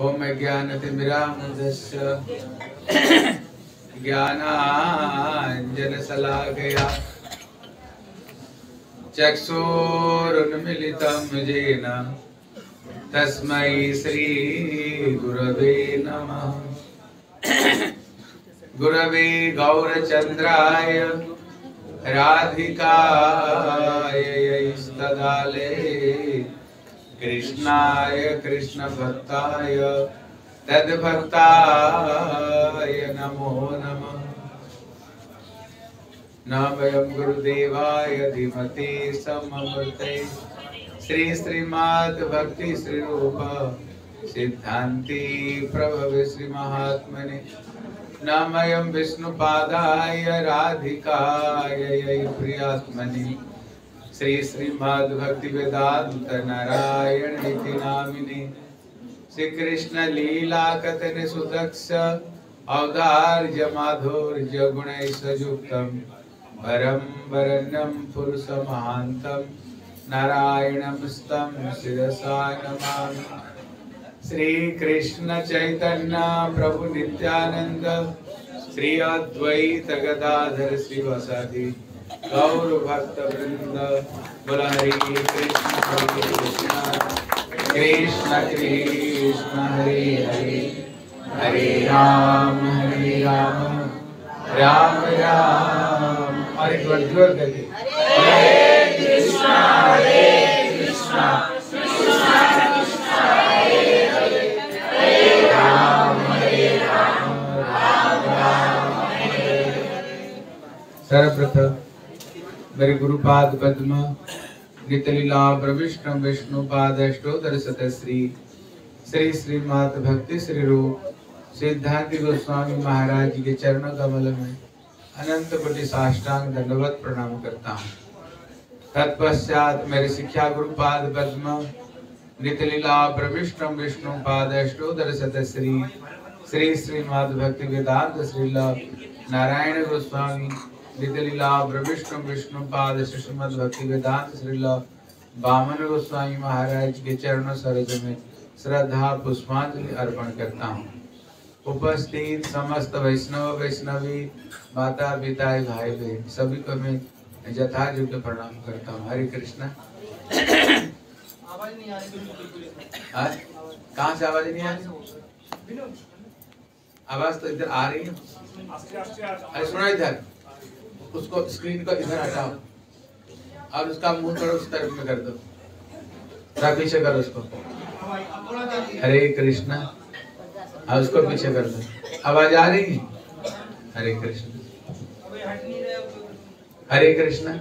ओम ज्ञानतिमिरान्धस्य ज्ञानाञ्जनशलाकया चक्षुरुन्मिलितं येन तस्मै श्रीगुरवे नमः। गुरवे गौरचन्द्राय राधिकाय यैस्तदाले कृष्णाय कृष्णभक्ताय तद्भक्ताय नमो नमः। नमः गुरुदेवाय धीमहि सममूर्तये श्री श्रीमद् भक्ति श्री रूप सिद्धांति प्रभवे श्री महात्मने। नमः विष्णुपादाय राधिकाय प्रियात्मने श्री श्रीमद् भक्ति वेदांत नारायण निति नामिने। श्री कृष्ण लीला कथन सुदक्ष औदार्य माधुर्य गुणैस्युक्तम् वरं वरण्यं पुरुष महान्तं नारायणमस्तं शिरसा नमामि। श्री कृष्ण चैतन्य प्रभु नित्यानंद श्री अद्वैत गदाधर श्रीवासादि गौर भक्त वृंद। बोला हरे कृष्ण कृष्ण कृष्ण हरे हरे हरे राम राम राम। और एक बार जोर करके हरे कृष्ण कृष्ण कृष्ण हरे हरे हरे राम राम राम हरे। सर्वप्रथम मेरे गुरुपाद पद्म नितलीला प्रविष्णु विष्णुपाद अष्टोत्तर शतश्री श्री श्रीमद् भक्ति श्री रूप सिद्धांति गोस्वामी महाराज जी के चरण कमल में अनंत कोटि साष्टांग दंडवत प्रणाम करता हूँ। तत्पश्चात मेरे शिक्षा गुरुपाद पद्म नितलीला प्रविष्णु विष्णुपाद अष्टोत्तर शतश्री श्री श्रीमद् भक्ति वेदांत श्रील नारायण गोस्वामी नितलीला प्रविष्णु विष्णुपाद श्रीमद् भक्ति वेदांत श्रील वामन गोस्वामी महाराज के चरणों सरोज में श्रद्धा पुष्पांजलि अर्पण करता हूँ। उपस्थित समस्त वैष्णव वैष्णवी माता पिता भाई बहन सभी को मैं यथायोग्य प्रणाम करता हूँ। हरे कृष्णा। आवाज नहीं आ रही। कहाँ से आवाज नहीं आ रही? आवाज तो इधर आ रही है। अरे सुनो इधर, उसको स्क्रीन को इधर हटाओ और उसका मुंह थोड़ा उस तरफ में कर दो, पीछे करो उसको। हरे कृष्णा। और उसको पीछे कर दो। आवाज आ रही है? हरे कृष्ण हरे कृष्णा।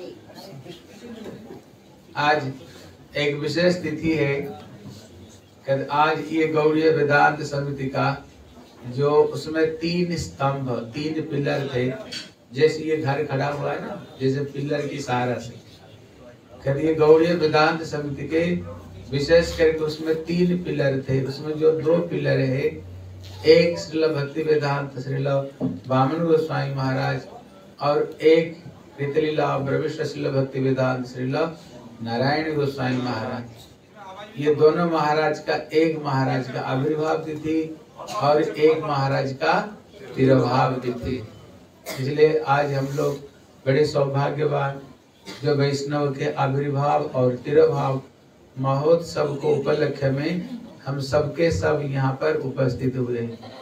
आज एक विशेष तिथि है कि आज ये गौड़ीय वेदांत समिति का जो उसमें 3 स्तंभ 3 पिलर थे, जैसे ये घर खड़ा हुआ है ना, जैसे पिलर की सहारा से ये गौड़ीय वेदांत समिति के विशेष करके उसमें 3 पिलर थे। उसमें जो 2 पिलर है, एक श्रील भक्ति वेदांत श्रील वामन गोस्वामी महाराज और एक नितलीला प्रविष्ट श्रील भक्ति वेदांत श्रील नारायण गोस्वामी महाराज। ये दोनों महाराज का, एक महाराज का आविर्भाव तिथि और एक महाराज का तिरोभाव तिथि। इसलिए आज हम लोग बड़े सौभाग्यवान जो वैष्णव के आविर्भाव और तिरोभाव महोत्सव को उपलक्ष्य में हम सबके सब यहाँ पर उपस्थित हुए।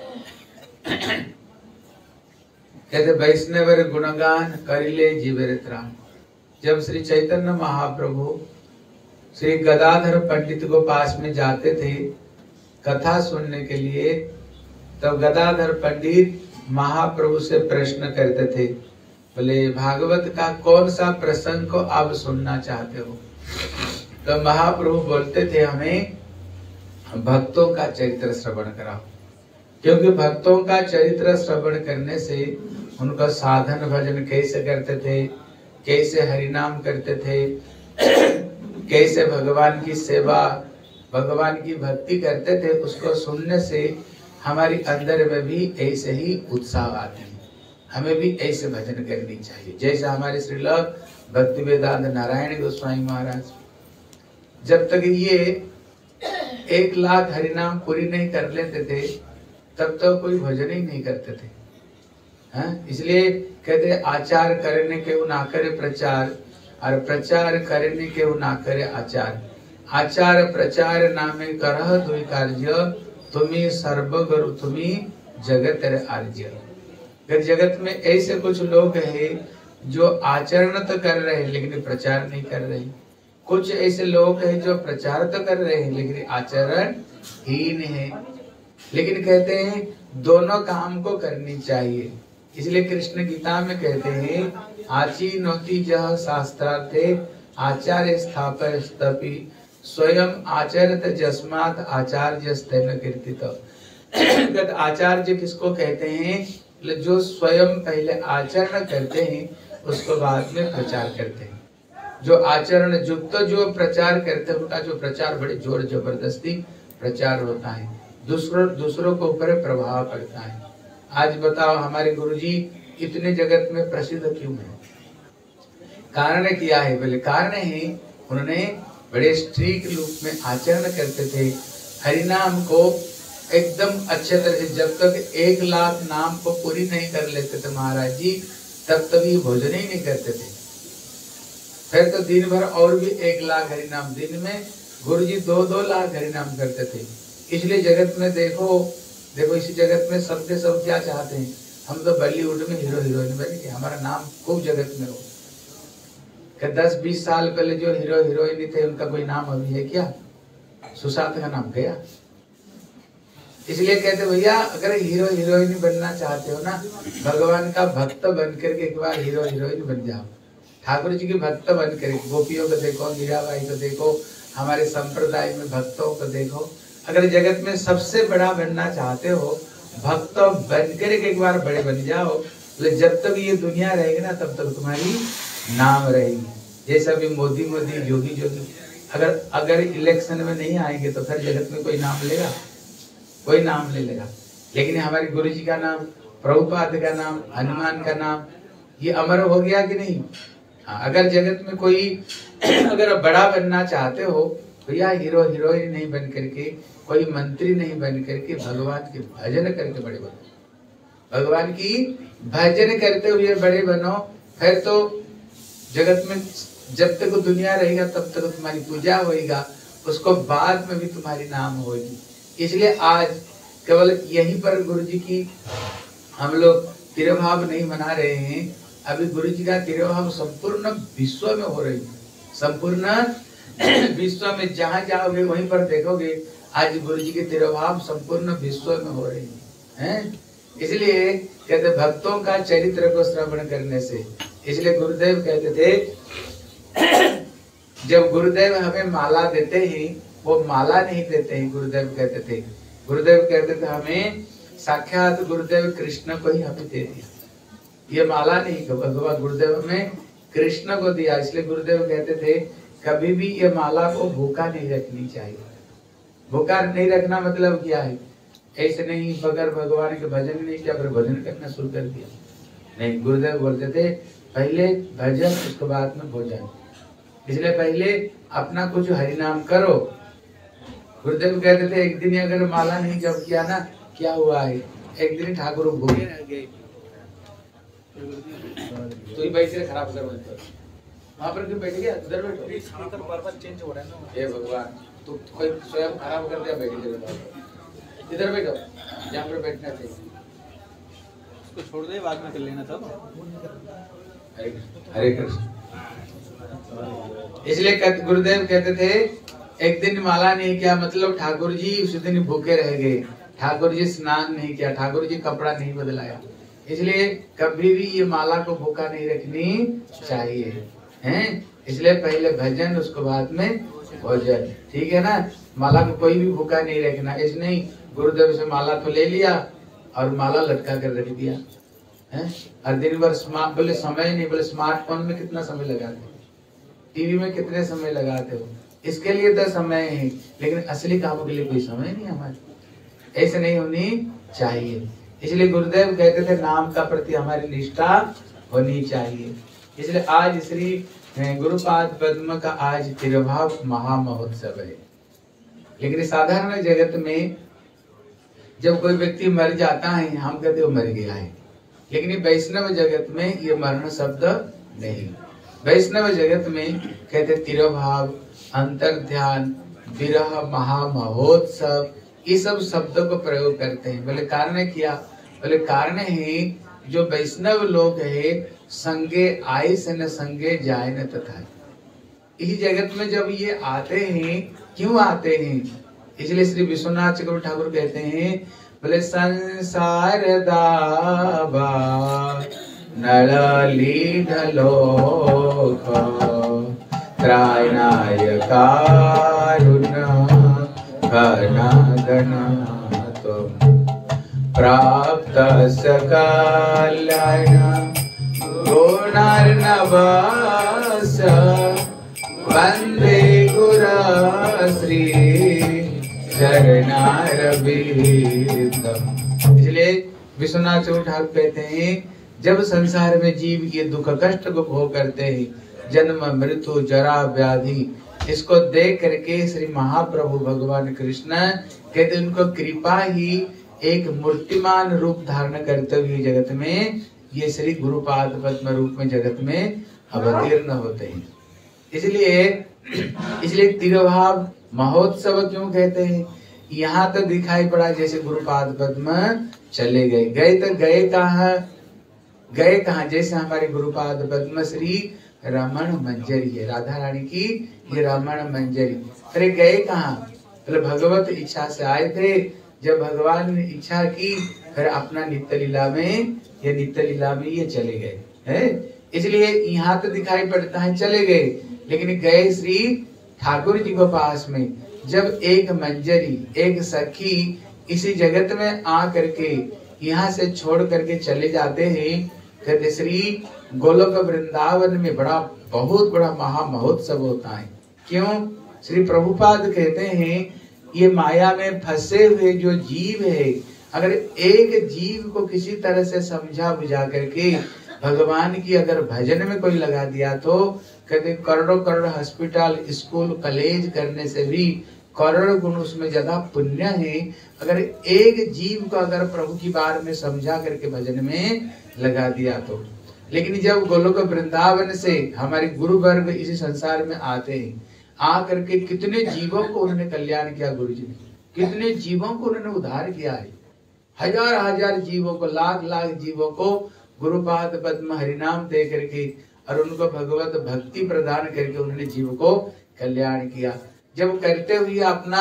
कहते वैष्णवर गुणगान करिले जीवेर त्राण। जब श्री चैतन्य महाप्रभु श्री गदाधर पंडित को पास में जाते थे कथा सुनने के लिए, तब गदाधर पंडित महाप्रभु से प्रश्न करते थे, बोले भागवत का कौन सा प्रसंग को आप सुनना चाहते हो? तो महाप्रभु बोलते थे हमें भक्तों का चरित्र श्रवण कराओ, क्योंकि भक्तों का चरित्र श्रवण करने से उनका साधन भजन कैसे करते थे, कैसे हरिनाम करते थे, कैसे भगवान की सेवा भगवान की भक्ति करते थे, उसको सुनने से हमारी अंदर में भी ऐसे ही उत्साह आते हैं। हमें भी ऐसे भजन करनी चाहिए जैसे हमारे श्रील भक्ति वेदांत नारायण गोस्वामी महाराज। जब तक ये 1,00,000 हरिनाम पूरी नहीं कर लेते थे तब तो कोई भजन ही नहीं करते थे। इसलिए कहते आचार करने के ना करे प्रचार, और प्रचार करने के ना करे आचार। आचार प्रचार नामे करह दुई कार्य, तुम्ही सर्वगुरु तुम्ही जगत आर्य। जगत में ऐसे कुछ लोग हैं जो आचरण तो कर रहे हैं लेकिन प्रचार नहीं कर रहे। कुछ ऐसे लोग हैं जो प्रचार तो कर रहे हैं लेकिन आचरण हीन है। लेकिन कहते हैं दोनों काम को करनी चाहिए। इसलिए कृष्ण गीता में कहते हैं आची नोति जह शास्त्रार्थे आचार्य स्थापयस्तपि स्वयं आचरत जस्मात् आचार्यस्तेन कीर्तित। आचार्य किसको कहते हैं? जो स्वयं पहले आचरण करते हैं उसको बाद में प्रचार करते हैं। जो आचरण युक्त जो प्रचार करते हैं उनका जो प्रचार बड़े जोर जबरदस्ती प्रचार होता है, दूसरों को ऊपर प्रभाव पड़ता है। आज बताओ हमारे गुरुजी इतने जगत में प्रसिद्ध क्यों है? कारण क्या है? बोले कारण है उन्होंने बड़े स्ट्रिक्ट रूप में आचरण करते थे। हरिनाम को एकदम अच्छे तरह से, जब तक 1,00,000 नाम को पूरी नहीं कर लेते थे महाराज जी तब तक ये भोजन ही नहीं करते थे। फिर तो दिन भर और भी 1,00,000 हरिनाम, दिन में गुरुजी 2-2 लाख हरिनाम करते थे। इसलिए जगत में देखो इसी जगत में सबके सब क्या चाहते हैं? हम तो बॉलीवुड में हीरो हीरोइन बन के हमारा नाम खूब जगत में हो। 10-20 साल पहले जो हीरो हीरोइन थे उनका कोई नाम अभी है क्या? सुशांत का नाम गया। इसलिए कहते भैया अगर हीरो हीरोइन बनना चाहते हो ना, भगवान का भक्त बनकर के एक बार हीरो हीरोइन बन जाओ। ठाकुर जी के भक्त बनकर, गोपियों को देखो, मीराबाई को देखो, हमारे संप्रदाय में भक्तों को देखो। अगर जगत में सबसे बड़ा बनना चाहते हो, भक्त बनकर एक बार बड़े बन जाओ, तो जब तक ये दुनिया रहेगी ना तब तक तुम्हारी नाम रहेगी। जैसा भी मोदी योगी अगर इलेक्शन में नहीं आएंगे तो फिर जगत में कोई नाम लेगा? कोई नाम नहीं लेगा। लेकिन हमारे गुरु जी का नाम, प्रभुपाद का नाम, हनुमान का नाम, ये अमर हो गया कि नहीं? अगर जगत में कोई अगर बड़ा बनना चाहते हो तो या हीरो हीरोइन नहीं बन करके, कोई मंत्री नहीं बन करके, भगवान के भजन करके बड़े बनो। भगवान की भजन करते हुए बड़े बनो। फिर तो जगत में जब तक दुनिया रहेगा तब तक तुम्हारी पूजा होएगा, उसको बाद में भी तुम्हारी नाम होगी। इसलिए आज केवल यहीं पर गुरु जी की हम लोग तिरुभाव नहीं मना रहे हैं। अभी गुरु जी का तिरुभाव संपूर्ण विश्व में हो रही है। संपूर्ण विश्व में जहाँ जाओगे वहीं पर देखोगे आज गुरु जी के तिरुभाव संपूर्ण विश्व में हो रही है। इसलिए कहते भक्तों का चरित्र को श्रवण करने से, इसलिए गुरुदेव कहते थे जब गुरुदेव हमें माला देते हैं वो माला नहीं देते हैं। गुरुदेव कहते थे हमें साक्षात गुरुदेव कृष्ण को ही हमें दे दिया, ये माला नहीं। भगवान गुरुदेव हमें कृष्ण को दिया। इसलिए गुरुदेव कहते थे कभी भी ये माला को भूखा नहीं रखनी चाहिए। भूखा नहीं रखना मतलब क्या है? ऐसे नहीं बगैर भगवान के भजन नहीं किया फिर भजन करना शुरू कर दिया, नहीं। गुरुदेव बोलते थे पहले भजन उसके बाद में भोजन। इसलिए पहले अपना कुछ हरिनाम करो। गुरुदेव कहते थे एक दिन अगर माला नहीं जप किया ना, क्या हुआ है? एक दिन ठाकुर भूखे रह गए, तो ही बैठ के खराब कर वहां पर क्यों बैठ गया? उधर बैठो, बार-बार चेंज हो रहा है ना। हे भगवान, तो कोई स्वयं खराब कर दिया, बैठ के इधर बैठो जहाँ पर बैठना चाहिए। उसको छोड़ दे, बाद में कर लेना था। हरे कृष्ण। इसलिए गुरुदेव कहते थे एक दिन माला नहीं किया मतलब ठाकुर जी उस दिन भूखे रह गए, ठाकुर जी स्नान नहीं किया, ठाकुर जी कपड़ा नहीं बदलाया। इसलिए कभी भी ये माला को भूखा नहीं रखनी चाहिए, हैं? इसलिए पहले भजन उसके बाद में भोजन, ठीक है ना? माला को कोई भी भूखा नहीं रखना। ऐसे नहीं गुरुदेव से माला तो ले लिया और माला लटका कर रख दिया, हैं? और दिन भर बोले समय नहीं, बोले स्मार्टफोन में कितना समय लगाते हो, टीवी में कितने समय लगाते हो, इसके लिए तो समय है लेकिन असली कामों के लिए कोई समय नहीं हमारे। ऐसे नहीं होनी चाहिए। इसलिए गुरुदेव कहते थे नाम का प्रति हमारी निष्ठा होनी चाहिए। इसलिए आज श्री गुरुपाद पद्म का आज तिरुभाव महामहोत्सव है। लेकिन साधारण जगत में जब कोई व्यक्ति मर जाता है हम कहते वो मर गया है, लेकिन वैष्णव जगत में ये मरण शब्द नहीं। वैष्णव जगत में कहते तिरोभाव, अंतर ध्यान, विरह, महामहोत्सव, ये सब शब्दों को प्रयोग करते हैं। बोले कारण क्या? बोले कारण है जो वैष्णव लोग है संगे आए से न संगे जाए न तथा। इस जगत में जब ये आते हैं, क्यों आते हैं? इसलिए श्री विश्वनाथ चक्रवर्ती ठाकुर कहते हैं, बोले संसार दावा नललीन लोक त्रायणाय कारुण्य गण प्राप्त सकलाय गुणार्णवास वंदे गुरा श्री चरणारविंदम। इसलिए विश्वनाथ चक्रवर्ती ठाकुर कहते हैं जब संसार में जीव ये दुख कष्ट को भोग करते हैं, जन्म मृत्यु जरा व्याधि, इसको देख करके श्री महाप्रभु भगवान कृष्ण कहते उनको कृपा ही एक मूर्तिमान रूप धारण करते हुए जगत में ये श्री गुरुपाद पद्म रूप में जगत में अवतीर्ण होते हैं। इसलिए तिरुभाव महोत्सव क्यों कहते हैं? यहाँ तो दिखाई पड़ा जैसे गुरुपाद पद्म चले गए, गए तो गए कहाँ? जैसे हमारे गुरुपाद पद्म श्री रमण मंजरी है, राधा रानी की ये रमण मंजरी। अरे गए कहाँ? तो भगवत इच्छा से आए थे, जब भगवान ने इच्छा की फिर अपना नित्य लीला में ये चले गए है। इसलिए यहाँ तो दिखाई पड़ता है चले गए, लेकिन गए श्री ठाकुर जी को पास में। जब एक मंजरी एक सखी इसी जगत में आ करके यहाँ से छोड़ करके चले जाते हैं, कहते श्री गोलोक वृंदावन में बहुत बड़ा महा महोत्सव होता है। क्यों? श्री प्रभुपाद कहते हैं ये माया में फंसे हुए जो जीव है, अगर एक जीव को किसी तरह से समझा बुझा करके भगवान की अगर भजन में कोई लगा दिया तो कहते करोड़ों करोड़ हॉस्पिटल स्कूल कॉलेज करने से भी करोड़ गुण उसमें ज्यादा पुण्य है। अगर एक जीव को अगर प्रभु की बार में समझा करके भजन में लगा दिया तो। लेकिन जब गोलोक वृंदावन से हमारे गुरु वर्ग इसी संसार में आते हैं, आ करके कितने जीवों को उन्होंने कल्याण किया, गुरु जी ने कितने जीवों को उन्होंने उद्धार किया है। हजार हजार जीवों को, लाख लाख जीवों को गुरुपाद पद्म हरिनाम दे करके और उनको भगवत भक्ति प्रदान करके उन्होंने जीव को कल्याण किया। जब करते हुए अपना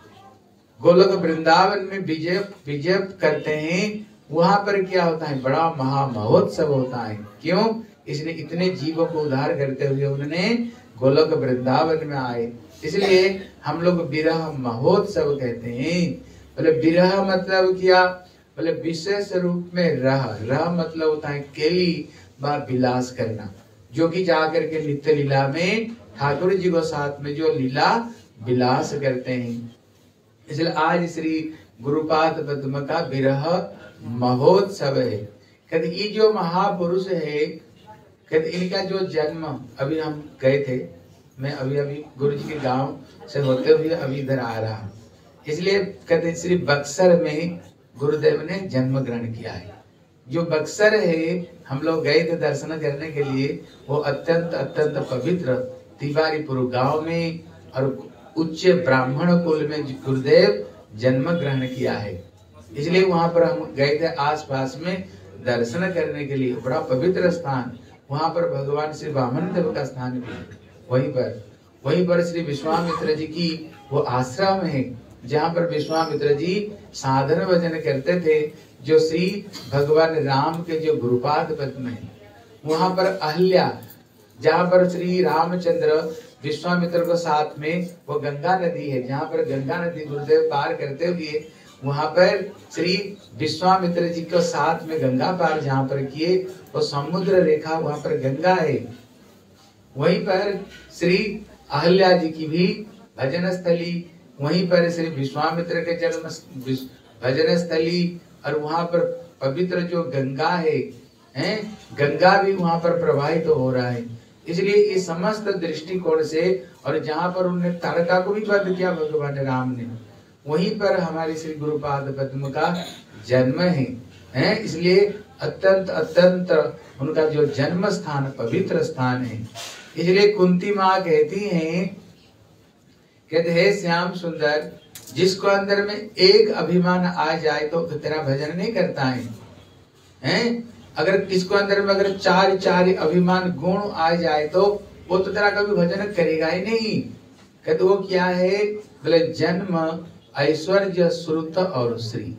गोलोक वृंदावन में विजय करते हैं, वहां पर क्या होता है? बड़ा महा महोत्सव होता है। क्यों? इसने इतने जीवों को उद्धार करते हुए उन्होंने गोलोक वृंदावन में आए, इसलिए हम लोग विरह महोत्सव कहते हैं। बोले विरह मतलब क्या? बोले विशेष रूप में रह मतलब होता है केली व विलास करना, जो कि जाकर के नित्य लीला में ठाकुर जी को साथ में जो लीला विलास करते हैं। इसलिए आज श्री गुरुपाद पद्म का विरह महोत्सव है। कहते ये जो महापुरुष है, कहते इनका जो जन्म, अभी हम गए थे, मैं अभी गुरु जी के गांव से होते हुए अभी इधर आ रहा हूँ। इसलिए कहते श्री बक्सर में गुरुदेव ने जन्म ग्रहण किया है। जो बक्सर है, हम लोग गए थे दर्शन करने के लिए, वो अत्यंत अत्यंत पवित्र तिवारीपुर गांव में और उच्च ब्राह्मण कुल में गुरुदेव जन्म ग्रहण किया है। इसलिए वहां पर हम गए थे आसपास में दर्शन करने के लिए। बड़ा पवित्र स्थान, वहां पर भगवान श्री वामन देव का स्थान भी है। वहीं पर श्री विश्वामित्र जी की वो आश्रम है, जहाँ पर विश्वामित्र जी साधन भजन करते थे। जो श्री भगवान राम के जो गुरुपाद पद्म है, वहां पर अहल्या, जहाँ पर श्री रामचंद्र विश्वामित्र को साथ में वो गंगा नदी है, जहाँ पर गंगा नदी गुरुदेव पार करते हुए वहां पर श्री विश्वामित्र जी को साथ में गंगा पार जहाँ पर किए, वो समुद्र रेखा वहां पर गंगा है। वहीं पर श्री अहल्या जी की भी भजन स्थली, वहीं पर श्री विश्वामित्र के जन्म भजन स्थली, और वहां पर पवित्र जो गंगा है, गंगा भी वहां पर प्रवाहित हो रहा है। इसलिए ये समस्त दृष्टिकोण से, और जहाँ पर उन्होंने ताड़का को भी वध किया भगवान राम ने, वहीं पर हमारे श्री गुरुपाद पद्म का जन्म है। इसलिए अत्यंत अत्यंत उनका जो जन्म स्थान पवित्र स्थान है। इसलिए कुंती माँ कहती हैं, कहते हैं श्याम सुंदर, जिसको अंदर में एक अभिमान आ जाए तो तेरा भजन नहीं करता है? अगर किसको अंदर में अगर चार चार अभिमान गुण आ जाए तो वो तो तेरा कभी भजन करेगा ही नहीं। कहते वो क्या है? बोले जन्म, ऐश्वर्य, श्रुत और श्री,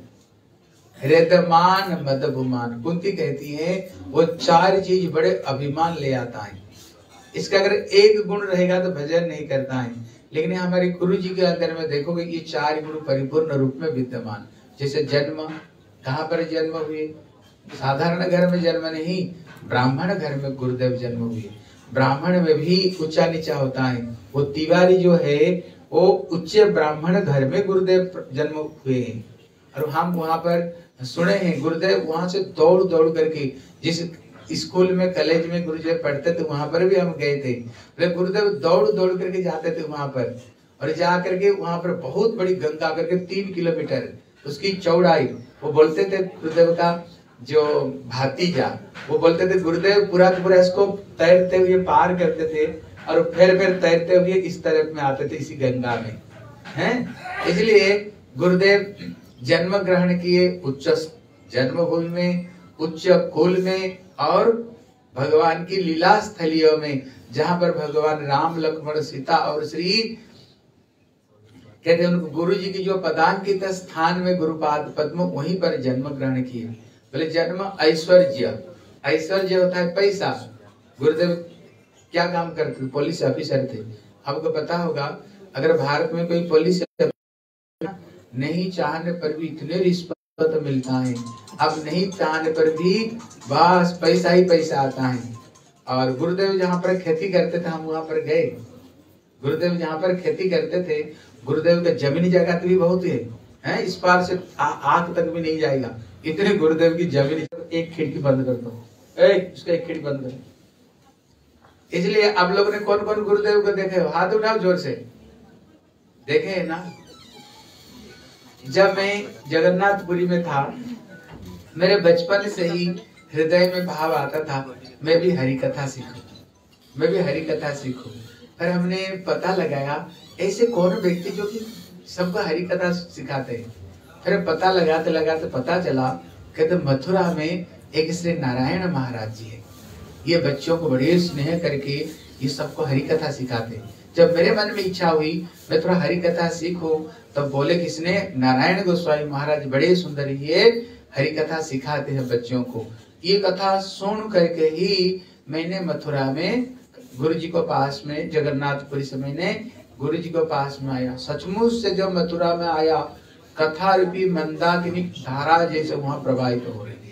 हृदयमान, मदगुमान। कुंती कहती है वो चार चीज बड़े अभिमान ले आता है। इसका अगर एक गुण रहेगा तो भजन नहीं करता है। लेकिन हमारे गुरु जी के अंदर में देखोगे ये चार गुण परिपूर्ण रूप में विद्यमान। जैसे जन्म, कहाँ पर जन्म हुए? साधारण घर में जन्म नहीं, ब्राह्मण घर में गुरुदेव जन्म हुए। ब्राह्मण में भी ऊंचा नीचा होता है। वो तिवारी जो है वो उच्च ब्राह्मण घर में गुरुदेव जन्म हुए हैं। और हम वहां पर सुने हैं गुरुदेव वहां से दौड़ दौड़ करके, जिस स्कूल में कॉलेज में गुरुदेव पढ़ते थे वहां पर भी हम गए थे। वे गुरुदेव दौड़ दौड़ करके जाते थे वहां पर, और जा करके वहां पर बहुत बड़ी गंगा करके 3 किलोमीटर उसकी चौड़ाई, वो बोलते थे गुरुदेव का जो भातीजा, वो बोलते थे गुरुदेव पूरा पूरा इसको तैरते हुए पार करते थे और फिर तैरते हुए इस तरफ में आते थे इसी गंगा में, हैं? इसलिए गुरुदेव जन्म ग्रहण किए उच्च जन्मभूमि में, उच्च कुल में, और भगवान की लीला स्थलियों में, जहां पर भगवान राम, लक्ष्मण, सीता और श्री कहते हैं उनको गुरु जी की जो पदांकित स्थान में गुरुपाद पद्म, वहीं पर जन्म ग्रहण किए। बोले जन्म ऐश्वर्य, ऐश्वर्य होता है पैसा। गुरुदेव क्या काम करते थे? पुलिस ऑफिसर थे। आपको पता होगा अगर भारत में कोई पुलिस नहीं चाहने पर भी इतने रिश्वत मिलता है, अब नहीं चाहने पर भी बस पैसा ही पैसा आता है। और गुरुदेव जहाँ पर खेती करते थे, हम वहां पर गए। गुरुदेव जहाँ पर खेती करते थे, गुरुदेव का जमीनी जगह भी बहुत है, इस पार से आंख तक भी नहीं जाएगा, इतने गुरुदेव की जमीन। एक खिड़की बंद कर दो, उसका एक खिड़की बंद कर। इसलिए आप लोगों ने कौन कौन गुरुदेव को देखे? हाथ उठाओ जोर से। देखे है ना? जब मैं जगन्नाथपुरी में था, मेरे बचपन से ही हृदय में भाव आता था मैं भी हरि कथा सीखूं, मैं भी हरि कथा सीखूं। फिर हमने पता लगाया ऐसे कौन व्यक्ति जो कि सबको हरि कथा सिखाते हैं। फिर पता लगाते लगाते पता चला कहते मथुरा में एक श्री नारायण महाराज जी है, ये बच्चों को बड़े स्नेह करके ये सबको हरि कथा सिखाते हैं। जब मेरे मन में इच्छा हुई मैं थोड़ा हरि कथा सीखूं, तब बोले किसने? नारायण गोस्वामी महाराज बड़े सुंदर ये हरि कथा सिखाते हैं बच्चों को। ये कथा सुन करके ही मैंने मथुरा में गुरु जी को पास में, जगन्नाथपुरी से मैंने गुरु जी को पास में आया। सचमुच से जब मथुरा में आया, कथा रूपी मंदाकिनी धारा जैसे वहां प्रवाहित हो रही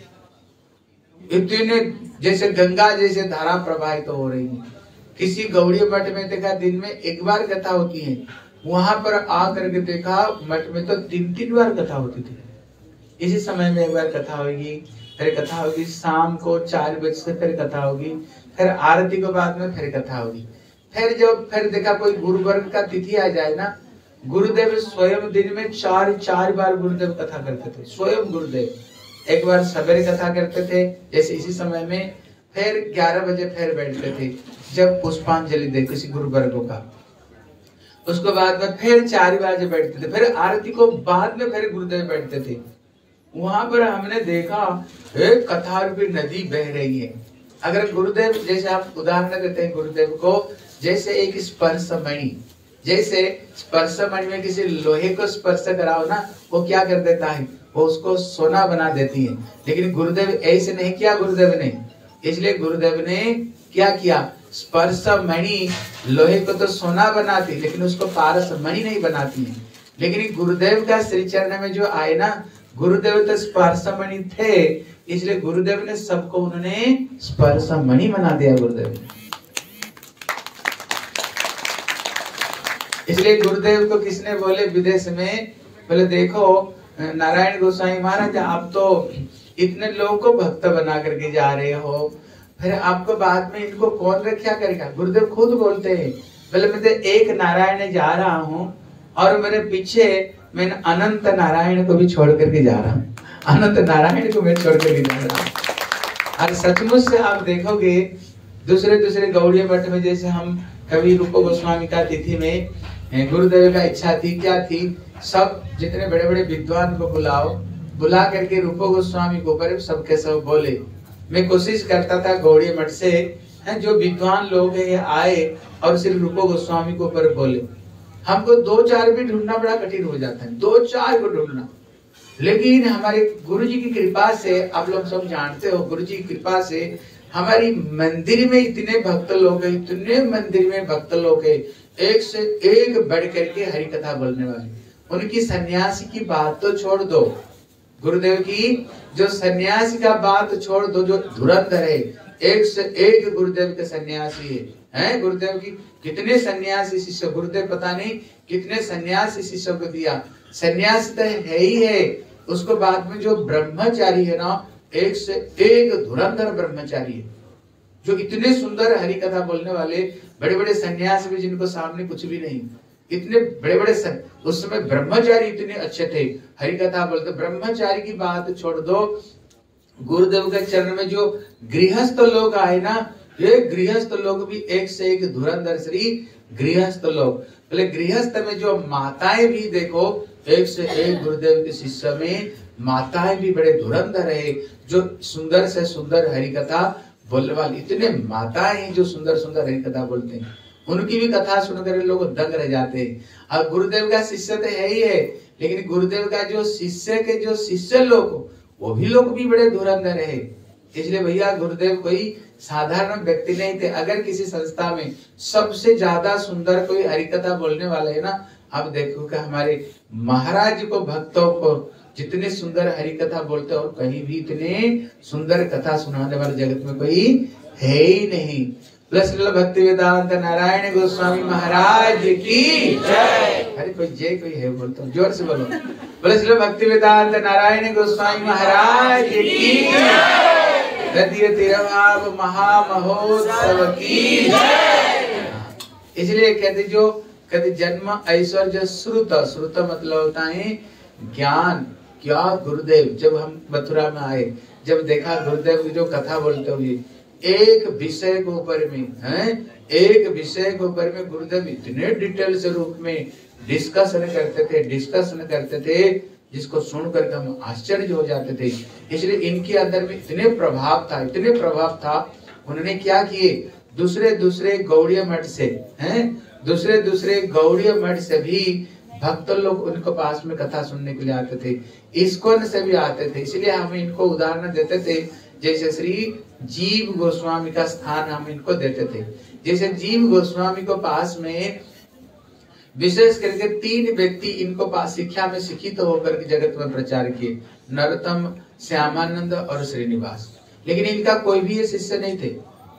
है, इतने जैसे गंगा जैसे धारा प्रवाहित हो रही है। किसी गौड़ी मठ में देखा दिन में एक बार कथा होती है, वहां पर आकर के देखा मठ में तो 3-3 बार कथा होती थी। इसी समय में एक बार कथा होगी, फिर कथा होगी शाम को 4 बजे से, फिर कथा होगी, फिर आरती के बाद में फिर कथा होगी। फिर देखा कोई गुरु वर्ग का तिथि आ जाए ना, गुरुदेव स्वयं दिन में 4 बार गुरुदेव कथा करते थे। स्वयं गुरुदेव एक बार सवेरे कथा करते थे जैसे इसी समय में, फिर 11 बजे फिर बैठते थे जब पुष्पांजलि दे किसी गुरु वर्गों का। उसके बाद में फिर 4 बजे बैठते थे, फिर आरती को बाद में फिर गुरुदेव बैठते थे। वहां पर हमने देखा एक कथा रूपी नदी बह रही है। अगर गुरुदेव जैसे आप उदाहरण देते हैं गुरुदेव को, जैसे एक स्पर्श मणि, जैसे स्पर्श मणि में किसी लोहे को स्पर्श कराओ ना, वो क्या कर देता है? वो उसको सोना बना देती है। लेकिन गुरुदेव ऐसे नहीं किया गुरुदेव ने। इसलिए गुरुदेव ने क्या किया? स्पर्श मणि लोहे को तो सोना बनाती, लेकिन उसको पारस मणि नहीं बनाती है। लेकिन गुरुदेव का श्री चरण में जो आए ना, गुरुदेव तो स्पर्श मणि थे, इसलिए गुरुदेव ने सबको उन्होंने स्पर्श मणि बना दिया गुरुदेव ने। इसलिए गुरुदेव को किसने बोले विदेश में, बोले देखो नारायण गोस्वामी महाराज आप तो इतने लोगों को भक्त बना करके जा रहे हो, फिर आपको बाद में इनको कौन रक्षा करेगा? गुरुदेव खुद बोलते हैं, बोले मैं एक नारायण जा रहा हूँ और मेरे पीछे मैं अनंत नारायण को भी छोड़ करके जा रहा हूँ, अनंत नारायण को मैं छोड़ करके जा रहा हूँ। और सचमुच से आप देखोगे दूसरे दूसरे गौड़ीय मठ में, जैसे हम कभी रूप गोस्वामी का तिथि में गुरुदेव का इच्छा थी, क्या थी, सब जितने बड़े बड़े विद्वान को बुलाओ, बुला करके रूप गोस्वामी को ऊपर सबके सब बोले। मैं कोशिश करता था गौड़ीय मठ से जो विद्वान लोग हैं आए और सिर्फ रूप गोस्वामी को ऊपर बोले। हमको 2-4 भी ढूंढना बड़ा कठिन हो जाता है, 2-4 को ढूंढना। लेकिन हमारे गुरु जी की कृपा से, आप लोग सब जानते हो, गुरु जी की कृपा से हमारी मंदिर में इतने भक्त लोग हैं, इतने मंदिर में भक्त लोग हैं, एक से एक बढ़ करके हरि कथा बोलने वाले। उनकी सन्यासी की बात तो छोड़ दो, गुरुदेव की जो सन्यासी का बात छोड़ दो, जो धुरंधर है, एक से एक गुरुदेव के सन्यासी है। गुरुदेव की कितने सन्यासी शिष्य, गुरुदेव पता नहीं कितने सन्यासी शिष्यों को दिया। सन्यासी तो है ही है, उसको बाद में जो ब्रह्मचारी है ना, एक से एक धुरंधर ब्रह्मचारी है, जो इतने सुंदर हरि कथा बोलने वाले। बड़े बड़े सन्यासी भी जिनको सामने कुछ भी नहीं, इतने बड़े बड़े उस समय ब्रह्मचारी इतने अच्छे थे, हरि कथा बोलते। ब्रह्मचारी की बात छोड़ दो, गुरुदेव के चरण में जो गृहस्थ लोग आए ना, ये गृहस्थ लोग भी एक से एक धुरंधर श्री गृहस्थ लोग। पहले गृहस्थ में जो माताएं भी देखो, एक से एक गुरुदेव के शिष्य में माताएं भी बड़े धुरंधर है, जो सुंदर से सुंदर हरि कथा बोलने वाली। इतने माताएं हैं जो सुंदर सुंदर हरि कथा बोलते हैं, उनकी भी कथा सुनकर लोग दंग रह जाते हैं। और गुरुदेव का शिष्य तो है ही है, लेकिन गुरुदेव का जो शिष्य के जो शिष्य लोग, वो भी लोग भी बड़े धुरंधर है। इसलिए भैया गुरुदेव कोई साधारण व्यक्ति नहीं थे। अगर किसी संस्था में सबसे ज्यादा सुंदर कोई हरि कथा बोलने वाला है ना, आप देखो कि हमारे महाराज को, भक्तों को जितने सुंदर हरि कथा बोलते हैं, और कहीं भी इतने सुंदर कथा सुनाने वाले जगत में कोई है ही नहीं। भक्ति वेदांत नारायण गोस्वामी महाराज की जय। अरे कोई जय कोई है, बोलता हूँ जोर से बोलो। बोले भक्ति वेदांत नारायण गोस्वामी महाराज की जय। तिरभाव महामहोत्सव की जय। इसलिए कहते, जो कहते जन्म ऐश्वर्य श्रुत, श्रुत मतलब होता है ज्ञान। क्या गुरुदेव, जब हम मथुरा में आए, जब देखा गुरुदेव की जो कथा बोलते हुए, एक विषय के ऊपर में है, एक विषय के ऊपर में गुरुदेव इतने डिटेल से रूप में डिस्कशन करते थे, जिसको सुनकर हम आश्चर्य हो जाते थे। इसलिए इनके अंदर में इतने प्रभाव था, उन्होंने क्या किए, दूसरे गौड़ीय मठ से हैं, दूसरे गौड़ीय मठ से भी भक्त लोग उनको पास में कथा सुनने के लिए आते थे, इस्कॉन से भी आते थे। इसलिए हम इनको उदाहरण देते थे, जैसे श्री जीव गोस्वामी का स्थान हम इनको देते थे। जैसे जीव गोस्वामी को पास में विशेष करके 3 व्यक्ति इनको पास शिक्षा में शिक्षित होकर के जगत में प्रचार किए, नरोत्तम, श्यामानंद और श्रीनिवास। लेकिन इनका कोई भी ये शिष्य नहीं थे,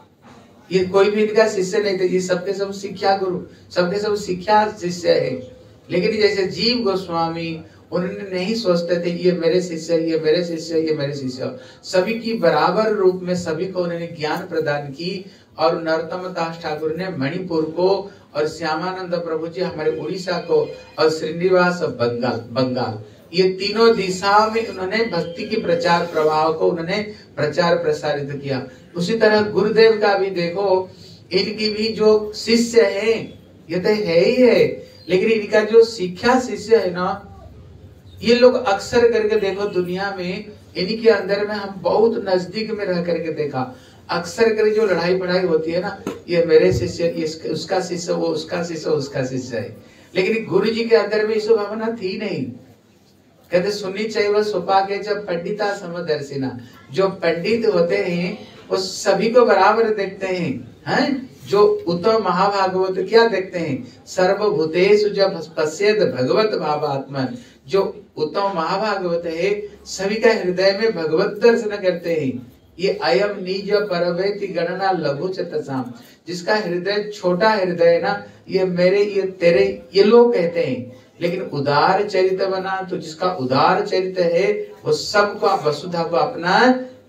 ये कोई भी इनका शिष्य नहीं थे, ये सबके सब शिक्षा गुरु, सबके सब शिक्षा शिष्य है। लेकिन जैसे जीव गोस्वामी, उन्होंने नहीं सोचते थे ये मेरे शिष्य, ये मेरे शिष्य, ये मेरे शिष्य, सभी की बराबर रूप में सभी को उन्होंने ज्ञान प्रदान की। और नरोत्तम दास ठाकुर ने मणिपुर को, और श्यामानंद प्रभु जी हमारे उड़ीसा को, और श्रीनिवास बंगाल, ये तीनों दिशाओं में उन्होंने भक्ति की प्रचार प्रवाह को उन्होंने प्रचार प्रसारित किया। उसी तरह गुरुदेव का भी देखो, इनकी भी जो शिष्य है, ये तो है ही है, लेकिन इनका जो शिक्षा शिष्य है ना, ये लोग अक्सर करके देखो दुनिया में, इनके अंदर में हम बहुत नजदीक में रह करके देखा, अक्सर करके जो लड़ाई पढ़ाई होती है ना, ये मेरे शिष्य, उसका शिष्य, वो उसका शिष्य, उसका शिष्य है। लेकिन गुरु जी के अंदर में इसको भावना थी नहीं। कहते सुनी चाहिए सुपा के जब पंडिता समदर्शिना, जो पंडित होते हैं वो सभी को बराबर देखते हैं। जो उत्तम महाभागवत क्या देखते हैं, सर्वभूतेषु जब पश्येत भगवत भावात्मन, जो उत्तम महाभागवत है सभी का हृदय में भगवत दर्शन करते हैं। ये अयम निज परवेति गणना लघु चतसाम, जिसका हृदय छोटा हृदय है ना, ये मेरे, ये तेरे, ये लोग कहते हैं। लेकिन उदार चरित्र बना, तो जिसका उदार चरित्र है वो सबको, वसुधा को अपना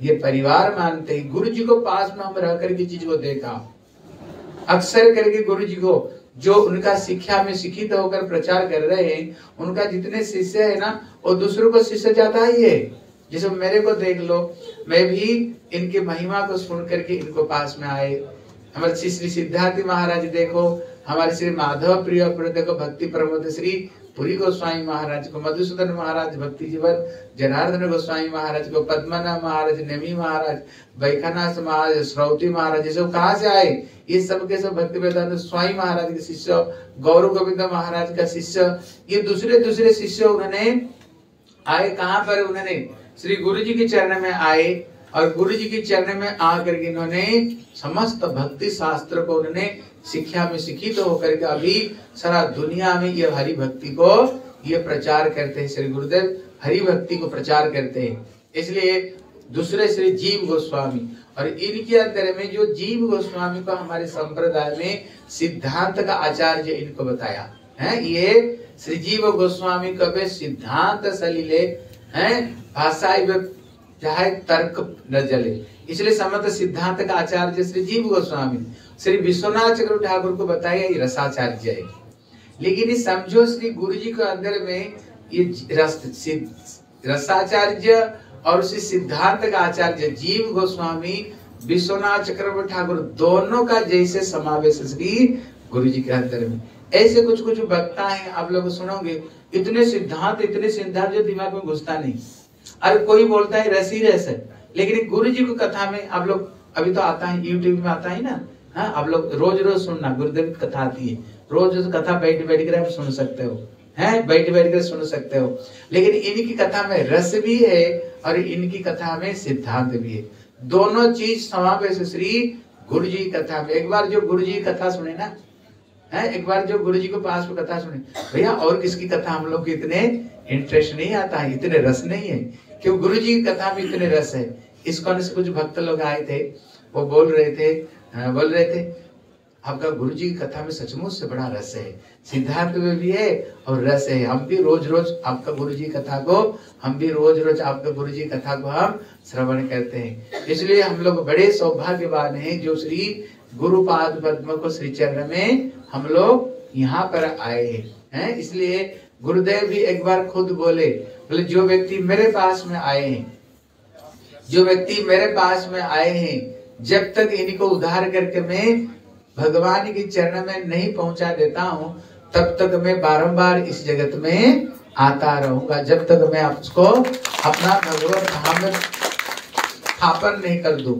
ये परिवार मानते हैं। गुरु जी को पास में हम रह करके चीज को देखा, अक्सर करके गुरु जी को जो उनका शिक्षा में शिक्षित होकर प्रचार कर रहे हैं, उनका जितने शिष्य है ना, वो दूसरों को शिष्य जाता ही है। जैसे मेरे को देख लो, मैं भी इनके महिमा को सुन करके इनको पास में आए। हमारे श्री सिद्धार्थी महाराज देखो, हमारे श्री माधव प्रिय देखो, भक्ति प्रमोद श्री पुरी गोस्वामी महाराज को, मधुसूदन महाराज भक्ति जीवन, जनार्दन गोस्वामी महाराज को, पद्मनाभ महाराज, नेमी महाराज, वैखनाथ महाराज, श्रौती महाराज, ये सब कहाँ से आए? ये सब के सब भक्ति वेदांत स्वामी महाराज के शिष्य, गौरव गोविंद महाराज का शिष्य, ये दूसरे दूसरे शिष्य उन्होंने आए। कहाँ पर? उन्होंने श्री गुरु जी के चरण में आए, और गुरु जी के चरण में आकर के इन्होंने समस्त भक्ति शास्त्र को उन्होंने शिक्षा में शिक्षित होकर के अभी सारा दुनिया में ये हरि भक्ति को ये प्रचार करते हैं। श्री गुरुदेव हरि भक्ति को प्रचार करते हैं। इसलिए दूसरे श्री जीव गोस्वामी, और इनके अंदर में जो जीव गोस्वामी को हमारे संप्रदाय में सिद्धांत का आचार्य इनको बताया है। ये श्री जीव गोस्वामी कभी सिद्धांत सलीले हैं, भाषा चाहे तर्क न जले, इसलिए समस्त सिद्धांत का आचार्य श्री जीव गोस्वामी। श्री विश्वनाथ चक्रवर्ती ठाकुर को बताया ये रसाचार्य है। लेकिन ये समझो श्री गुरु जी के अंदर में ये रसाचार्य और श्री सिद्धांत का आचार्य जीव गोस्वामी, विश्वनाथ चक्रवर्ती ठाकुर दोनों का जैसे समावेश श्री गुरु जी के अंदर में। ऐसे कुछ कुछ वक्ता है, आप लोग सुनोगे, इतने सिद्धांत जो दिमाग में घुसता नहीं। अरे कोई बोलता है रस ही रस है, लेकिन गुरु जी को कथा में आप लोग अभी तो आता है, यूट्यूब में आता है ना, हाँ, आप लोग रोज रोज सुनना, गुरुदेव की कथा आती है, रोज रोज कथा बैठ बैठ कर आप सुन सकते हो, हैं, बैठ बैठ कर सुन सकते हो। लेकिन इनकी कथा में रस भी है और इनकी कथा में सिद्धांत भी है, दोनों चीज समावेश श्री गुरु जी कथा में। एक बार जो गुरु जी कथा सुने ना, है, एक बार जो गुरु जी को पास में कथा सुने, भैया और किसकी कथा हम लोग को इतने इंटरेस्ट नहीं आता है, इतने रस नहीं है, क्यों गुरु जी की कथा में इतने रस है। इस्कॉन से कुछ भक्त लोग आए थे, वो बोल रहे थे आपका गुरु जी की कथा में सचमुच से बड़ा रस है, सिद्धांत में भी है और रस है। हम भी रोज रोज आपका गुरु जी कथा को, हम भी रोज रोज आपका गुरु जी कथा को हम श्रवण करते हैं। इसलिए हम लोग बड़े सौभाग्यवान हैं जो श्री गुरुपाद पद्म को श्री चरण में हम लोग यहाँ पर आए हैं। इसलिए गुरुदेव भी एक बार खुद बोले जो व्यक्ति मेरे पास में आए हैं, जो व्यक्ति मेरे पास में आए हैं, जब तक इनको उद्धार करके मैं भगवान के चरण में नहीं पहुंचा देता हूं, तब तक मैं बारंबार इस जगत में आता रहूंगा, जब तक मैं उसको अपना भगवत धाम में स्थापन नहीं कर दूं।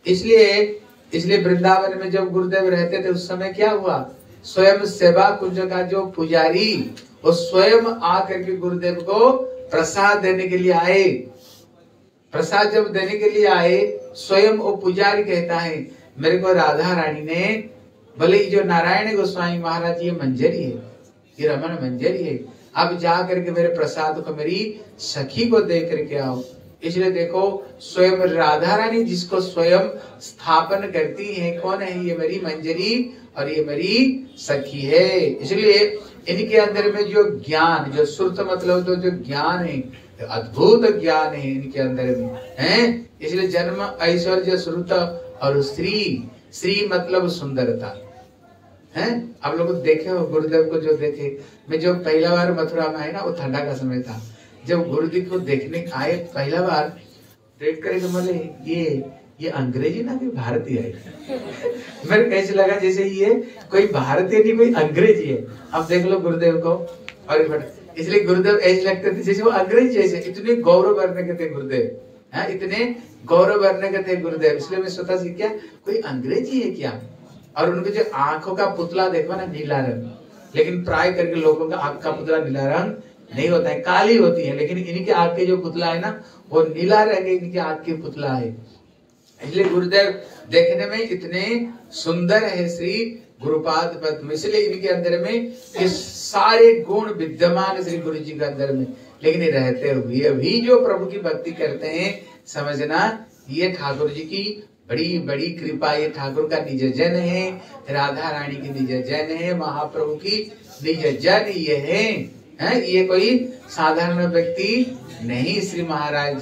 इसलिए वृंदावन में जब गुरुदेव रहते थे उस समय क्या हुआ, स्वयं सेवा कुंज का जो पुजारी वो स्वयं आकर के गुरुदेव को प्रसाद देने के लिए आए। प्रसाद जब देने के लिए आए, स्वयं वो पुजारी कहता है मेरे को राधा रानी ने बोले जो नारायण गोस्वामी महाराज ये मंजरी है, ये रमन मंजरी है, अब जा करके मेरे प्रसाद को मेरी सखी को दे करके आओ। इसलिए देखो स्वयं राधा रानी जिसको स्वयं स्थापन करती है, कौन है ये मेरी मंजरी और ये मेरी सखी है। इसलिए इनके अंदर में जो ज्ञान, जो श्रुत मतलब तो जो ज्ञान है, अद्भुत ज्ञान है इनके अंदर में है। इसलिए जन्म ऐश्वर्य श्रुत और श्री मतलब सुंदरता है। आप लोग देखे हो गुरुदेव को, जो देखे, मैं जो पहला बार मथुरा में आए ना, वो ठंडा का समय था, जब गुरुदेव को देखने आए पहला बार, देख कर बोले ये अंग्रेजी ना कोई भारतीय है। मेरे कैसे लगा जैसे ये कोई भारतीय नहीं कोई अंग्रेजी है। अब देख लो गुरुदेव को, और इसलिए गुरुदेव ऐसे लगते थे जैसे वो अंग्रेज जैसे, इतने गौरव करने के थे गुरुदेव, हाँ, इतने गौरव करने के थे गुरुदेव। इसलिए मैं सोचा सी क्या कोई अंग्रेजी है क्या। और उनके जो आंखों का पुतला देखो ना, नीला रंग, लेकिन प्राय करके लोगों का आंख का पुतला नीला रंग नहीं होता है, काली होती है, लेकिन इनके आंख के जो पुतला है ना वो नीला रंग इनके आंख के पुतला है। इसलिए गुरुदेव देखने में इतने सुंदर है श्री गुरुपाद पद्म, इसलिए इनके अंदर में ये सारे गुण विद्यमान श्री गुरु जी के अंदर में। लेकिन रहते हुए भी जो प्रभु की भक्ति करते हैं, समझना ये ठाकुर जी की बड़ी बड़ी कृपा, ये ठाकुर का निज जन है, राधा रानी की निज जन है, महाप्रभु की निज जन ये है। ये कोई साधारण व्यक्ति नहीं श्री महाराज जी।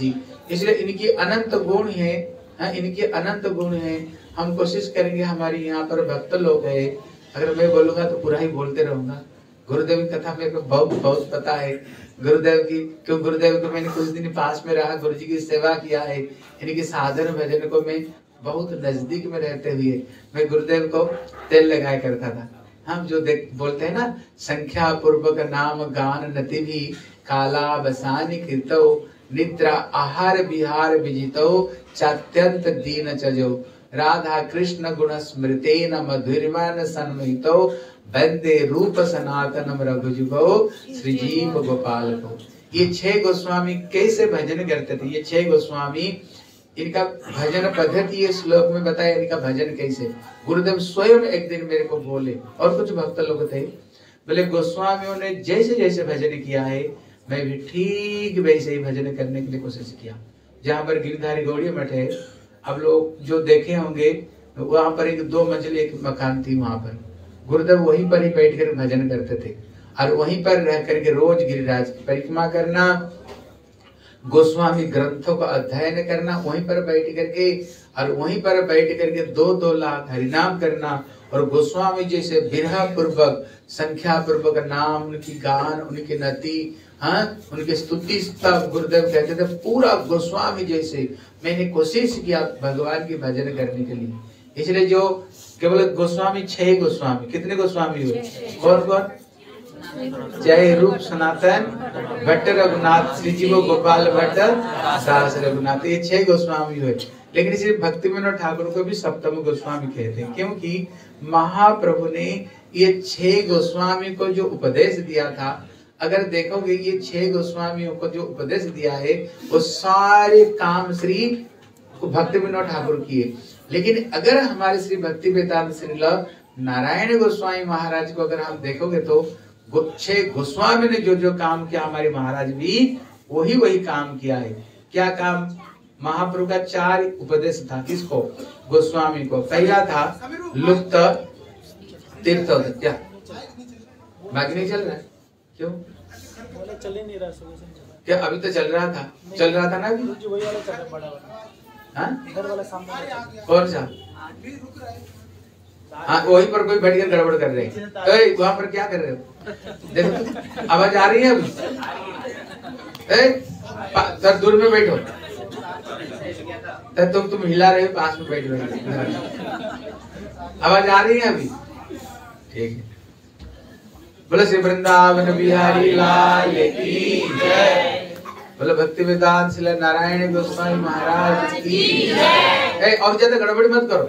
इसलिए इनकी अनंत गुण है, इनके अनंत गुण है। हम कोशिश करेंगे, हमारी यहाँ पर भक्त लोग है, अगर मैं बोलूंगा तो पूरा ही बोलते रहूंगा। गुरुदेव की कथा मेरे को बहुत पता है गुरुदेव की, क्यों गुरुदेव को मैंने कुछ दिन पास में रहा, गुरु जी की सेवा किया है। इनके साधन भजन को मैं बहुत नजदीक में रहते हुए मैं गुरुदेव को तेल लगाया करता था। हम जो बोलते हैं ना, संख्या पूर्वक नाम गान नति भी काला बसानी कृतो निद्रा आहार विहार विजितो चात्यंत दीन चजो राधा कृष्ण गुण स्मृतेन मधुरमान सन्महितो वंदे रूप सनातनम रघुजुगो श्रीजीव गोपाल को। ये 6 गोस्वामी कैसे भजन करते थे? ये 6 गोस्वामी, इनका भजन पद्धति ये श्लोक में बताया, इनका भजन कैसे। गुरुदेव स्वयं एक दिन मेरे को बोले, और कुछ भक्त लोग थे, बोले गोस्वामियों ने जैसे जैसे भजन किया है मैं भी ठीक वैसे ही भजन करने के लिए कोशिश किया। जहाँ पर गिरधारी गौड़ी मठ है, अब लोग जो देखे होंगे, वहां पर एक 2 मंजिल एक मकान थी। वहां पर गुरुदेव वहीं पर ही बैठ कर भजन करते थे, और वहीं पर रह करके रोज गिरिराज की परिक्रमा करना, गोस्वामी ग्रंथों का अध्ययन करना, वहीं पर बैठ करके, और वहीं पर बैठ करके 2-2 लाख हरिनाम करना, और गोस्वामी जैसे विरह पूर्वक संख्या पूर्वक नाम, उनकी गान, उनकी नति, उनकी स्तुति सब गुरुदेव कहते थे पूरा गोस्वामी जैसे। मैंने कोशिश किया भगवान की भजन करने के लिए। इसलिए जो केवल गोस्वामी 6 गोस्वामी, कितने गोस्वामी हुए? कौन कौन? जय रूप सनातन भट्ट रघुनाथ श्रीजीव गोपाल भट्ट दास रघुनाथ, ये 6 गोस्वामी हुए। लेकिन इसे भक्ति विनोद ठाकुर को भी सप्तम गोस्वामी कहते हैं, क्योंकि महाप्रभु ने ये 6 गोस्वामी को जो उपदेश दिया था, अगर देखोगे ये 6 गोस्वामियों को जो उपदेश दिया है वो सारे काम श्री भक्ति विनोद ठाकुर किए। लेकिन अगर हमारे श्री भक्ति वेदांत श्री नारायण गोस्वामी महाराज को अगर हम देखोगे तो 6 गोस्वामी ने जो जो काम किया, हमारे महाराज भी वही काम किया है। क्या काम? महाप्रभु का 4 उपदेश था। किसको? गोस्वामी को। पहला था लुप्त तीर्थ। क्या बाकी नहीं चल रहा है? क्यों चल ही नहीं रहा? क्या अभी तो चल रहा था ना अभी? वही वाला चल रहा बड़ा वाला। इधर वाला सामने कौन सा? वहीं पर कोई बैठ कर गड़बड़ कर रहे हैं। वहां पर क्या कर रहे हो? देखो आवाज आ रही है अभी? सर दूर में बैठो, तुम हिला रहे हो, पास में बैठ रहे। आवाज आ रही है अभी? ठीक है। बोलो श्री वृंदावन बिहारी लाल की जय। बोलो भक्ति वेदांत श्री नारायण गोस्वामी महाराज की जय। और ज्यादा गड़बड़ी मत करो।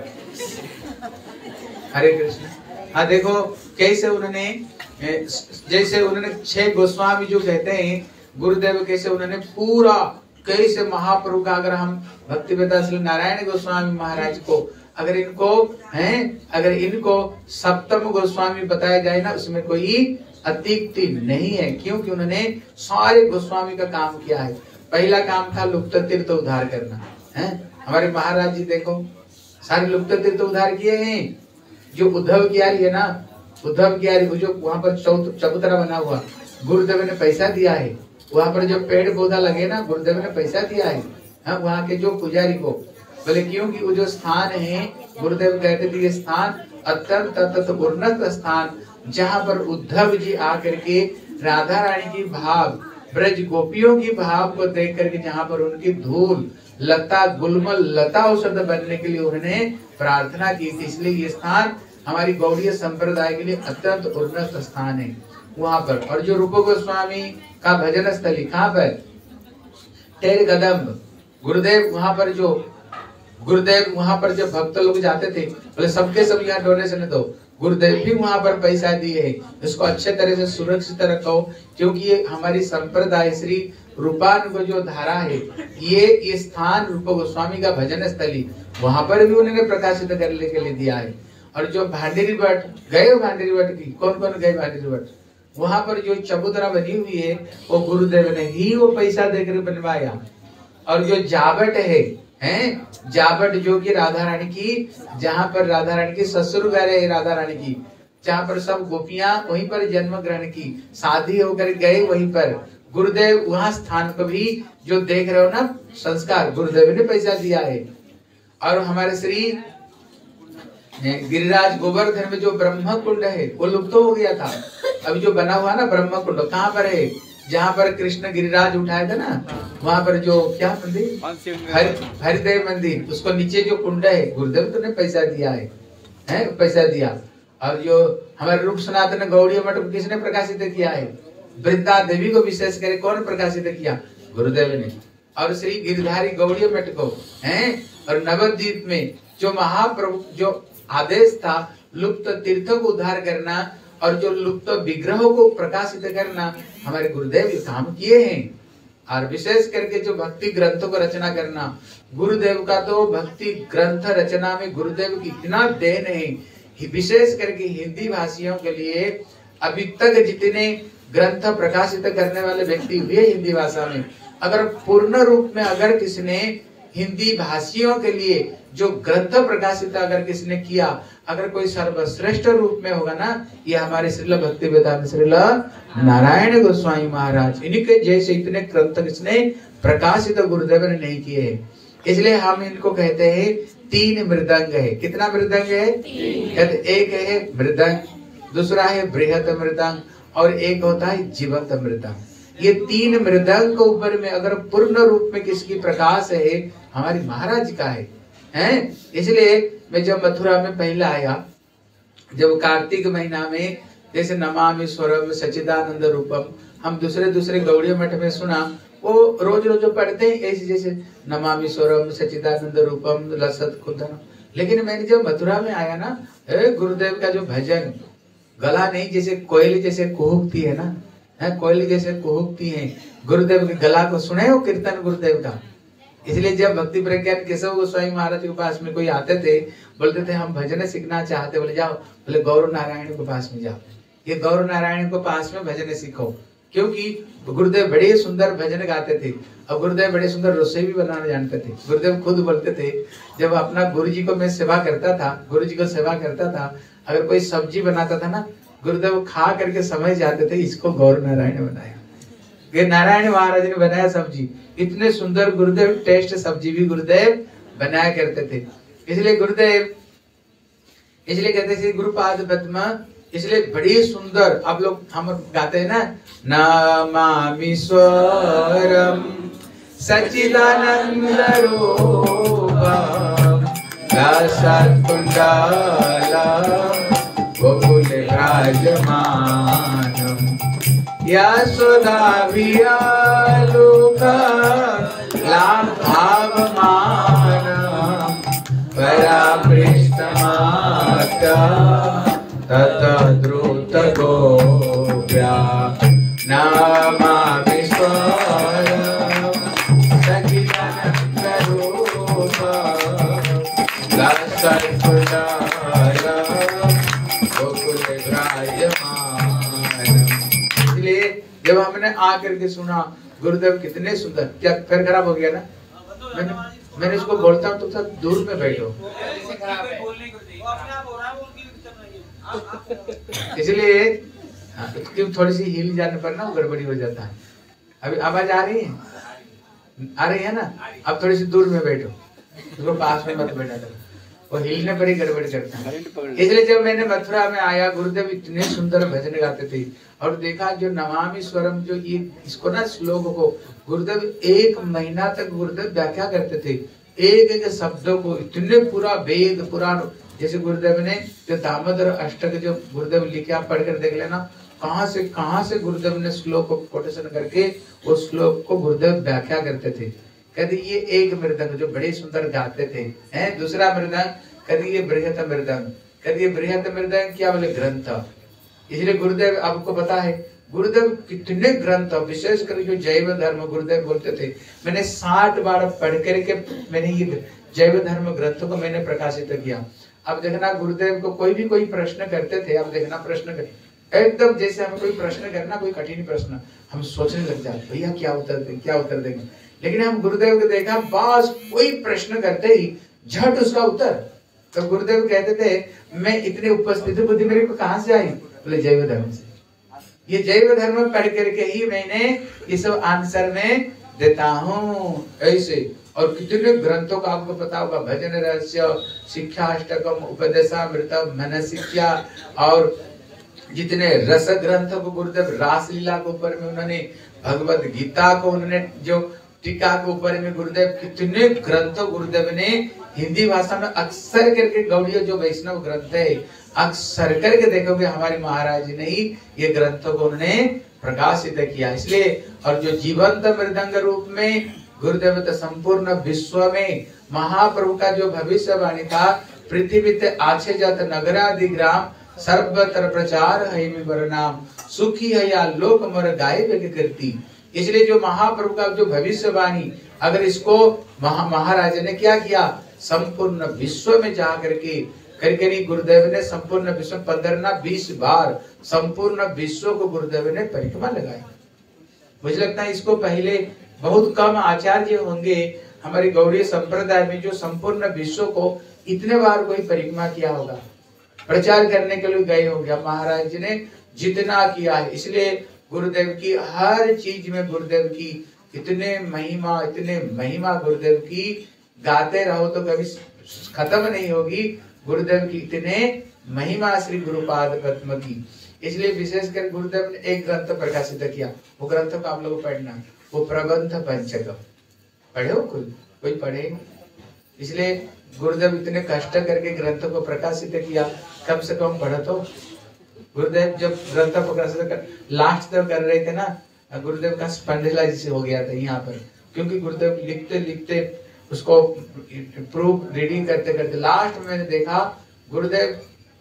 हरे कृष्ण। हाँ देखो कैसे उन्होंने, जैसे उन्होंने 6 गोस्वामी जो कहते हैं गुरुदेव, कैसे उन्होंने पूरा, कैसे महाप्रभु का, अगर हम भक्ति वेदांत श्री नारायण गोस्वामी महाराज को अगर इनको सप्तम गोस्वामी बताया जाए ना, उसमें कोई अतिक्ति नहीं है, क्योंकि उन्होंने सारे गोस्वामी का काम किया है। पहला काम था लुप्त तीर्थ उद्धार करना है। हमारे महाराज जी देखो सारे लुप्त तीर्थ उद्धार किए हैं। जो उद्धव कियारी है ना, उद्धव कियारी जो वहां पर चबूतरा बना हुआ, गुरुदेव ने पैसा दिया है। वहां पर जो पेड़ पौधा लगे ना, गुरुदेव ने पैसा दिया है। वहां के जो पुजारी को, बोले क्योंकि वो जो स्थान है, गुरुदेव कहते थे ये स्थान अत्यंत उन्नत स्थान, जहाँ पर उद्धव जी आकर के राधा रानी की भाव, ब्रज गोपियों की भाव को देख करके, जहाँ पर उनकी धूल लता गुलमल लता औषध बनने के लिए उन्होंने प्रार्थना की थी। इसलिए ये स्थान हमारी गौड़ीय संप्रदाय के लिए अत्यंत उन्नत स्थान है वहां पर। और जो रूप गोस्वामी का भजन स्थली कहाँ पर? टेर कदम। गुरुदेव वहां पर जब भक्त लोग जाते थे, बोले सबके सब यहाँ डोनेशन दो। गुरुदेव भी वहां पर पैसा दिए है। इसको अच्छे तरह से सुरक्षित रखो, क्योंकि ये हमारी संप्रदाय श्री रूपानुग जो धारा है, ये स्थान रूप गोस्वामी का भजन स्थली, वहां पर भी उन्होंने प्रकाशित करने के लिए दिया है। और जो भांडेरी भट्ट गए, भांडेरी भट्ट की कौन कौन गए? भांडेरी भट्ट वहां पर जो चबूतरा बनी हुई है वो गुरुदेव ने ही वो पैसा देकर बनवाया। और जो जावट है जावट जो कि राधा रानी की, जहाँ पर राधा रानी की ससुर घर है, राधा रानी की, जहाँ पर सब गोपियां वहीं पर जन्म ग्रहण की, शादी होकर गए वहीं पर, गुरुदेव वहां स्थान पर भी जो देख रहे हो ना संस्कार, गुरुदेव ने पैसा दिया है। और हमारे श्री गिरिराज गोवर्धन में जो ब्रह्म कुंड है वो लुप्त हो गया था। अभी जो बना हुआ ना ब्रह्म कुंड कहाँ पर है? जहाँ पर कृष्ण गिरिराज उठाए थे ना, वहां पर जो क्या मंदिर, हरिदेव मंदिर, उसको नीचे जो कुंड है गुरुदेव तो ने पैसा दिया है पैसा दिया। और जो हमारे रूप सनातन गौड़ी मठ को किसने प्रकाशित किया है? वृंदा देवी को विशेष कर कौन प्रकाशित किया? गुरुदेव ने। और श्री गिरधारी गौड़ी मठ को और नवद्वीप में जो महाप्रभु जो आदेश था लुप्त तीर्थों को उद्धार करना और जो लुप्त विग्रहों को प्रकाशित करना, हमारे गुरुदेव ये काम किए हैं। और विशेष करके जो भक्ति ग्रंथों को रचना करना, गुरुदेव का तो भक्ति ग्रंथ रचना में गुरुदेव की इतना देन है। विशेष करके हिंदी भाषियों के लिए अभी तक जितने ग्रंथ प्रकाशित करने वाले व्यक्ति हुए हिंदी भाषा में, अगर पूर्ण रूप में अगर किसने हिंदी भाषियों के लिए जो ग्रंथ प्रकाशित अगर किसने किया, अगर कोई सर्वश्रेष्ठ रूप में होगा ना, ये हमारे श्रील भक्ति वेदांत श्रील नारायण गोस्वामी महाराज, इनके जैसे इतने ग्रंथ किसने प्रकाशित गुरुदेव ने नहीं किए। इसलिए हम इनको कहते हैं तीन मृदंग है। कितना मृदंग है? एक है मृदंग, दूसरा है बृहत मृदंग और एक होता है जीवंत मृदंग। ये तीन मृदंग के ऊपर में अगर पूर्ण रूप में किसकी प्रकाश है? हमारी महाराज का है। इसलिए मैं जब मथुरा में पहला आया, जब कार्तिक महीना में जैसे नमामि स्वरम सच्चिदानंद रूपम हम दूसरे गौड़ी मठ में सुना, वो रोज रोज पढ़ते हैं ऐसे जैसे नमामि स्वरम सच्चिदानंद रूपम लसत खुदन। लेकिन मैंने जब मथुरा में आया ना, गुरुदेव का जो भजन गला नहीं, जैसे कोयली जैसे कुहुकती है ना, कोयली जैसे कुहुकती है, गुरुदेव के गला को सुने हो कीर्तन गुरुदेव का। इसलिए जब भक्ति प्रज्ञान केशव गोस्वामी महाराज के पास में कोई आते थे, बोलते थे हम भजन सीखना चाहते, बोले जाओ, बोले गौर नारायण के पास में जाओ, ये गौर नारायण के पास में भजन सीखो। क्योंकि गुरुदेव बड़े सुंदर भजन गाते थे और गुरुदेव बड़े सुंदर रसोई भी बनाना जानते थे। गुरुदेव खुद बोलते थे, जब अपना गुरु जी को मैं सेवा करता था, गुरु जी को सेवा करता था, अगर कोई सब्जी बनाता था ना, गुरुदेव खा करके समझ जाते थे इसको गौर नारायण बनाया, ये नारायण महाराज ने बनाया सब्जी। इतने सुंदर गुरुदेव टेस्ट सब्जी भी गुरुदेव बनाया करते थे। इसलिए गुरुदेव, इसलिए कहते थे गुरुपाद पद्म, इसलिए बड़ी सुंदर आप लोग हम गाते हैं ना, नमामि स्वरम सच्चिदानंद रूपम लसत्कुंडलम गोकुल विराजमानम यशोदा वियालुका लाभावमानम परापृष्ठमाता तथा द्रुत गोप्या नमामि स्वरम सच्चिदानंद रूपम लसत्कुंडलम गोकुल विराजमानम। इसलिए जब हमने आकर के सुना गुरुदेव कितने सुंदर, क्या फिर खराब हो गया ना? मैंने इसको बोलता हूँ तो सब दूर में बैठो, इसलिए क्यों थोड़ी सी हिल जाने पर ना वो गड़बड़ी हो जाता है। अभी आवाज आ रही है? आ रही है ना? अब थोड़ी सी दूर में बैठो, उसको पास में मत बैठा करो, वो हिलने पर ही गड़बड़ करता है। इसलिए जब मैंने मथुरा में आया, गुरुदेव इतने सुंदर भजन गाते थे और देखा जो नमामि स्वरम, जो ये इसको ना श्लोक को गुरुदेव 1 महीना तक गुरुदेव व्याख्या करते थे, एक एक शब्दों को, इतने पूरा वेद पुराण। जैसे गुरुदेव ने जो दामोदर अष्टक जो गुरुदेव लिखे, आप पढ़कर देख लेना, कहाँ से गुरुदेव ने श्लोक को कोटेशन करके उस श्लोक को गुरुदेव व्याख्या करते थे। कहते ये एक मृदंग जो बड़े सुंदर गाते थे, हैं दूसरा मृदंग कहते ये बृहत मृदंग, कहते ये बृहत मृदंग क्या बोले? ग्रंथ। इसलिए गुरुदेव, आपको पता है गुरुदेव कितने ग्रंथ, विशेष कर जो जैव धर्म गुरुदेव बोलते थे, मैंने 60 बार पढ़ करके मैंने ये जैव धर्म ग्रंथों को मैंने प्रकाशित किया। अब देखना गुरुदेव को कोई प्रश्न करते थे, अब देखना प्रश्न कर एकदम जैसे हमें कोई प्रश्न करना, कोई कठिन प्रश्न, हम सोचने लग जाते भैया क्या उत्तर देंगे। लेकिन हम गुरुदेव को देखा, बस कोई प्रश्न करते ही झट उसका उत्तर। तो गुरुदेव कहते थे मैं इतने उपस्थित बुद्धि मेरे को कहां से आई? बोले जैव धर्म से। ये जैव धर्म पढ़ करके ही मैंने ये सब आंसर में देता हूँ ऐसे। और कितने ग्रंथों का आपको पता होगा, भजन रहस्य, शिक्षा अष्टकम, उपदेशामृतम, मनसिक्या, और जितने रस ग्रंथों को गुरुदेव रासलीला के ऊपर में उन्होंने, भगवत गीता को उन्होंने जो टीका के ऊपर में गुरुदेव, कितने ग्रंथों गुरुदेव ने हिंदी भाषा में अक्सर करके, गौड़ीय जो वैष्णव ग्रंथ है अक्सर करके देखोगे हमारे महाराज ने ही ये ग्रंथों को उन्होंने प्रकाशित किया। इसलिए और जो जीवंत मृदंग रूप में गुरुदेव तो संपूर्ण विश्व में महाप्रभु का जो भविष्यवाणी था, पृथ्वी ते आछे जात नगरादि ग्राम, सर्वत्र प्रचार है मेरा नाम, सुखी है या लोक मर गाय वेग करती। इसलिए जो महाप्रभु का जो भविष्यवाणी, अगर इसको महाराज ने क्या किया, संपूर्ण विश्व में जा करके गुरुदेव ने संपूर्ण विश्व 15-20 बार संपूर्ण विश्व को गुरुदेव ने परिक्रमा लगाई। मुझे लगता है इसको पहले बहुत कम आचार्य होंगे हमारी गौड़ीय संप्रदाय में जो संपूर्ण विश्व को इतने बार कोई परिक्रमा किया होगा, प्रचार करने के लिए गए होंगे। महाराज जी ने जितना किया है, इसलिए गुरुदेव की हर चीज में गुरुदेव की इतने महिमा गुरुदेव की गाते रहो तो कभी खत्म नहीं होगी। गुरुदेव की इतने महिमा श्री गुरुपाद पद्म की। इसलिए विशेषकर गुरुदेव ने एक ग्रंथ प्रकाशित किया, वो ग्रंथ को आप लोगों को पढ़ना, वो प्रबंध पंचकम। पढ़े हो कोई पढ़े? इसलिए गुरुदेव इतने कष्ट करके ग्रंथ को प्रकाशित किया, कम से कम पढ़ो तो। गुरुदेव जब ग्रंथ प्रकाशित कर लास्ट तक कर रहे थे ना, गुरुदेव का स्पंडिलाइटिस हो गया था यहाँ पर, क्योंकि गुरुदेव लिखते लिखते उसको प्रूफ रीडिंग करते करते लास्ट में मैंने देखा गुरुदेव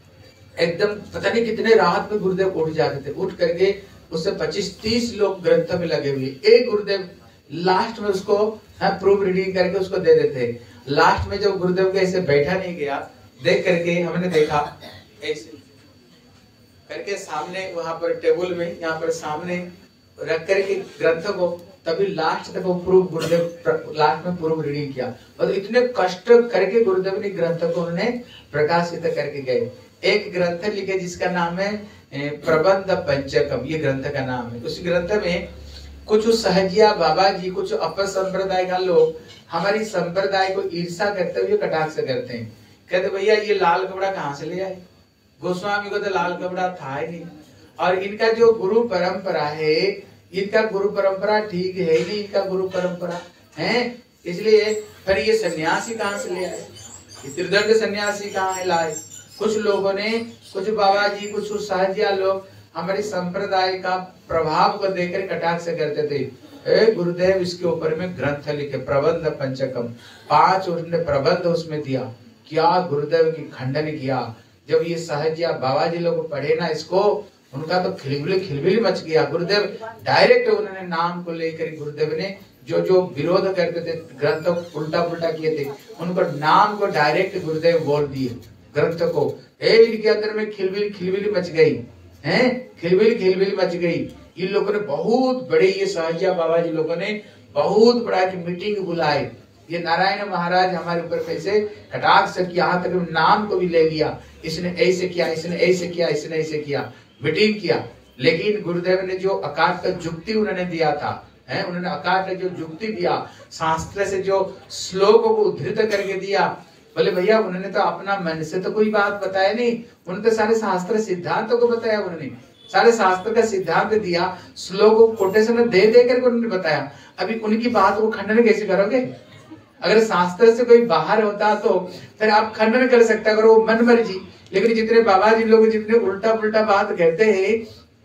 एकदम पता नहीं कितने राहत में गुरुदेव उठ जाते थे। उठ करके उससे 25-30 लोग ग्रंथ में लगे हुए, एक गुरुदेव लास्ट में उसको प्रूफ रीडिंग करके उसको दे देते। लास्ट में जब गुरुदेव के ऐसे बैठा नहीं गया, देख करके हमने देखा ऐसे करके सामने वहां पर टेबल में यहाँ पर सामने रख करके ग्रंथ को, तभी लास्ट तक वो प्रूफ गुरुदेव लास्ट में प्रूफ रीडिंग किया। और इतने कष्ट करके गुरुदेव ने ग्रंथ को उन्होंने प्रकाशित करके गए। एक ग्रंथ लिखे जिसका नाम है प्रबंध पंचकम, ये ग्रंथ का नाम है। उस ग्रंथ में कुछ सहजिया बाबा जी, कुछ अपर संप्रदाय का लोग हमारी संप्रदाय को ईर्षा करते हुए कटाक्ष करते हैं। कहते भैया ये लाल कपड़ा कहाँ से ले आए, गोस्वामी को तो लाल कपड़ा था ही नहीं, और इनका जो गुरु परंपरा है, इनका गुरु परंपरा ठीक है ही नहीं, इनका गुरु परंपरा है। इसलिए फिर ये सन्यासी कहाँ से ले आए, त्रिदंड सन्यासी कहाँ लाए। कुछ लोगों ने, कुछ बाबा जी, कुछ सहजिया लोग हमारे संप्रदाय का प्रभाव को देखकर कटाक्ष करते थे। गुरुदेव इसके ऊपर में ग्रंथ लिखे प्रबंध पंचकम, 5 उन्होंने प्रबंध उसमें दिया। क्या गुरुदेव की खंडन किया। जब ये सहजिया बाबा जी लोग पढ़े ना इसको, उनका तो खिलबिली मच गया। गुरुदेव डायरेक्ट उन्होंने नाम को लेकर, गुरुदेव ने जो विरोध करते थे, ग्रंथ उल्टा पुल्टा किए थे, उनको नाम को डायरेक्ट गुरुदेव बोल दिए ग्रंथ को। इनके अंदर में खिलबिली मच गई है, खिलबिली मच गई। इन लोगों ने बहुत बड़े, ये सहजिया बाबा जी लोगों ने बहुत बड़ा की मीटिंग बुलाए। ये नारायण महाराज हमारे ऊपर कैसे कटाक्ष किया, यहाँ तक नाम को भी ले लिया, इसने ऐसे किया, इसने ऐसे किया, इसने ऐसे किया, मीटिंग किया। लेकिन गुरुदेव ने जो अकाट का जुक्ति उन्होंने दिया था, उन्होंने अकाट जो जुक्ति दिया, शास्त्र से जो श्लोकों को उद्धृत करके दिया, बोले भैया उन्होंने तो अपना मन से तो कोई बात बताया नहीं, उन्होंने तो सारे शास्त्र सिद्धांतों को बताया। उन्होंने सारे शास्त्र का सिद्धांत दिया, श्लोक कोटेशन दे कर उन्होंने बताया। अभी उनकी बात को खंडन कैसे करोगे? अगर शास्त्र से कोई बाहर होता तो फिर आप खंडन कर सकते, अगर वो मन मर्जी। लेकिन जितने बाबा जी लोग जितने उल्टा पुल्टा बात कहते हैं,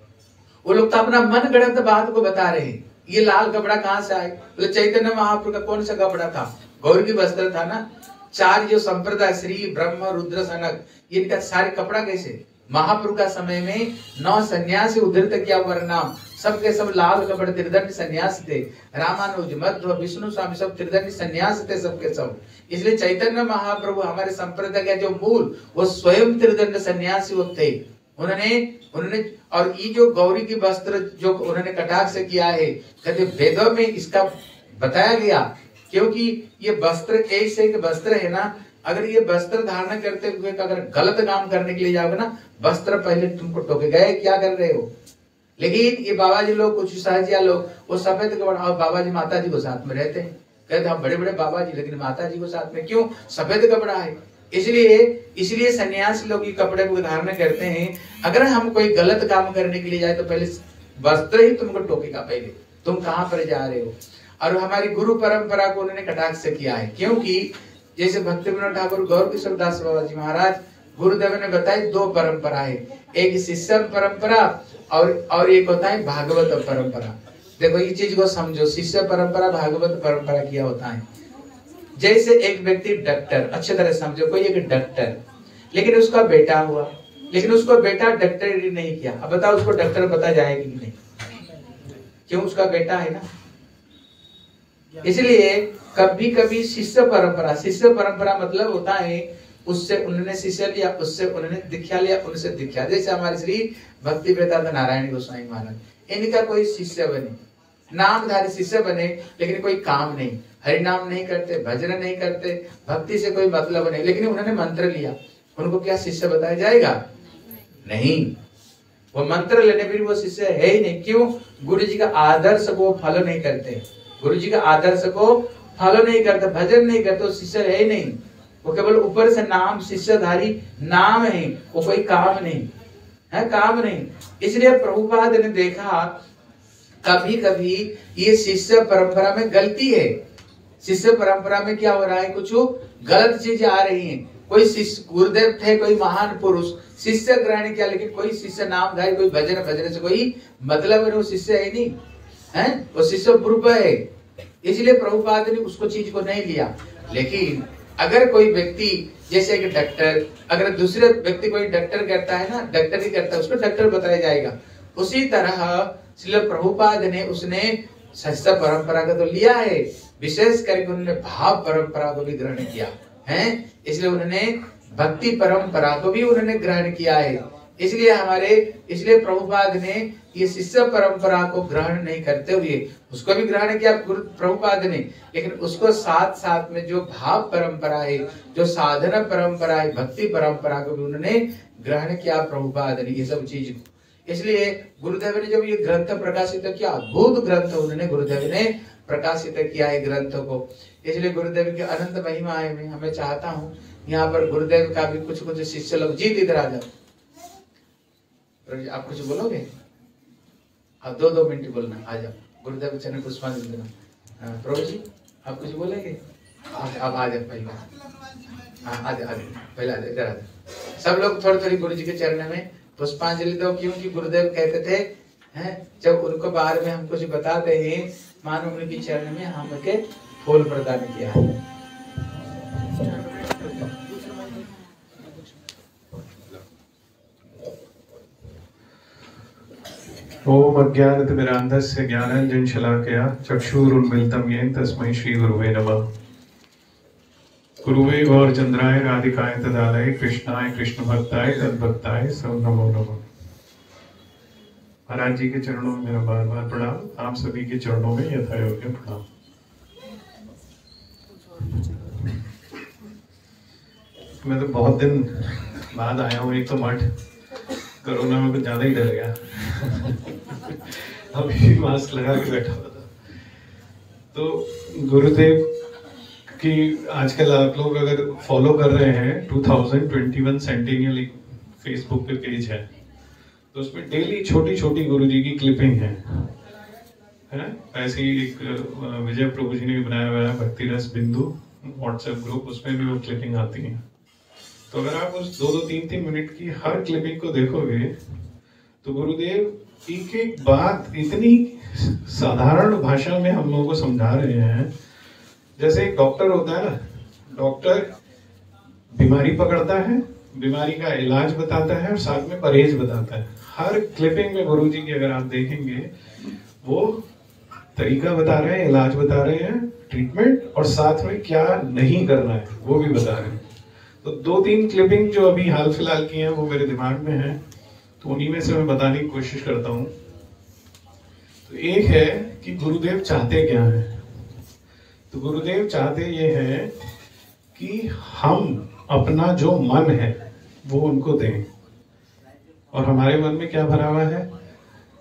वो लोग तो अपना मन गढ़ंत बात को बता रहे हैं। ये लाल कपड़ा कहाँ से आए? बोले चैतन्य महाप्रभु का कौन सा कपड़ा था? गौर की वस्त्र था ना। 4 जो संप्रदाय, श्री ब्रह्म रुद्र सनक, इनका सारे कपड़ा कैसे? महाप्रभु का समय में 9 सन्यासी उद्धृत किया वर्णाम, सबके सब लाल कपड़े त्रिदंड सन्यासी थे। रामानुज, मध्व, विष्णु स्वामी सब त्रिदंड सन्यासी थे सबके सब। इसलिए चैतन्य महाप्रभु हमारे संप्रदाय का जो मूल, वो स्वयं त्रिदंड सन्यासी वो थे। उन्होंने और ये जो गौरी की वस्त्र जो उन्होंने कटाक्ष किया है, कहते वेदों में इसका बताया गया, क्योंकि ये वस्त्र ऐसे एक वस्त्र है ना, अगर ये वस्त्र धारण करते हुए अगर गलत काम करने के लिए जाओगे ना, वस्त्र पहले तुमको टोकेगा, क्या कर रहे हो, लेकिन ये बाबा जी लोग, कुछ सहजिया लोग, वो सफेद कपड़ा और बाबा जी माता जी को साथ में रहते हैं। कहते हम बड़े बड़े बाबा जी, लेकिन माता जी को साथ में क्यों? सफेद कपड़ा है। इसलिए सन्यासी लोग ये कपड़े को धारण करते हैं। अगर हम कोई गलत काम करने के लिए जाए तो पहले वस्त्र ही तुमको टोकेगा, पहले तुम कहाँ पर जा रहे हो। और हमारी गुरु परंपरा को उन्होंने कटाक्ष किया है, क्योंकि जैसे भक्ति विनोद ठाकुर गौर किशोर दास बाबा जी महाराज गुरुदेव ने बताई दो परंपरा है, एक शिष्य परंपरा और एक होता है भागवत परंपरा। देखो ये चीज को समझो, शिष्य परंपरा भागवत परंपरा क्या होता है। जैसे एक व्यक्ति डॉक्टर, अच्छे तरह समझो, कोई एक डॉक्टर, लेकिन उसका बेटा हुआ, लेकिन उसको बेटा डॉक्टर नहीं किया। अब बताओ उसको डॉक्टर बता जाएगी कि नहीं? क्यों? उसका बेटा है ना। इसलिए कभी कभी शिष्य परंपरा मतलब होता है उससे उन्होंने शिष्य लिया, उससे उन्होंने दीक्षा लिया, उनसे दीक्षा। जैसे हमारे श्री भक्ति वेदांत नारायण गोस्वामी महाराज, इनका कोई शिष्य बने, नामधारी शिष्य बने, लेकिन कोई काम नहीं, हरि नाम नहीं करते, भजन नहीं करते, भक्ति से कोई मतलब नहीं, लेकिन उन्होंने मंत्र लिया, उनको क्या शिष्य बताया जाएगा? नहीं, वो मंत्र लेने पर वो शिष्य है ही नहीं। क्यों? गुरु जी का आदर्श को फॉलो नहीं करते, गुरु जी का आदर्श को फॉलो नहीं करते, भजन नहीं करते, वो शिष्य है ही नहीं। वो केवल ऊपर से नाम, शिष्यधारी नाम है, वो कोई काम नहीं है, काम नहीं। इसलिए प्रभुपाद ने देखा कभी कभी ये शिष्य परंपरा में गलती है, शिष्य परंपरा में क्या हो रहा है, कुछ गलत चीजें आ रही हैं। कोई शिष्य, गुरुदेव थे कोई महान पुरुष, शिष्य ग्रहण किया, लेकिन कोई शिष्य नामधारी, कोई भजन से कोई मतलब नहीं, वो शिष्य है नहीं है, वो शिष्य पूर्व है। इसलिए प्रभुपाद ने उसको चीज को नहीं लिया। लेकिन अगर कोई व्यक्ति, जैसे एक डॉक्टर, अगर दूसरे व्यक्ति कोई डॉक्टर करता है ना, डॉक्टर ही करता है, उसको डॉक्टर बताया जाएगा। उसी तरह श्रील प्रभुपाद ने उसने शिष्य परंपरा का तो लिया है, विशेष करके उन्होंने भाव परंपरा को भी ग्रहण किया है। इसलिए उन्होंने भक्ति परंपरा को भी उन्होंने ग्रहण किया है। इसलिए प्रभुपाद ने ये शिष्य परंपरा को ग्रहण नहीं करते हुए उसको भी ग्रहण किया प्रभुपाद ने, लेकिन उसको साथ साथ में जो भाव परंपरा है, जो साधना परंपरा है, भक्ति परंपरा को भी उन्होंने ग्रहण किया प्रभुपाद ने, ये सब चीज। इसलिए गुरुदेव ने जब ये ग्रंथ प्रकाशित किया, अद्भुत ग्रंथ उन्होंने गुरुदेव ने प्रकाशित किया है ग्रंथ को। इसलिए गुरुदेव की अनंत महिमा है। मैं हमें चाहता हूँ यहाँ पर गुरुदेव का भी कुछ शिष्य लोग, जीत इधर आ जाओ, आप कुछ बोलोगे? आप 2 मिनट बोलना, आ जाओ, गुरुदेव चरण पुष्पांजलि देना। प्रभु जी आप कुछ बोलेंगे? आप आ जाओ पहले, आ जाओ पहले, आ जाओ इधर, आ जाओ। सब लोग थोड़ी थोड़ी गुरु जी के चरण में पुष्पांजलि दो, क्योंकि गुरुदेव कहते थे हैं, जब उनको बारे में हम कुछ बताते हैं, मानो उनके चरण में हमके फूल प्रदान किया है। ओम अज्ञानतिमिरान्धस्य ज्ञानाञ्जनशलाकया चक्षुरुन्मीलितं येन तस्मै श्रीगुरुवे नमः। गुरुवे गौरचंद्राय राधिकाय तदालय कृष्णाय कृष्णभक्ताय तद्भक्ताय सब नमो नमः। महाराज जी के चरणों में मेरा बार बार प्रणाम, आप सभी के चरणों में यथायोग्य प्रणाम। मैं तो बहुत दिन बाद आया हूँ, एक तो मठ कोरोना में कुछ ज्यादा ही डर गया अभी मास्क लगा के बैठा हुआ था। तो गुरुदेव कि आजकल आप लोग अगर फॉलो कर रहे हैं 2021 सेंटेनियल फेसबुक पे पेज है, तो उसमें डेली छोटी छोटी गुरुजी की क्लिपिंग है। ऐसे ही एक विजय प्रभु जी ने भी बनाया हुआ है भक्ति रस बिंदु व्हाट्सएप ग्रुप, उसमें भी वो क्लिपिंग आती है। तो अगर आप उस 2-3 मिनट की हर क्लिपिंग को देखोगे तो गुरुदेव एक एक बात इतनी साधारण भाषा में हम लोगों को समझा रहे हैं। जैसे एक डॉक्टर होता है ना, डॉक्टर बीमारी पकड़ता है, बीमारी का इलाज बताता है और साथ में परहेज बताता है। हर क्लिपिंग में गुरुजी की अगर आप देखेंगे वो तरीका बता रहे हैं, इलाज बता रहे हैं, ट्रीटमेंट, और साथ में क्या नहीं करना है वो भी बता रहे हैं। तो 2-3 क्लिपिंग जो अभी हाल फिलहाल की हैं वो मेरे दिमाग में है, तो उन्हीं में से मैं बताने की कोशिश करता हूँ। तो एक है कि गुरुदेव चाहते क्या है। तो गुरुदेव चाहते ये हैं कि हम अपना जो मन है वो उनको दें। और हमारे मन में क्या भरा हुआ है?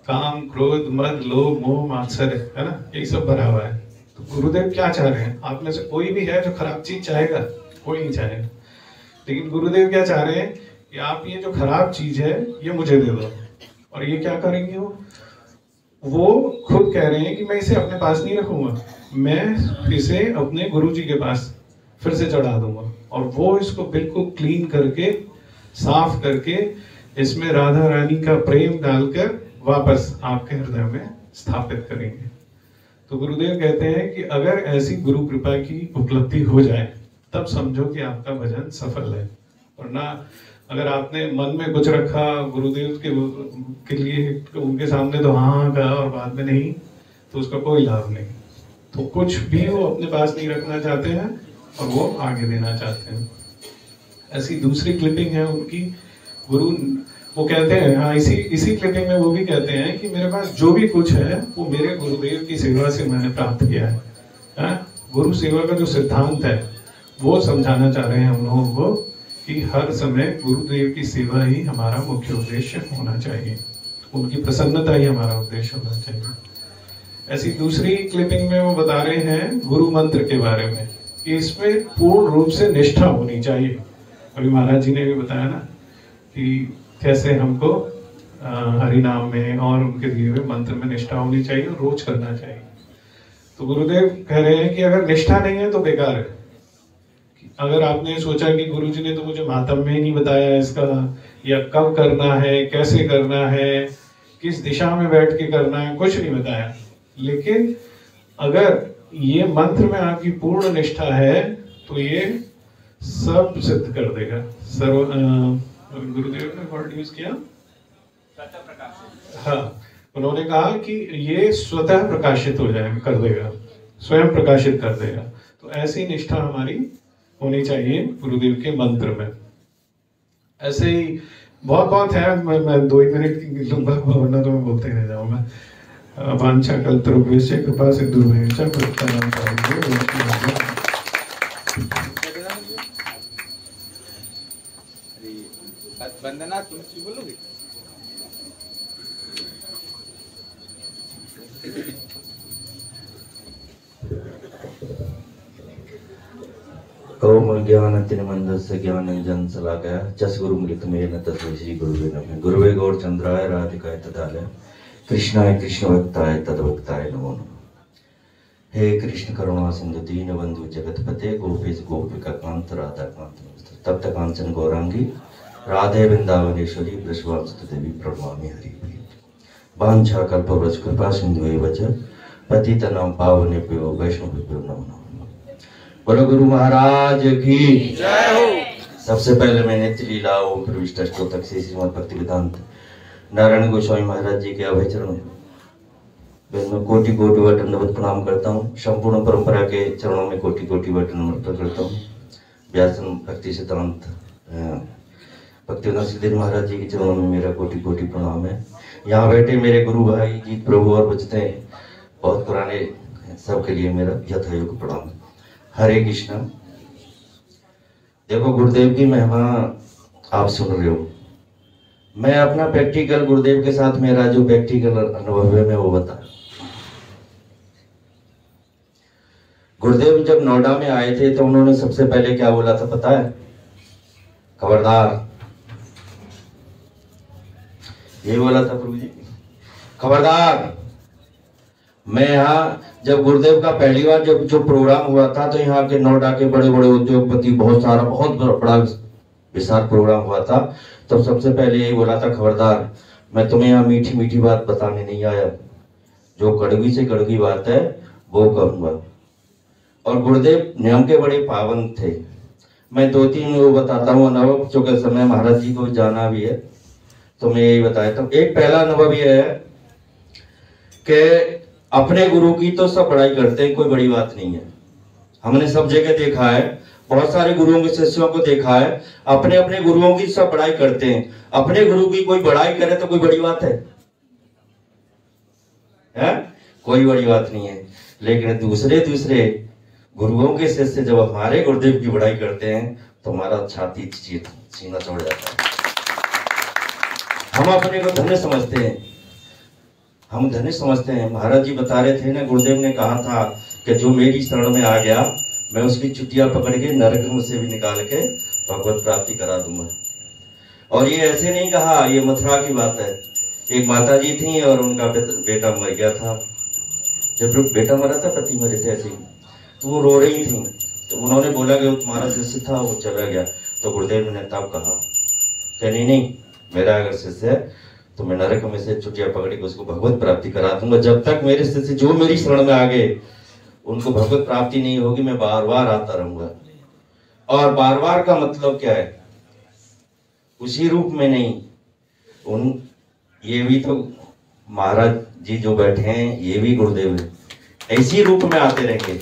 काम, क्रोध, मद, लोभ, मोह, मात्सर्य, है ना, यही सब भरा हुआ है। तो गुरुदेव क्या चाह रहे हैं? आप में से कोई भी है जो खराब चीज चाहेगा? कोई नहीं चाहेगा। लेकिन गुरुदेव क्या चाह रहे हैं कि आप ये जो खराब चीज है ये मुझे दे दो। और ये क्या करेंगे? वो खुद कह रहे हैं कि मैं इसे अपने पास नहीं रखूंगा, मैं इसे अपने गुरु जी के पास फिर से चढ़ा दूंगा, और वो इसको बिल्कुल क्लीन करके, साफ करके, इसमें राधा रानी का प्रेम डालकर वापस आपके हृदय में स्थापित करेंगे। तो गुरुदेव कहते हैं कि अगर ऐसी गुरु कृपा की उपलब्धि हो जाए तब समझो कि आपका भजन सफल है। और ना अगर आपने मन में कुछ रखा गुरुदेव के लिए, तो उनके सामने तो हाँ कहा और बाद में नहीं, तो उसका कोई लाभ नहीं। तो कुछ भी वो अपने पास नहीं रखना चाहते हैं और वो आगे देना चाहते हैं। ऐसी दूसरी क्लिपिंग है उनकी, गुरु वो कहते हैं, हाँ इसी क्लिपिंग में वो भी कहते हैं कि मेरे पास जो भी कुछ है वो मेरे गुरुदेव की सेवा से मैंने प्राप्त किया है। गुरु सेवा का जो सिद्धांत है वो समझाना चाह रहे हैं हम लोगों को कि हर समय गुरुदेव की सेवा ही हमारा मुख्य उद्देश्य होना चाहिए, उनकी प्रसन्नता ही हमारा उद्देश्य होना चाहिए। ऐसी दूसरी क्लिपिंग में वो बता रहे हैं गुरु मंत्र के बारे में कि इसमें पूर्ण रूप से निष्ठा होनी चाहिए। अभी महाराज जी ने भी बताया ना कि कैसे हमको हरि नाम में और उनके दिए हुए मंत्र में निष्ठा होनी चाहिए और रोज करना चाहिए। तो गुरुदेव कह रहे हैं कि अगर निष्ठा नहीं है तो बेकार है। अगर आपने सोचा कि गुरुजी ने तो मुझे मातम में ही नहीं बताया इसका, या कब करना है, कैसे करना है, किस दिशा में बैठ के करना है, कुछ नहीं बताया, लेकिन अगर ये मंत्र में आपकी पूर्ण निष्ठा है तो ये सब सिद्ध कर देगा। गुरुदेव ने वर्ड यूज किया, हाँ, उन्होंने कहा कि ये स्वतः प्रकाशित हो जाएगा, कर देगा, स्वयं प्रकाशित कर देगा। तो ऐसी निष्ठा हमारी होनी चाहिए गुरुदेव के मंत्र में। ऐसे ही बहुत है, मैं 2 ही मिनट की लूंगा, वरना तो मैं बोलते ही रह जाऊंगा। वांछा कल्पतरुभ्यश्च कृपा सिन्धुभ्यश्च पतितानां पावनेभ्यो। वंदना तुम कुछ बोलोगे? ओम ज्ञानतिमिरन्धस्य ज्ञानाञ्जनं शलाकया चक्षुरुन्मिलितं तस्मै श्री गुरुवे नमः। गुरुवे गौरचन्द्राय राधिकाय तदालय कृष्णाय कृष्णभक्ताय तद्भक्ताय नमो नमः। हे कृष्ण करुणा सिंधु दीनबंधु जगतपते गोपेश गोपिका कांत राधा कांत तप्त कांचन गौरांगी राधे वृंदावनेश्वरी वृषभानुसुते देवी प्रणमामि हरि। वांछा कल्पवृक्ष कृपा सिंधु एव च पतितानां पावनेभ्यो वैष्णवेभ्यो नमो नमः। बोलो गुरु महाराज की जय हो। सबसे पहले मैं नित्य लीलाओं प्रविष्ट अष्टोत्तर से श्रीमद् भक्ति वेदांत नारायण गोस्वामी महाराज जी के अभय चरणों में कोटि कोटि बार दंडवत प्रणाम करता हूँ। संपूर्ण परंपरा के चरणों में कोटि कोटि बार नमस्कार करता हूँ। व्यासन भक्ति सिद्धांत भक्तिवेदांत सिद्धेश्वर महाराज जी के चरणों में मेरा कोटि कोटि प्रणाम है। यहाँ बैठे मेरे गुरु भाई जीत प्रभु और बचते बहुत पुराने, सबके लिए मेरा यथायोग प्रणाम। हरे कृष्ण। देखो गुरुदेव की महिमा आप सुन रहे हो। मैं अपना प्रैक्टिकल गुरुदेव के साथ मेरा जो प्रैक्टिकल अनुभव है मैं वो बता। गुरुदेव जब नोएडा में आए थे तो उन्होंने सबसे पहले क्या बोला था पता है? खबरदार, ये बोला था प्रभु जी, खबरदार। मैं यहाँ जब गुरुदेव का पहली बार जब जो प्रोग्राम हुआ था तो यहाँ के नोएडा के बड़े बड़े उद्योगपति बहुत बड़ा विशाल प्रोग्राम हुआ था, तो सबसे पहले यही बोला था, खबरदार, मैं तुम्हें यहाँ मीठी मीठी बात बताने नहीं आया, जो कड़वी से कड़वी बात है वो कहूंगा। और गुरुदेव नियम के बड़े पावन थे। मैं 2-3 वो बताता हूँ अनुभव, चूंकि समय महाराज जी को जाना भी है तो मैं यही बताता हूँ। एक पहला अनुभव यह है कि अपने गुरु की तो सब बड़ाई करते हैं, कोई बड़ी बात नहीं है। हमने सब जगह देखा है, बहुत सारे गुरुओं के शिष्यों को देखा है, अपने अपने गुरुओं की सब बड़ाई करते हैं। अपने गुरु की कोई बड़ाई करे तो कोई बड़ी बात है? कोई बड़ी बात नहीं है। लेकिन दूसरे गुरुओं के शिष्य जब हमारे गुरुदेव की बड़ाई करते हैं तो हमारा छाती सीना चढ़ जाता है। हम अपने को धन्य समझते हैं। हम धन्य समझते हैं। महाराज जी बता रहे थे ना, गुरुदेव ने कहा था कि जो मेरी शरण में आ गया मैं उसकी चुटिया पकड़ के नरक से भी निकाल के भगवत प्राप्ति करा दूंगा। और ये ऐसे नहीं कहा, ये मथुरा की बात है। एक माता जी थी और उनका बेटा मर गया था। जब बेटा मरा था, पति मरे थे, ऐसे ही तो वो रो रही थी। तो उन्होंने बोला कि वो तुम्हारा शिष्य था, वो चला गया। तो गुरुदेव ने तब कहा कि नहीं, मेरा अगर शिष्य है तो मैं नरक में से चुटिया पकड़ के उसको भगवत प्राप्ति करा दूंगा। जब तक मेरे शिष्य जो मेरी शरण में आ गए उनको भगवत प्राप्ति नहीं होगी, मैं बार बार आता रहूंगा। और बार बार का मतलब क्या है? उसी रूप में नहीं, ये भी तो महाराज जी जो बैठे हैं ये भी गुरुदेव है, ऐसी रूप में आते रहेंगे।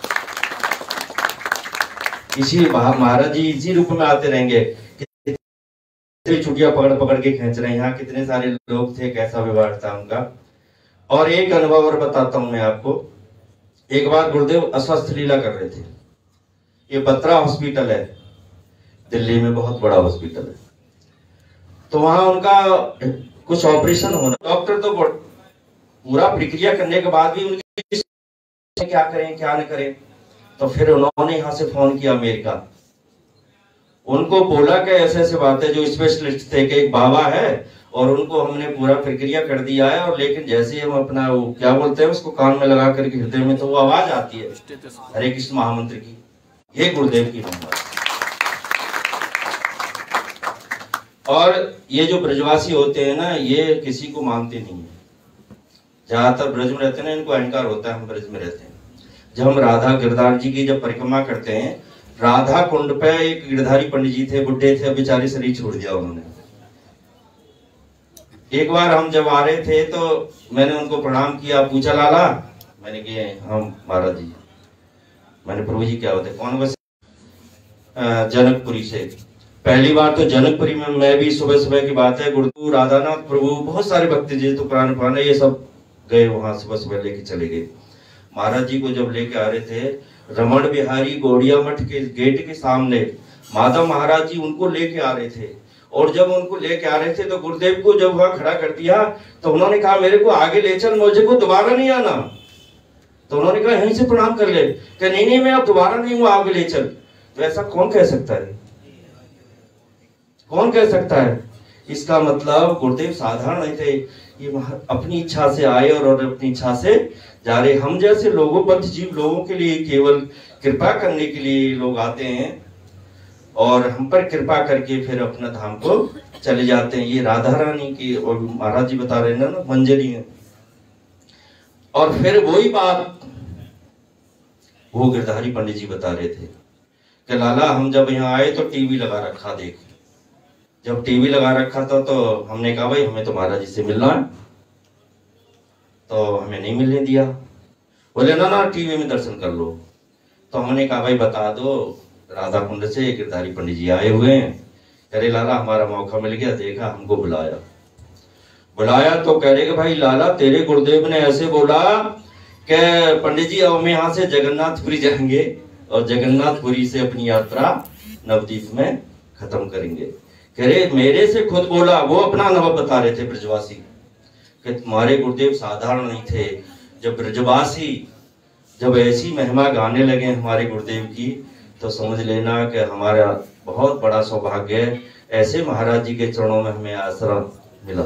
इसी महाराज जी इसी रूप में आते रहेंगे। कितनी छुट्टियां पकड़ पकड़ के खींच रहे हैं। यहाँ कितने सारे लोग थे, कैसा व्यवहार था उनका। और एक अनुभव और बताता हूं मैं आपको। एक बार गुरुदेव अस्वस्थ लीला कर रहे थे। ये बत्रा हॉस्पिटल है, दिल्ली में बहुत बड़ा हॉस्पिटल है। तो वहां उनका कुछ ऑपरेशन होना, डॉक्टर तो पूरा प्रक्रिया करने के बाद भी उनकी क्या करें क्या न करें। तो फिर उन्होंने यहाँ से फोन किया अमेरिका, उनको बोला कि ऐसे ऐसे बात है। जो स्पेशलिस्ट थे कि एक बाबा है और उनको हमने पूरा प्रक्रिया कर दिया है, और लेकिन जैसे हम अपना वो क्या बोलते हैं उसको कान में लगा करके हृदय में, तो वो आवाज आती है हरे कृष्ण महामंत्र की। ये गुरुदेव की महिमा। और ये जो ब्रजवासी होते हैं ना, ये किसी को मानते नहीं है। ज्यादातर ब्रज में रहते हैं ना, इनको अहंकार होता है हम ब्रज में रहते हैं। जब हम राधा गिरधार जी की जब परिक्रमा करते हैं, राधा कुंड पे एक गिरधारी पंडित जी थे, बुढ़े थे, बेचारे शरीर छोड़ दिया उन्होंने। एक बार हम जब आ रहे थे तो मैंने उनको प्रणाम किया, पूछा लाला, मैंने कहा हम महाराज जी। मैंने प्रभु जी क्या होते? कौन? बस जनकपुरी से। पहली बार तो जनकपुरी में मैं भी सुबह सुबह की बात है, गुरु राधानाथ प्रभु बहुत सारे भक्त जी तो पुराने पुराने ये सब गए वहां, सुबह सुबह लेके चले गए। महाराज जी को जब लेके आ रहे थे, रमण बिहारी गौड़िया मठ के गेट के सामने माधव महाराज जी उनको लेके आ रहे थे। और जब उनको लेके आ रहे थे तो गुरुदेव को जब वहां खड़ा कर दिया तो उन्होंने कहा मेरे को आगे ले चल, मुझे को दोबारा नहीं आना। तो उन्होंने कहा यहीं से प्रणाम कर ले। कि नहीं नहीं, मैं अब दोबारा नहीं हूं, आगे ले चल। तो ऐसा कौन कह सकता है? कौन कह सकता है? इसका मतलब गुरुदेव साधारण नहीं थे, ये अपनी इच्छा से आए और अपनी इच्छा से जा रहे। हम जैसे लोगों, बद्ध जीव लोगों के लिए केवल कृपा करने के लिए लोग आते हैं और हम पर कृपा करके फिर अपना धाम को चले जाते हैं। ये राधा रानी की, और महाराज जी बता रहे हैं ना, मंजरी है। और फिर वही बात वो गिरधारी पंडित जी बता रहे थे कि लाला हम जब यहाँ आए तो टीवी लगा रखा, देख। जब टीवी लगा रखा था तो हमने कहा भाई हमें तो महाराज जी से मिलना है, तो हमें नहीं मिलने दिया। बोले ना ना, टीवी में दर्शन कर लो। तो हमने कहा भाई बता दो, राधा कुंड से गिरधारी पंडित जी आए हुए हैं। अरे लाला हमारा मौका मिल गया, देखा हमको बुलाया तो कह रहे कि भाई लाला तेरे गुरुदेव ने ऐसे बोला कि पंडित जी अब हम यहाँ से जगन्नाथपुरी जाएंगे और जगन्नाथपुरी से अपनी यात्रा नवद्वीप में खत्म करेंगे। कह रहे मेरे से खुद बोला, वो अपना अनुभव बता रहे थे ब्रजवासी, कि तुम्हारे गुरुदेव साधारण नहीं थे। जब ब्रजवासी जब ऐसी महिमा गाने लगे हमारे गुरुदेव की, तो समझ लेना कि हमारा बहुत बड़ा सौभाग्य है, ऐसे महाराज जी के चरणों में हमें आसरा मिला।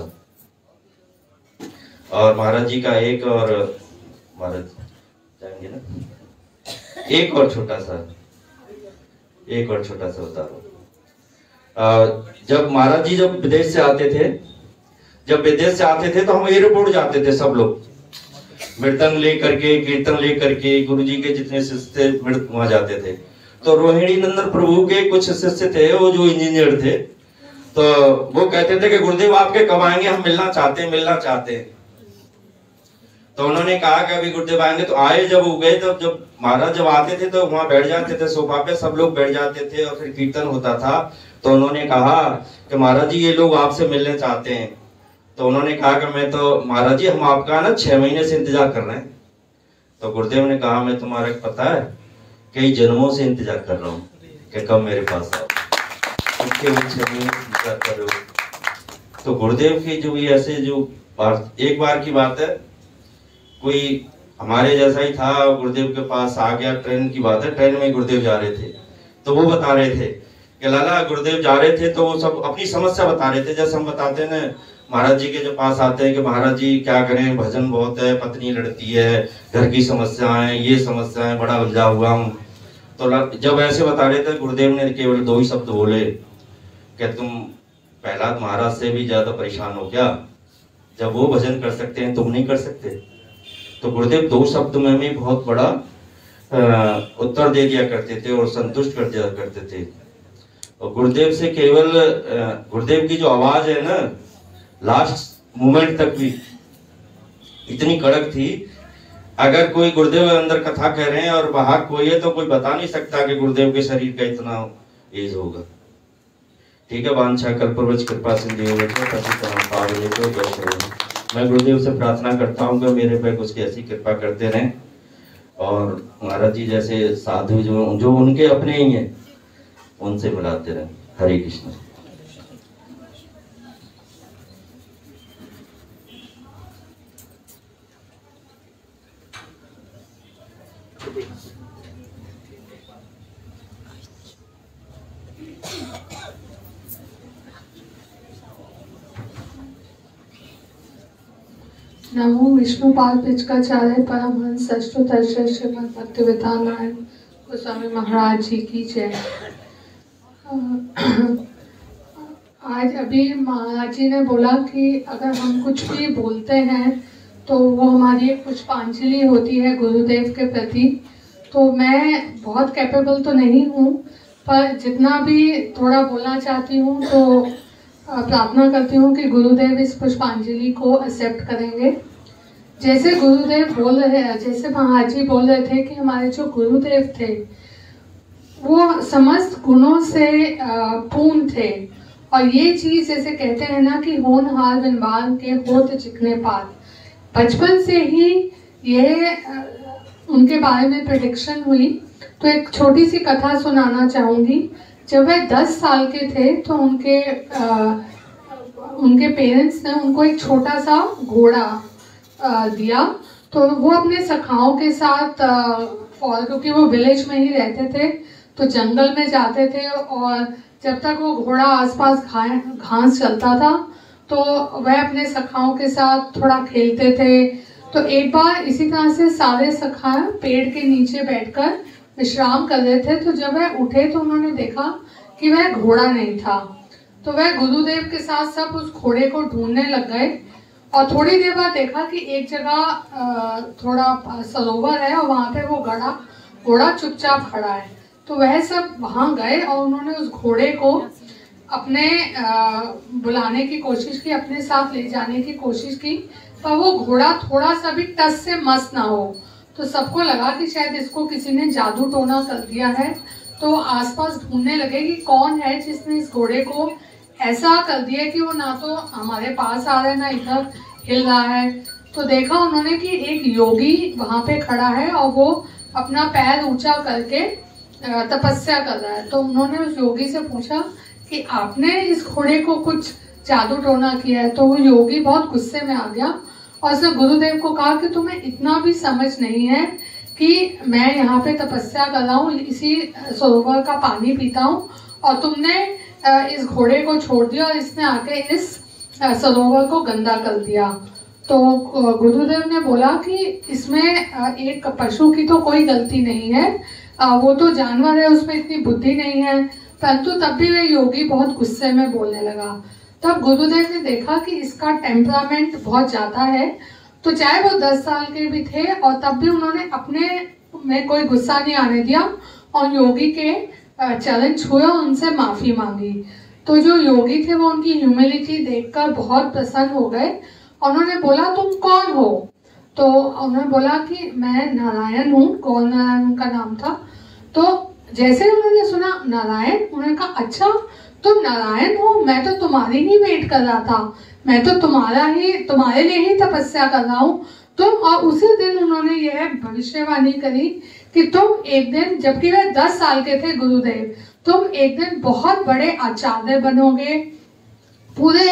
और महाराज जी का एक और महाराज जाएंगे ना, एक और छोटा सा बता रहा हूँ। जब महाराज जी जब विदेश से आते थे तो हम एयरपोर्ट जाते थे, सब लोग मृदंग लेकर के, कीर्तन लेकर के, गुरु जी के जितने शिष्य थे वहां जाते थे। तो रोहिणी नंदन प्रभु के कुछ शिष्य थे, वो जो इंजीनियर थे, तो वो कहते थे कि गुरुदेव आपके कब आएंगे, हम मिलना चाहते हैं। तो उन्होंने कहा कि अभी गुरुदेव आएंगे। तो आए जब वो गए, तो जब महाराज जब आते थे तो वहां बैठ जाते थे सोफा पे, सब लोग बैठ जाते थे और फिर कीर्तन होता था। तो उन्होंने कहा कि महाराज जी ये लोग आपसे मिलने चाहते हैं। तो उन्होंने कहा कि मैं तो महाराज जी हम आपका ना 6 महीने से इंतजार कर रहे हैं। तो गुरुदेव ने कहा मैं तुम्हारा पता है कई जन्मों से इंतजार कर रहा हूँ कि कब मेरे पास आओ। 6 महीने इंतजार कर रहे हो। तो गुरुदेव की जो ये ऐसे जो एक बार की बात है, कोई हमारे जैसा ही था, गुरुदेव के पास आ गया, ट्रेन की बात है, ट्रेन में गुरुदेव जा रहे थे, तो वो बता रहे थे कि लाला गुरुदेव जा रहे थे तो वो सब अपनी समस्या बता रहे थे, जैसे हम बताते हैं ना महाराज जी के जो पास आते हैं कि महाराज जी क्या करें, भजन बहुत है, पत्नी लड़ती है, घर की समस्याएं, ये समस्याएं, बड़ा उलझा हुआ हूँ। तो जब ऐसे बता रहे थे, गुरुदेव ने केवल 2 ही शब्द बोले कि तुम प्रहलाद महाराज से भी ज्यादा परेशान हो क्या? जब वो भजन कर सकते हैं तुम नहीं कर सकते? तो गुरुदेव 2 शब्द में भी बहुत बड़ा उत्तर दे दिया करते थे और संतुष्ट कर दिया करते थे। और गुरुदेव से केवल गुरुदेव की जो आवाज है ना, लास्ट मोमेंट तक भी इतनी कड़क थी, अगर कोई गुरुदेव अंदर कथा कह रहे हैं और बाहर कोई है तो कोई बता नहीं सकता कि गुरुदेव के शरीर का इतना एज होगा। ठीक है, वांछा कल्पवृक्ष कृपा सिंधु मैं गुरुदेव से प्रार्थना करता हूँ कि मेरे पे कुछ ऐसी कृपा करते रहें और महाराज जी जैसे साधु जो उनके अपने ही हैं उनसे मिलाते रहें। हरे कृष्ण। नमो विष्णुपाद पिचकाचार्य परमहंस अष्टोत्तर श्रीमद् भक्तिवेदांत नारायण गोस्वामी महाराज जी की जय। आज अभी महाराज जी ने बोला कि अगर हम कुछ भी बोलते हैं तो वो हमारी एक पुष्पांजलि होती है गुरुदेव के प्रति। तो मैं बहुत कैपेबल तो नहीं हूँ, पर जितना भी थोड़ा बोलना चाहती हूँ तो प्रार्थना करती हूँ कि गुरुदेव इस पुष्पांजलि को एक्सेप्ट करेंगे। जैसे गुरुदेव बोल रहे हैं, जैसे महाराज जी बोल रहे थे कि हमारे जो गुरुदेव थे वो समस्त गुणों से पूर्ण थे। और ये चीज जैसे कहते हैं ना कि होनहार बिनबान के होत चिकने पात, बचपन से ही ये उनके बारे में प्रेडिक्शन हुई। तो एक छोटी सी कथा सुनाना चाहूँगी। जब वह 10 साल के थे तो उनके पेरेंट्स ने उनको एक छोटा सा घोड़ा दिया। तो वो अपने सखाओं के साथ क्योंकि वो विलेज में ही रहते थे तो जंगल में जाते थे, और जब तक वो घोड़ा आसपास घास चलता था तो वह अपने सखाओं के साथ थोड़ा खेलते थे। तो एक बार इसी तरह से सारे सखा पेड़ के नीचे बैठकर विश्राम कर रहे थे। तो जब वह उठे तो उन्होंने देखा कि वह घोड़ा नहीं था। तो वह गुरुदेव के साथ सब उस घोड़े को ढूंढने लग गए, और थोड़ी देर बाद देखा कि एक जगह थोड़ा सरोवर है और वहां पे वो घोड़ा चुपचाप खड़ा है। तो वह सब वहां गए और उन्होंने उस घोड़े को अपने बुलाने की कोशिश की, अपने साथ ले जाने की कोशिश की, पर वो घोड़ा थोड़ा सा भी टस से मस ना हो। तो सबको लगा कि शायद इसको किसी ने जादू टोना कर दिया है। तो आसपास ढूंढने लगे कि कौन है जिसने इस घोड़े को ऐसा कर दिया कि वो ना तो हमारे पास आ रहा है ना इधर हिल रहा है। तो देखा उन्होंने कि एक योगी वहां पे खड़ा है और वो अपना पैर ऊंचा करके तपस्या कर रहा है। तो उन्होंने उस योगी से पूछा कि आपने इस घोड़े को कुछ जादू टोना किया है। तो वो योगी बहुत गुस्से में आ गया और उसने गुरुदेव को कहा कि तुम्हें इतना भी समझ नहीं है कि मैं यहाँ पे तपस्या कर रहा हूँ, इसी सरोवर का पानी पीता हूँ, और तुमने इस घोड़े को छोड़ दिया और इसने आके इस सरोवर को गंदा कर दिया। तो गुरुदेव ने बोला कि इसमें एक पशु की तो कोई गलती नहीं है, वो तो जानवर है, उसमें इतनी बुद्धि नहीं है। परंतु तब भी वह योगी बहुत गुस्से में बोलने लगा। तब गुरुदेव ने देखा कि इसका टेम्परामेंट बहुत ज्यादा है। तो चाहे वो 10 साल के भी थे और तब भी उन्होंने अपने में कोई गुस्सा नहीं आने दिया और योगी के चरण छुए और उनसे माफी मांगी। तो जो योगी थे वो उनकी ह्यूमिलिटी देखकर बहुत प्रसन्न हो गए। उन्होंने बोला तुम कौन हो? तो उन्होंने बोला कि मैं नारायण हूँ। गौर नारायण उनका नाम था। तो जैसे उन्होंने सुना नारायण, उन्होंने कहा अच्छा तुम नारायण हो, मैं तो तुम्हारी ही वेट कर रहा था, मैं तो तुम्हारे लिए ही तपस्या कर रहा हूँ तुम। और उसी दिन उन्होंने यह भविष्यवाणी करी कि तुम एक दिन, जबकि वह 10 साल के थे गुरुदेव, तुम एक दिन बहुत बड़े आचार्य बनोगे, पूरे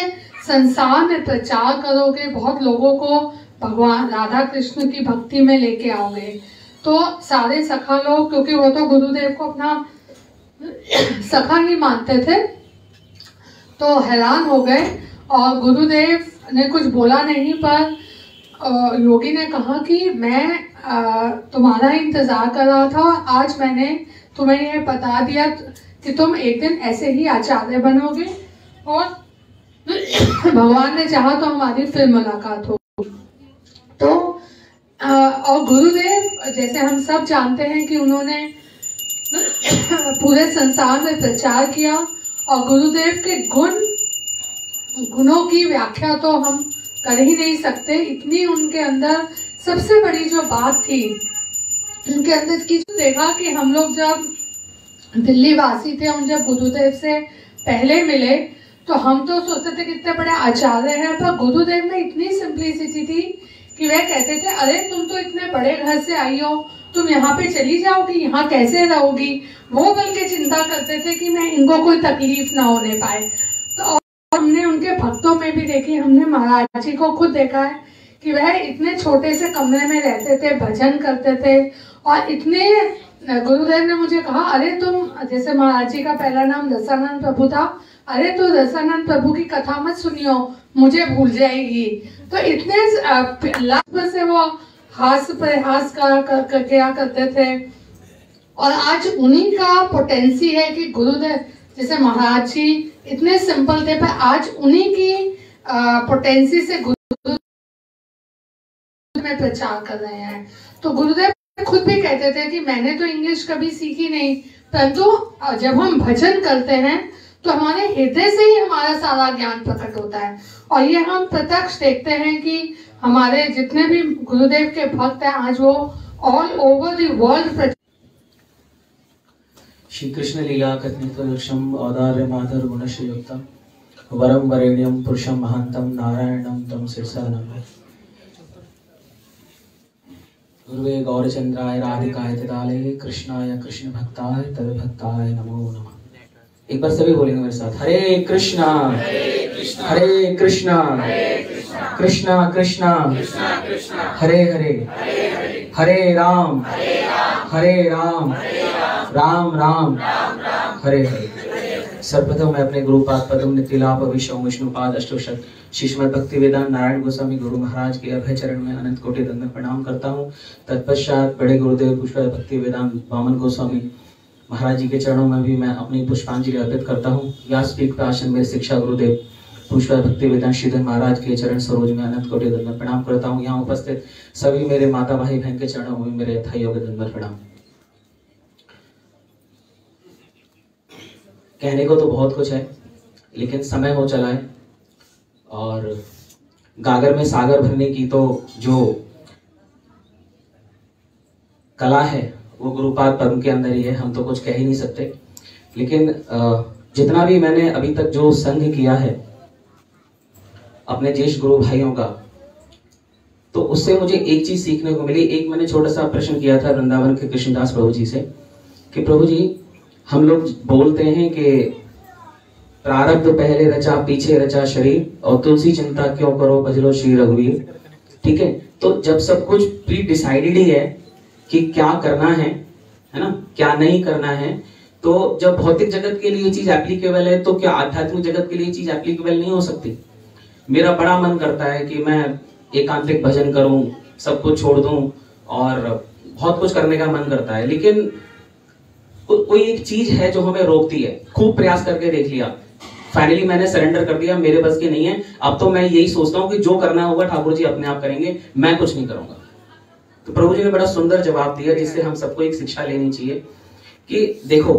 संसार में प्रचार करोगे, बहुत लोगों को भगवान राधा कृष्ण की भक्ति में लेके आओगे। तो सारे सखा लोग, क्योंकि वो तो गुरुदेव को अपना सखा ही मानते थे, तो हैरान हो गए और गुरुदेव ने कुछ बोला नहीं, पर योगी ने कहा कि मैं तुम्हारा इंतजार कर रहा था और आज मैंने तुम्हें यह बता दिया कि तुम एक दिन ऐसे ही आचार्य बनोगे और भगवान ने चाहा तो हमारी फिर मुलाकात होगी। तो और गुरुदेव, जैसे हम सब जानते हैं कि उन्होंने पूरे संसार में प्रचार किया और गुरुदेव के गुणों की व्याख्या तो हम कर ही नहीं सकते। इतनी उनके अंदर सबसे बड़ी जो बात थी उनके अंदर की, देखा कि हम लोग जब दिल्ली वासी थे, हम जब गुरुदेव से पहले मिले तो हम तो सोचते थे कितने बड़े आचार्य हैं, पर गुरुदेव में इतनी सिंप्लिसिटी थी कि वह कहते थे, अरे तुम तो इतने बड़े घर से आई हो, तुम यहाँ पे चली जाओगी, यहाँ कैसे रहोगी। वो बल्कि चिंता करते थे कि मैं इनको कोई तकलीफ ना होने पाए। तो हमने उनके भक्तों में भी देखी, हमने महाराज जी को खुद देखा है कि वह इतने छोटे से कमरे में रहते थे, भजन करते थे और इतने, गुरुदेव ने मुझे कहा, अरे तुम, जैसे महाराज जी का पहला नाम रसानंद प्रभु था, अरे तो रसानंद प्रभु की कथा मत सुनियो, मुझे भूल जाएगी। तो इतने लास्ट से वो हास्य प्रयास क्या करते थे। और आज उन्हीं का पोटेंसी है कि गुरुदेव, जैसे महाराज जी इतने सिंपल थे, पर आज उन्हीं की पोटेंसी से गुरुदेव में प्रचार कर रहे हैं। तो गुरुदेव खुद भी कहते थे कि मैंने तो इंग्लिश कभी सीखी नहीं, परंतु जब हम भजन करते हैं तो हमारे हृदय से ही हमारा सारा ज्ञान प्रकट होता है। और ये हम प्रत्यक्ष देखते हैं कि हमारे जितने भी गुरुदेव के भक्त हैं, आज वो all over the world. Shri Krishna लीला कथनितलक्ष्यम औदार्य माधुर गुणस्य युक्तम वरम वरेण्यम पुरुषम महांतम नारायणम तम शिरसा नमामि। गुरुवे गौरचंद्राय राधिकाय तदालये कृष्णाय कृष्ण भक्ताय तद्भक्ताय नमो नमः। एक बार सभी बोलेंगे मेरे साथ, हरे कृष्णा हरे कृष्णा कृष्णा कृष्णा हरे हरे हरे राम राम राम हरे हरे। सर्वप्रथम मैं अपने गुरुपाद पद्म नितिलाप विष्णु विष्णुपाद अष्टोषट श्रीमद् भक्ति वेदांत नारायण गोस्वामी गुरु महाराज के अभय चरण में अनंत कोटि दंडवत प्रणाम करता हूँ। तत्पश्चात बड़े गुरुदेव पुष्पाद भक्ति वेदांत वामन गोस्वामी महाराज जी के चरणों में भी मैं अपनी पुष्पांजलि अर्पित करता हूँ। व्यासपीठ पर आसन में शिक्षा गुरुदेव पुष्पाद भक्ति वेदांत श्रीधर महाराज के चरण सरोज में अनंत कोटि दंडवत प्रणाम करता हूँ। यहाँ उपस्थित सभी मेरे माता भाई बहन के चरणों में मेरे यथायोग्य दंडवत प्रणाम। कहने को तो बहुत कुछ है, लेकिन समय हो चला है और गागर में सागर भरने की तो जो कला है वो गुरुपाद पद्म के अंदर ही है, हम तो कुछ कह ही नहीं सकते। लेकिन जितना भी मैंने अभी तक जो संग किया है अपने ज्येष्ठ गुरु भाइयों का, तो उससे मुझे एक चीज सीखने को मिली। एक मैंने छोटा सा प्रश्न किया था वृंदावन के कृष्णदास प्रभु जी से कि प्रभु जी, हम लोग बोलते हैं कि प्रारब्ध पहले रचा पीछे रचा शरीर और तुलसी चिंता क्यों करो भजलो श्री रघुवीर। ठीक है, तो जब सब कुछ प्री डिसाइडेड ही है कि क्या करना है ना, क्या नहीं करना है, तो जब भौतिक जगत के लिए चीज एप्लीकेबल है तो क्या आध्यात्मिक जगत के लिए चीज एप्लीकेबल नहीं हो सकती। मेरा बड़ा मन करता है कि मैं एकांतिक भजन करूं, सब कुछ छोड़ दूं और बहुत कुछ करने का मन करता है, लेकिन कोई एक चीज है जो हमें रोकती है। खूब प्रयास करके देख लिया, फाइनली मैंने सरेंडर कर दिया, मेरे बस की नहीं है। अब तो मैं यही सोचता हूँ कि जो करना होगा ठाकुर जी अपने आप करेंगे, मैं कुछ नहीं करूंगा। तो प्रभु जी ने बड़ा सुंदर जवाब दिया, जिससे हम सबको एक शिक्षा लेनी चाहिए कि देखो,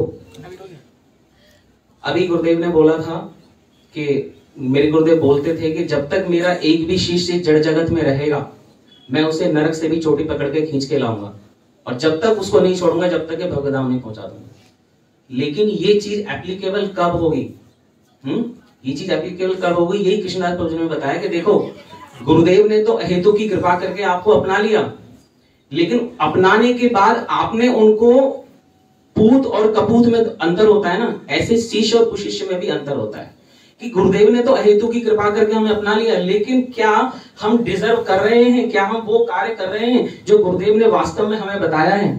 अभी गुरुदेव ने बोला था कि मेरे गुरुदेव बोलते थे कि जब तक मेरा एक भी शिष्य जड़ जगत में रहेगा, मैं उसे नरक से भी चोटी पकड़ के खींच के लाऊंगा, और जब तक उसको नहीं छोड़ूंगा जब तक भगवदाम नहीं पहुंचा दूंगा। लेकिन ये चीज एप्लीकेबल कब होगी? ये चीज एप्लीकेबल कब होगी? यही कृष्णदास प्रभु ने बताया कि देखो, गुरुदेव ने तो अहेतु की कृपा करके आपको अपना लिया, लेकिन अपनाने के बाद आपने उनको, पूत और कपूत में अंतर होता है ना, ऐसे शिष्य और कुशिष्य में भी अंतर होता है कि गुरुदेव ने तो अहेतु की कृपा करके हमें अपना लिया, लेकिन क्या हम डिजर्व कर रहे हैं, क्या हम वो कार्य कर रहे हैं जो गुरुदेव ने वास्तव में हमें बताया है?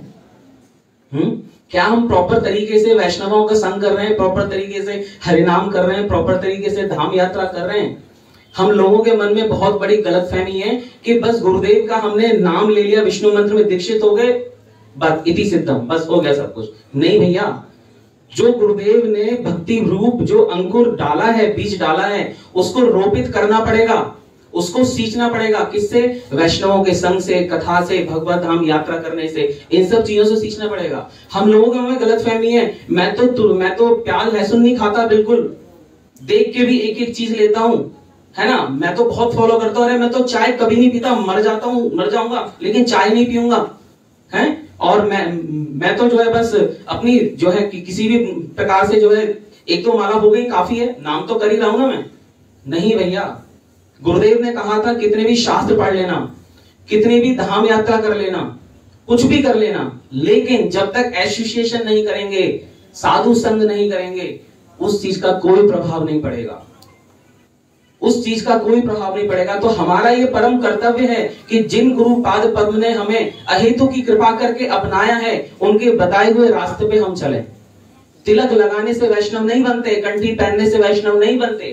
क्या हम प्रॉपर तरीके से वैष्णवों का संग कर रहे हैं, प्रॉपर तरीके से हरिनाम कर रहे हैं, प्रॉपर तरीके से धाम यात्रा कर रहे हैं? हम लोगों के मन में बहुत बड़ी गलतफहमी है कि बस गुरुदेव का हमने नाम ले लिया, विष्णु मंत्र में दीक्षित हो गए, बस इति सिद्धम, बस हो गया सब कुछ। नहीं भैया, जो गुरुदेव ने भक्ति रूप जो अंकुर डाला है, बीज डाला है, उसको रोपित करना पड़ेगा, उसको सींचना पड़ेगा। किससे? वैष्णवों के संग से, कथा से, भगवत धाम यात्रा करने से, इन सब चीजों से सींचना पड़ेगा। हम लोगों में गलतफहमी है, मैं तो प्याज लहसुन नहीं खाता, बिल्कुल देख के भी एक एक चीज लेता हूं, है ना। मैं तो बहुत फॉलो करता हूं, अरे मैं तो चाय कभी नहीं पीता, मर जाऊंगा लेकिन चाय नहीं पीऊंगा, है। और मैं तो जो है बस अपनी जो है किसी भी प्रकार से जो है एक दो माला हो गई काफी है, नाम तो कर ही रहा हूं ना मैं। नहीं भैया, गुरुदेव ने कहा था कितने भी शास्त्र पढ़ लेना, कितनी भी धाम यात्रा कर लेना, कुछ भी कर लेना, लेकिन जब तक एसोसिएशन नहीं करेंगे, साधु संग नहीं करेंगे, उस चीज का कोई प्रभाव नहीं पड़ेगा, उस चीज का कोई प्रभाव नहीं पड़ेगा। तो हमारा ये परम कर्तव्य है कि जिन गुरु पाद पद्म ने हमें अहेतु की कृपा करके अपनाया है, उनके बताए हुए रास्ते पे हम चलें। तिलक लगाने से वैष्णव नहीं बनते, कंठी पहनने से वैष्णव नहीं बनते,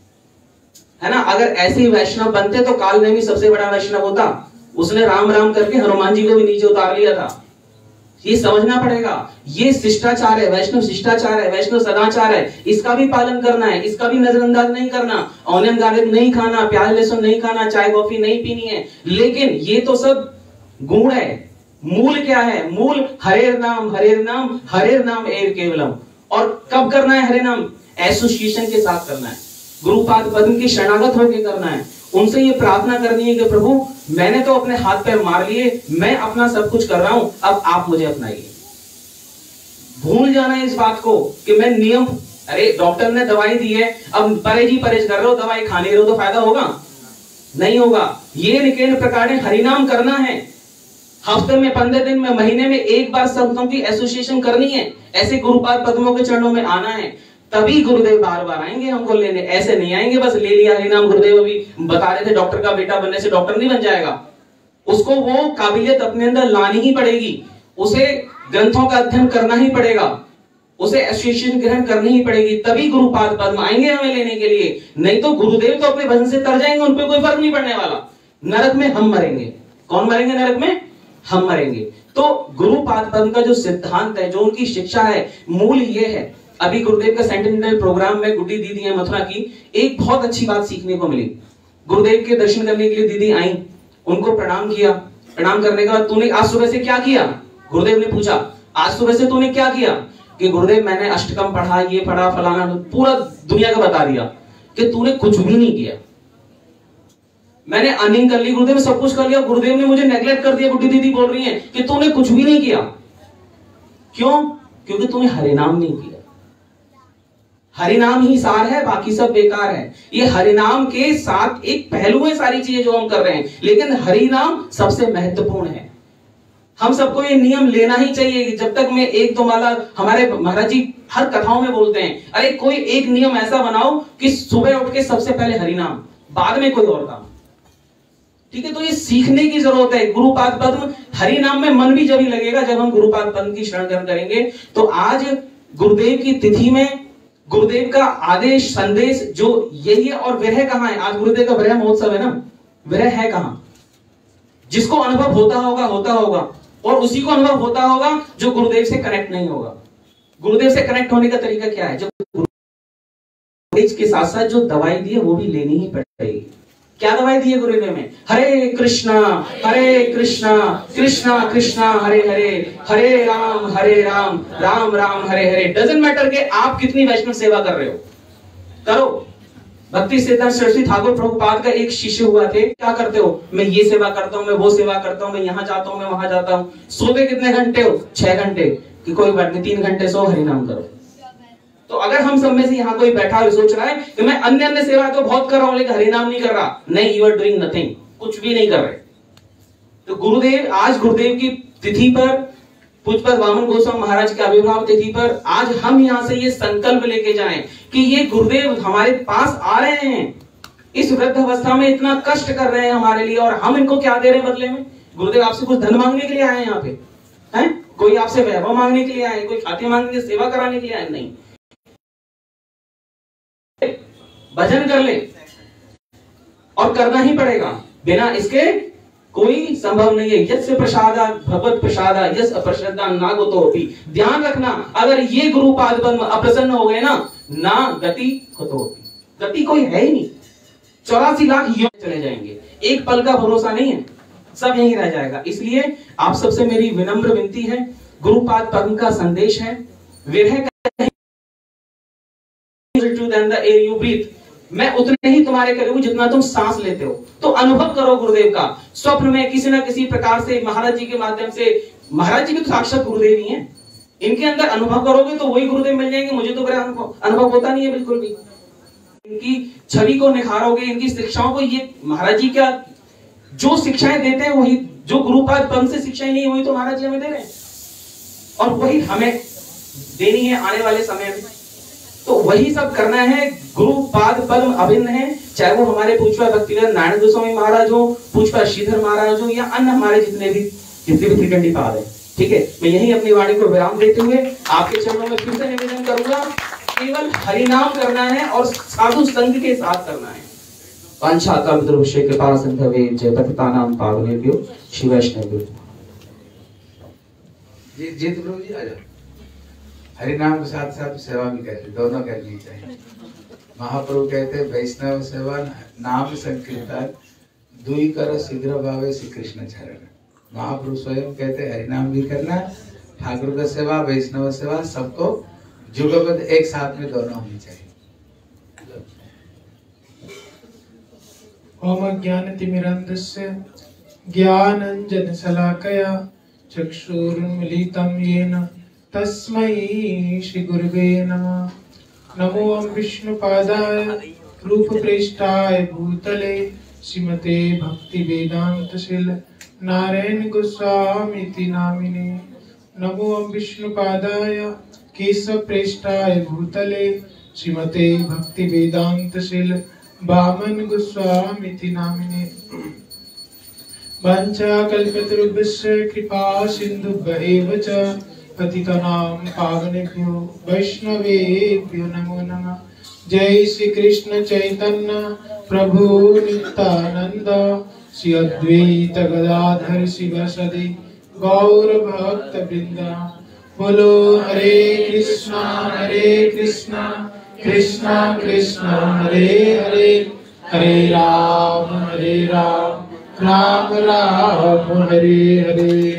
है ना। अगर ऐसे ही वैष्णव बनते तो काल में भी सबसे बड़ा वैष्णव होता, उसने राम राम करके हनुमान जी को भी नीचे उतार लिया था। ये समझना पड़ेगा, ये शिष्टाचार है, वैष्णव शिष्टाचार है, वैष्णव सदाचार है, इसका भी पालन करना है, इसका भी नजरअंदाज नहीं करना। ऑनियन गार्लिक नहीं खाना, प्याज लहसुन नहीं खाना, चाय कॉफी नहीं पीनी है, लेकिन ये तो सब गुण है। मूल क्या है? मूल हरेर नाम एर केवलम। और कब करना है हरे नाम? एसोसिएशन के साथ करना है, गुरुपाद पद्म की शरणागत होकर करना है, उनसे ये प्रार्थना करनी है कि प्रभु मैंने तो अपने हाथ पैर मार लिए, मैं अपना सब कुछ कर रहा हूं, अब आप मुझे अपनाइए। भूल जाना है इस बात को कि मैं नियम, अरे डॉक्टर ने दवाई दी है, अब परहेज कर रहे हो, दवाई खा नहीं रहे हो तो फायदा होगा? नहीं होगा। ये निकेन प्रकार ने हरिनाम करना है, हफ्ते में, 15 दिन में, महीने में एक बार संतों की एसोसिएशन करनी है, ऐसे गुरुपाद पद्मों के चरणों में आना है, तभी गुरुदेव बार बार आएंगे हमको लेने। ऐसे नहीं आएंगे बस ले लिया हरिनाम। गुरुदेव अभी बता रहे थे डॉक्टर का बेटा बनने से डॉक्टर नहीं बन जाएगा, उसको वो काबिलियत अपने अंदर लानी ही पड़ेगी, उसे ग्रंथों का अध्ययन करना ही पड़ेगा, उसे एसोसिएशन ग्रहण करनी ही पड़ेगी, तभी गुरुपाद पद्म आएंगे हमें लेने के लिए। नहीं तो गुरुदेव तो अपने भजन से तर जाएंगे, उन पर कोई फर्क नहीं पड़ने वाला। नरक में हम मरेंगे। कौन मरेंगे नरक में? हम मरेंगे। तो गुरुपाद पद्म का जो सिद्धांत है, जो उनकी शिक्षा है, मूल ये है। अभी गुरुदेव का सेंटिनेंटल प्रोग्राम में गुड्डी दीदी है मथुरा की, एक बहुत अच्छी बात सीखने को मिली। गुरुदेव के दर्शन करने के लिए दीदी आई, उनको प्रणाम किया। प्रणाम करने के बाद, तूने आज सुबह से क्या किया? गुरुदेव ने पूछा, आज सुबह से तूने क्या किया? कि गुरुदेव मैंने अष्टकम पढ़ा, ये पढ़ा, फलाना, पूरा दुनिया का बता दिया। कि तूने कुछ भी नहीं किया, मैंने अर्निंग कर ली, गुरुदेव ने सब कुछ कर लिया, गुरुदेव ने मुझे नेग्लेक्ट कर दिया। गुड्डी दीदी बोल रही है कि तूने कुछ भी नहीं किया। क्यों? क्योंकि तूने हरिनाम नहीं किया। हरिनाम ही सार है, बाकी सब बेकार है। ये हरिनाम के साथ एक पहलू है सारी चीजें जो हम कर रहे हैं, लेकिन हरिनाम सबसे महत्वपूर्ण है। हम सबको ये नियम लेना ही चाहिए। जब तक मैं एक दो माला, हमारे महाराज जी हर कथाओं में बोलते हैं, अरे कोई एक नियम ऐसा बनाओ कि सुबह उठ के सबसे पहले हरिनाम, बाद में कोई और काम। ठीक है, तो ये सीखने की जरूरत है। गुरुपाद पद्म हरिनाम में मन भी जब ही लगेगा जब हम गुरुपाद पद्म की शरण ग्रहण करेंगे। तो आज गुरुदेव की तिथि में गुरुदेव का आदेश संदेश जो यही है। और विरह कहां है? आज गुरुदेव का विरह महोत्सव है ना, विरह है कहां? जिसको अनुभव होता होगा और उसी को अनुभव होता होगा जो गुरुदेव से कनेक्ट नहीं होगा। गुरुदेव से कनेक्ट होने का तरीका क्या है? जो के साथ साथ जो दवाई दी है वो भी लेनी ही पड़ेगी। क्या दवाई दी है गुरुदेव में? हरे कृष्णा कृष्णा कृष्णा हरे हरे, हरे राम राम राम हरे हरे। डजंट मैटर कि आप कितनी वैष्णव सेवा कर रहे हो, करो। भक्ति सिद्धांत सरस्वती ठाकुर प्रभुपाद का एक शिष्य हुआ थे। क्या करते हो? मैं ये सेवा करता हूँ, मैं वो सेवा करता हूँ, मैं यहाँ जाता हूँ, मैं वहां जाता हूँ। सोते कितने घंटे हो? 6 घंटे। कि कोई बात नहीं, 3 घंटे सो, हरिनाम करो। तो अगर हम सब में से यहाँ कोई बैठा है सोच रहा है कि मैं अन्य सेवा तो बहुत कर रहा हूं लेकिन हरिनाम नहीं कर रहा, नहीं, यू आर डूइंग नथिंग, कुछ भी नहीं कर रहे। तो गुरुदेव, आज गुरुदेव की तिथि पर पूज्यपाद वामन गोस्वामी महाराज के आविर्भाव तिथि पर आज हम यहाँ से ये संकल्प लेके जाएं कि ये गुरुदेव हमारे पास आ रहे हैं, इस वृद्ध अवस्था में इतना कष्ट कर रहे हैं हमारे लिए, और हम इनको क्या दे रहे हैं बदले में? गुरुदेव आपसे कुछ धन मांगने के लिए आए हैं यहाँ पे? हैं? कोई आपसे वैभव मांगने के लिए आए, कोई खाते मांगने के लिए, सेवा कराने के लिए आए? नहीं। भजन कर ले, और करना ही पड़ेगा, बिना इसके कोई संभव नहीं है। यस्य प्रसादा भगवत प्रसादा यस अप्रश्रद्धा नागतोपि। ध्यान रखना, अगर ये गुरुपाद पद्म अप्रसन्न हो गए ना गति कुतोपि, गति कोई है ही नहीं। 84 लाख योग चले जाएंगे, एक पल का भरोसा नहीं है, सब यहीं रह जाएगा। इसलिए आप सबसे मेरी विनम्र विनती है, गुरुपाद पद्म का संदेश है, विरह मैं उतने ही तुम्हारे करीब हूं जितना तुम सांस लेते हो। तो अनुभव करो गुरुदेव का। स्वप्न में किसी न किसी प्रकार से महाराज जी के माध्यम से, महाराज जी भी तो साक्षात गुरुदेव ही हैं, इनके अंदर अनुभव करोगे तो वही गुरुदेव मिल जाएंगे। मुझे तो मेरा अनुभव होता नहीं है बिल्कुल भी। इनकी छवि को निखारोगे, इनकी शिक्षाओं को, ये महाराज जी क्या जो शिक्षाएं देते हैं वही, जो गुरुपाद पद्म से शिक्षाएं नहीं वही तो महाराज जी हमें दे रहे हैं, और वही हमें देनी है आने वाले समय में। तो वही सब करना है। गुरुपाद पद्म अभिन्न है, चाहे वो हमारे पूज्य भक्तिवेदांत नारायण गोस्वामी महाराज हो, पूज्य श्रीधर महाराज हो, या अन्य हमारे जितने भी त्रिकंडी पाद है। ठीक है, मैं यही अपनी वाणी को विराम देते हुए आपके चरणों में फिर से निवेदन करूंगा, केवल हरिनाम करना है और साधु संघ के साथ करना है। पांचाकल्पतरुभ्यश्च कृपा सिंधवे जयपतितानां पावनेभ्यो श्री वैष्णवेभ्यो। जी जीत प्रभु जी आ जाओ। हरिनाम के साथ साथ सेवा भी करते, दोनों करनी चाहिए। महाप्रभु कहते हैं वैष्णव सेवा नाम संकीर्तन दुई कर शीघ्र भावे श्री कृष्ण चरण। महाप्रभु स्वयं कहते हैं हरिनाम भी करना, ठाकुर का सेवा, वैष्णव सेवा, सबको जुगबद्ध एक साथ में दोनों होनी चाहिए। ओम ज्ञानतिमिरन्धस्य ज्ञानाञ्जनशलाकया चक्षुरुन्मीलितं येन तस्मै श्री गुरुवे नमः। नमो ओम विष्णुपादाय रूपप्रेष्ठाय भूतले श्रीमते भक्ति वेदांत शिल नारायण गोस्वामी नामिने। नमो ओम विष्णुपादाय केशवप्रेष्ठाय भूतले श्रीमते भक्ति वेदांत शिल वामन गोस्वामी नामिने। वाञ्छाकल्पतरुभ्यश्च कृपा सिन्धुभ्यैव च पतितानां पावनेभ्यो वैष्णवेभ्यो नमो नमः। जय श्री कृष्ण चैतन्य प्रभु नित्यानंद श्री अद्वैत गदाधर शिवसदि गौर भक्त वृंदा। बोलो हरे कृष्णा कृष्णा कृष्णा हरे हरे, हरे राम राम राम हरे हरे।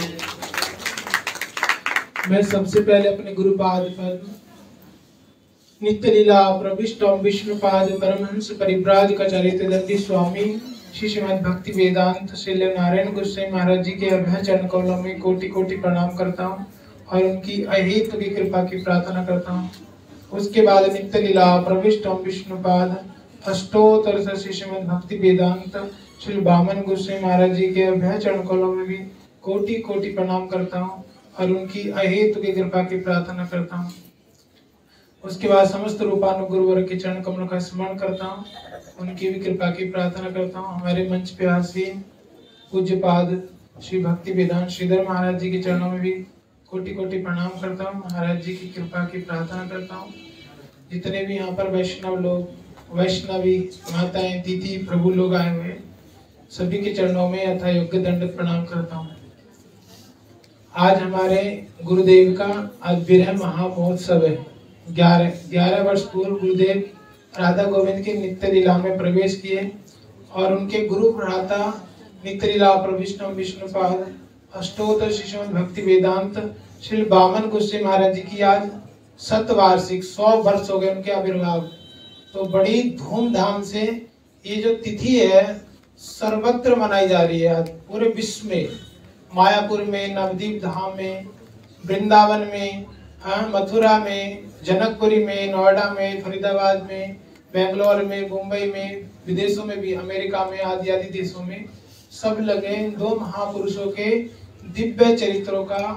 मैं सबसे पहले अपने गुरुपाद पद्म नित्य लीला प्रविष्टम विष्णुपाद परमहंस परिव्राजकाचार्य दंडी स्वामी श्री श्रीमद् भक्ति वेदांत श्रील नारायण गोस्वामी महाराज जी के अभय चरण कमलों में कोटि कोटि प्रणाम करता हूँ और उनकी अहेतु की कृपा की प्रार्थना करता हूँ। उसके बाद नित्य लीला प्रविष्टम विष्णुपाद अष्टोत्तर श्री श्रीमद् भक्ति वेदांत श्री वामन गोस्वामी महाराज जी के अभय चरण कमलों में भी कोटि कोटि प्रणाम करता हूँ और उनकी अहेतु की कृपा की प्रार्थना करता हूँ। उसके बाद समस्त रूपानुगुरुवर के चरण कमलों का स्मरण करता हूँ, उनकी भी कृपा की प्रार्थना करता हूँ। हमारे मंच पे आसीन पूज्यपाद श्री भक्ति वेदांत श्रीधर महाराज जी के चरणों में भी कोटि कोटि प्रणाम करता हूँ, महाराज जी की कृपा की प्रार्थना करता हूँ। जितने भी यहाँ पर वैष्णव लोग, वैष्णवी माताएं, दीदी, प्रभु लोग आए हुए, सभी के चरणों में यथा योग्य दंडवत प्रणाम करता हूँ। आज हमारे गुरुदेव का आज विरह महामहोत्सव है। 11 वर्ष पूर्व गुरुदेव राधा गोविंद की नित्य लीला में प्रवेश किए और उनके गुरु भ्राता नित्य लीला प्रविष्णु विष्णुपाद अष्टोत्तर श्रीमद् भक्ति वेदांत श्री वामन गोस्वामी महाराज जी की आज 100 वार्षिक 100 वर्ष हो गए उनके आविर्भाव। तो बड़ी धूमधाम से ये जो तिथि है सर्वत्र मनाई जा रही है। आज पूरे विश्व में, मायापुर में, नवदीप धाम में, वृंदावन में, मथुरा में, जनकपुरी में, नोएडा में, फरीदाबाद में, बेंगलोर में, मुंबई में, विदेशों में भी, अमेरिका में, आदि आदि देशों में सब लगे दो महापुरुषों के दिव्य चरित्रों का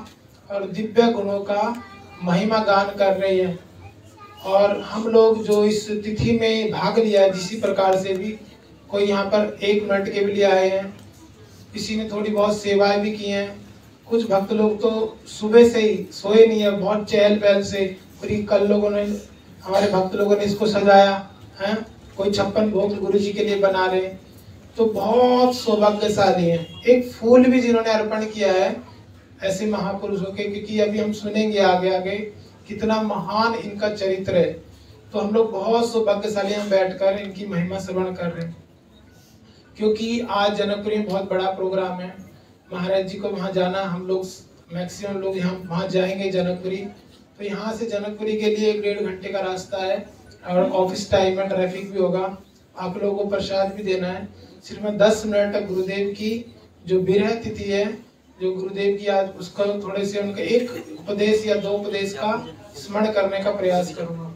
और दिव्य गुणों का महिमा गान कर रही है। और हम लोग जो इस तिथि में भाग लिया है, जिसी प्रकार से भी, कोई यहाँ पर 1 मिनट के भी लिए आए हैं, किसी ने थोड़ी बहुत सेवाएं भी की हैं, कुछ भक्त लोग तो सुबह से ही सोए नहीं है, बहुत चहल पहल से पूरी, कल लोगों ने, हमारे भक्त लोगों ने इसको सजाया है, कोई 56 भोग गुरु जी के लिए बना रहे, तो बहुत सौभाग्यशाली हैं। एक फूल भी जिन्होंने अर्पण किया है ऐसे महापुरुषों के, क्योंकि अभी हम सुनेंगे आगे आगे कितना महान इनका चरित्र है। तो हम लोग बहुत सौभाग्यशाली हम बैठकर इनकी महिमा श्रवण कर रहे हैं, क्योंकि आज जनकपुरी में बहुत बड़ा प्रोग्राम है। महाराज जी को वहाँ जाना, हम लोग मैक्सिमम लोग यहाँ वहाँ जाएंगे जनकपुरी, तो यहाँ से जनकपुरी के लिए 1-1.5 घंटे का रास्ता है और ऑफिस टाइम में ट्रैफिक भी होगा। आप लोगों को प्रसाद भी देना है। सिर्फ मैं 10 मिनट तक गुरुदेव की जो विरह तिथि है, जो गुरुदेव की आज, उसका थोड़े से उनका 1 उपदेश या 2 उपदेश का स्मरण करने का प्रयास करूंगा।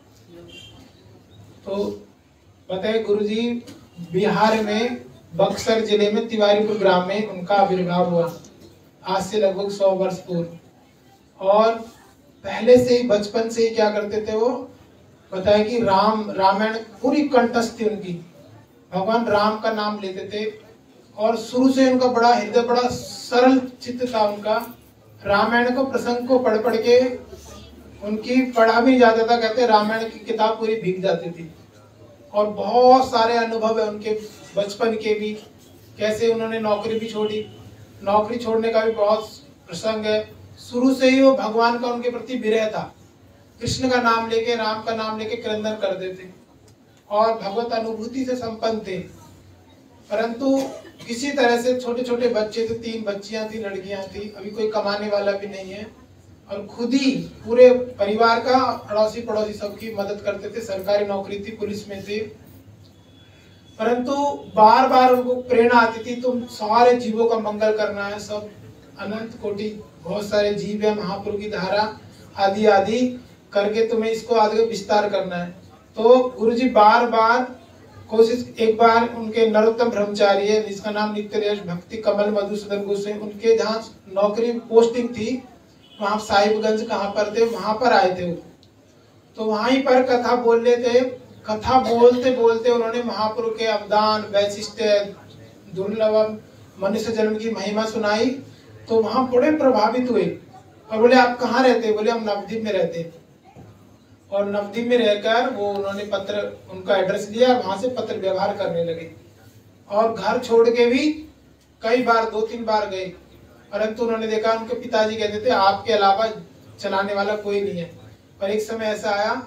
तो बताए, गुरुजी बिहार में बक्सर जिले में तिवारीपुर ग्राम में उनका आविर्भाव हुआ, आज से लगभग 100 वर्ष पूर्व। और पहले से ही, बचपन से ही क्या करते थे वो, बताया कि रामायण पूरी कंठस्थ थी उनकी, भगवान राम का नाम लेते थे। और शुरू से उनका बड़ा हृदय, बड़ा सरल चित्त था उनका। रामायण को, प्रसंग को पढ़ पढ़ के उनकी पढ़ा भी जाता था, कहते रामायण की किताब पूरी भीग जाती थी। और बहुत सारे अनुभव है उनके बचपन के भी, कैसे उन्होंने नौकरी भी छोड़ी, नौकरी छोड़ने का भी बहुत प्रसंग है। शुरू से ही वो भगवान का उनके प्रति विरह था, कृष्ण का नाम लेके, राम का नाम लेके क्रंदन कर देते और भगवत अनुभूति से संपन्न थे। परंतु किसी तरह से छोटे छोटे बच्चे थे, 3 बच्चियां थी, लड़कियां थी, अभी कोई कमाने वाला भी नहीं है, और खुद ही पूरे परिवार का, अड़ोसी पड़ोसी सबकी मदद करते थे। सरकारी नौकरी थी, पुलिस में थे। परंतु बार बार उनको प्रेरणा आती थी, तुम सारे जीवों का मंगल करना है, सब अनंत कोटि बहुत सारे जीव है, महाप्रभु की धारा आदि आदि करके तुम्हें इसको आगे विस्तार करना है। तो गुरुजी बार बार कोशिश, एक बार उनके नरोत्तम ब्रह्मचारी है, जिसका नाम नित्य भक्ति कमल मधुसूदन गोस्वामी, उनके जहाँ नौकरी पोस्टिंग थी, वहाँ साहिबगंज कहाँ पर थे, वहां पर आए थे वो। तो वहीं पर कथा बोल रहे थे, कथा बोलते बोलते उन्होंने महाप्रभु के अवदान, वैशिष्ट, दुर्लभ मनुष्य जन्म की महिमा सुनाई। तो वहां बड़े प्रभावित हुए और बोले आप कहाँ रहते? बोले हम नवद्वीप में रहते। और नवद्वीप में रहकर वो उन्होंने पत्र, उनका एड्रेस लिया, वहां से पत्र व्यवहार करने लगे। और घर छोड़ के भी कई बार, 2-3 बार गए, परंतु उन्होंने देखा, उनके पिताजी कहते थे आपके अलावा चलाने वाला कोई नहीं है। पर एक समय ऐसा आया,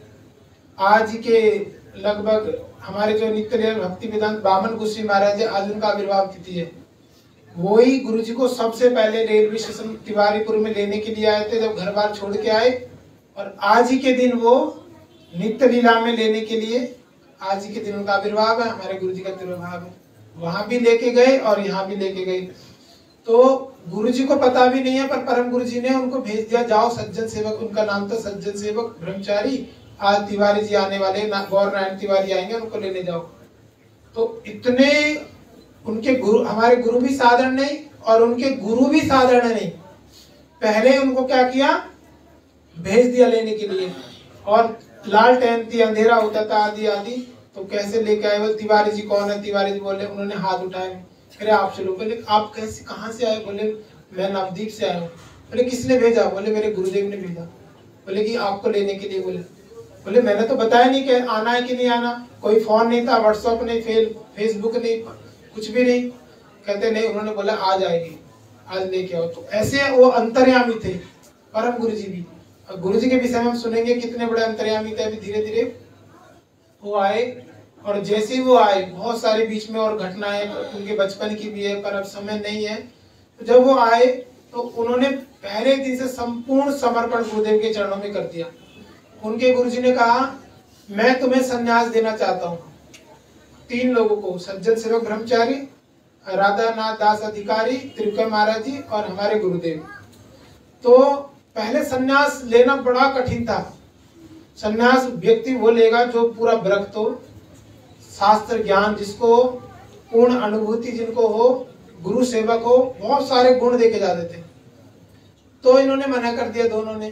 आज के लगभग हमारे जो नित्य भक्ति वेदांत बामन गोस्वामी महाराज है, आज उनका आविर्भाव तिथि है। वही गुरुजी को सबसे पहले रेलवे स्टेशन तिवारीपुर में लेने के लिए आए थे, जब घर बार छोड़ के आए। और आज ही के दिन वो नित्य लीला में लेने के लिए, आज ही के दिन उनका आविर्भाव है, हमारे गुरुजी का तिरुभाव है। वहां भी लेके गए और यहाँ भी लेके गए। तो गुरुजी को पता भी नहीं है, पर परम गुरुजी ने उनको भेज दिया, जाओ सज्जन सेवक, उनका नाम था सज्जन सेवक ब्रह्मचारी, आज तिवारी जी आने वाले, गौर नारायण तिवारी आएंगे, उनको लेने जाओ। तो इतने उनके गुरु, हमारे गुरु भी साधारण नहीं और उनके गुरु भी साधारण नहीं। पहले उनको क्या किया, भेज दिया लेने के लिए। और लाल टैन थी, अंधेरा होता था आदि आदि, तो कैसे लेके आए? वो तिवारी जी कौन है? तिवारी जी बोले, उन्होंने हाथ उठाए, अरे आप चलो। बोले आप कैसे, कहाँ से आए? बोले मैं नवद्वीप से आया हूँ। बोले किसने भेजा? बोले मेरे गुरुदेव ने भेजा। बोले कि आपको लेने के लिए? बोले मैंने तो बताया नहीं कि आना है कि नहीं आना, कोई फोन नहीं था, व्हाट्सएप नहीं, फेसबुक नहीं, कुछ भी नहीं। कहते नहीं, उन्होंने बोला आज आएगी, आज लेके आओ। तो ऐसे वो अंतर्यामी थे परम गुरुजी भी। गुरुजी के विषय में हम सुनेंगे कितने बड़े अंतर्यामी थे। अभी धीरे धीरे वो आए, और जैसे ही वो आए, बहुत सारे बीच में और घटनाएं उनके बचपन की भी है, पर अब समय नहीं है। तो जब वो आए तो उन्होंने पहले दिन से संपूर्ण समर्पण गुरुदेव के चरणों में कर दिया। उनके गुरुजी ने कहा मैं तुम्हें संन्यास देना चाहता हूँ 3 लोगों को, सज्जन सेवक ब्रह्मचारी, राधा नाथ दास अधिकारी, त्रिविक्रम महाराज जी और हमारे गुरुदेव। तो पहले संन्यास लेना बड़ा कठिन था। संन्यास व्यक्ति वो लेगा जो पूरा विरक्त हो, शास्त्र ज्ञान जिसको, पूर्ण अनुभूति जिनको हो, गुरु सेवक हो, बहुत सारे गुण देके जाते थे। तो इन्होंने मना कर दिया दोनों ने,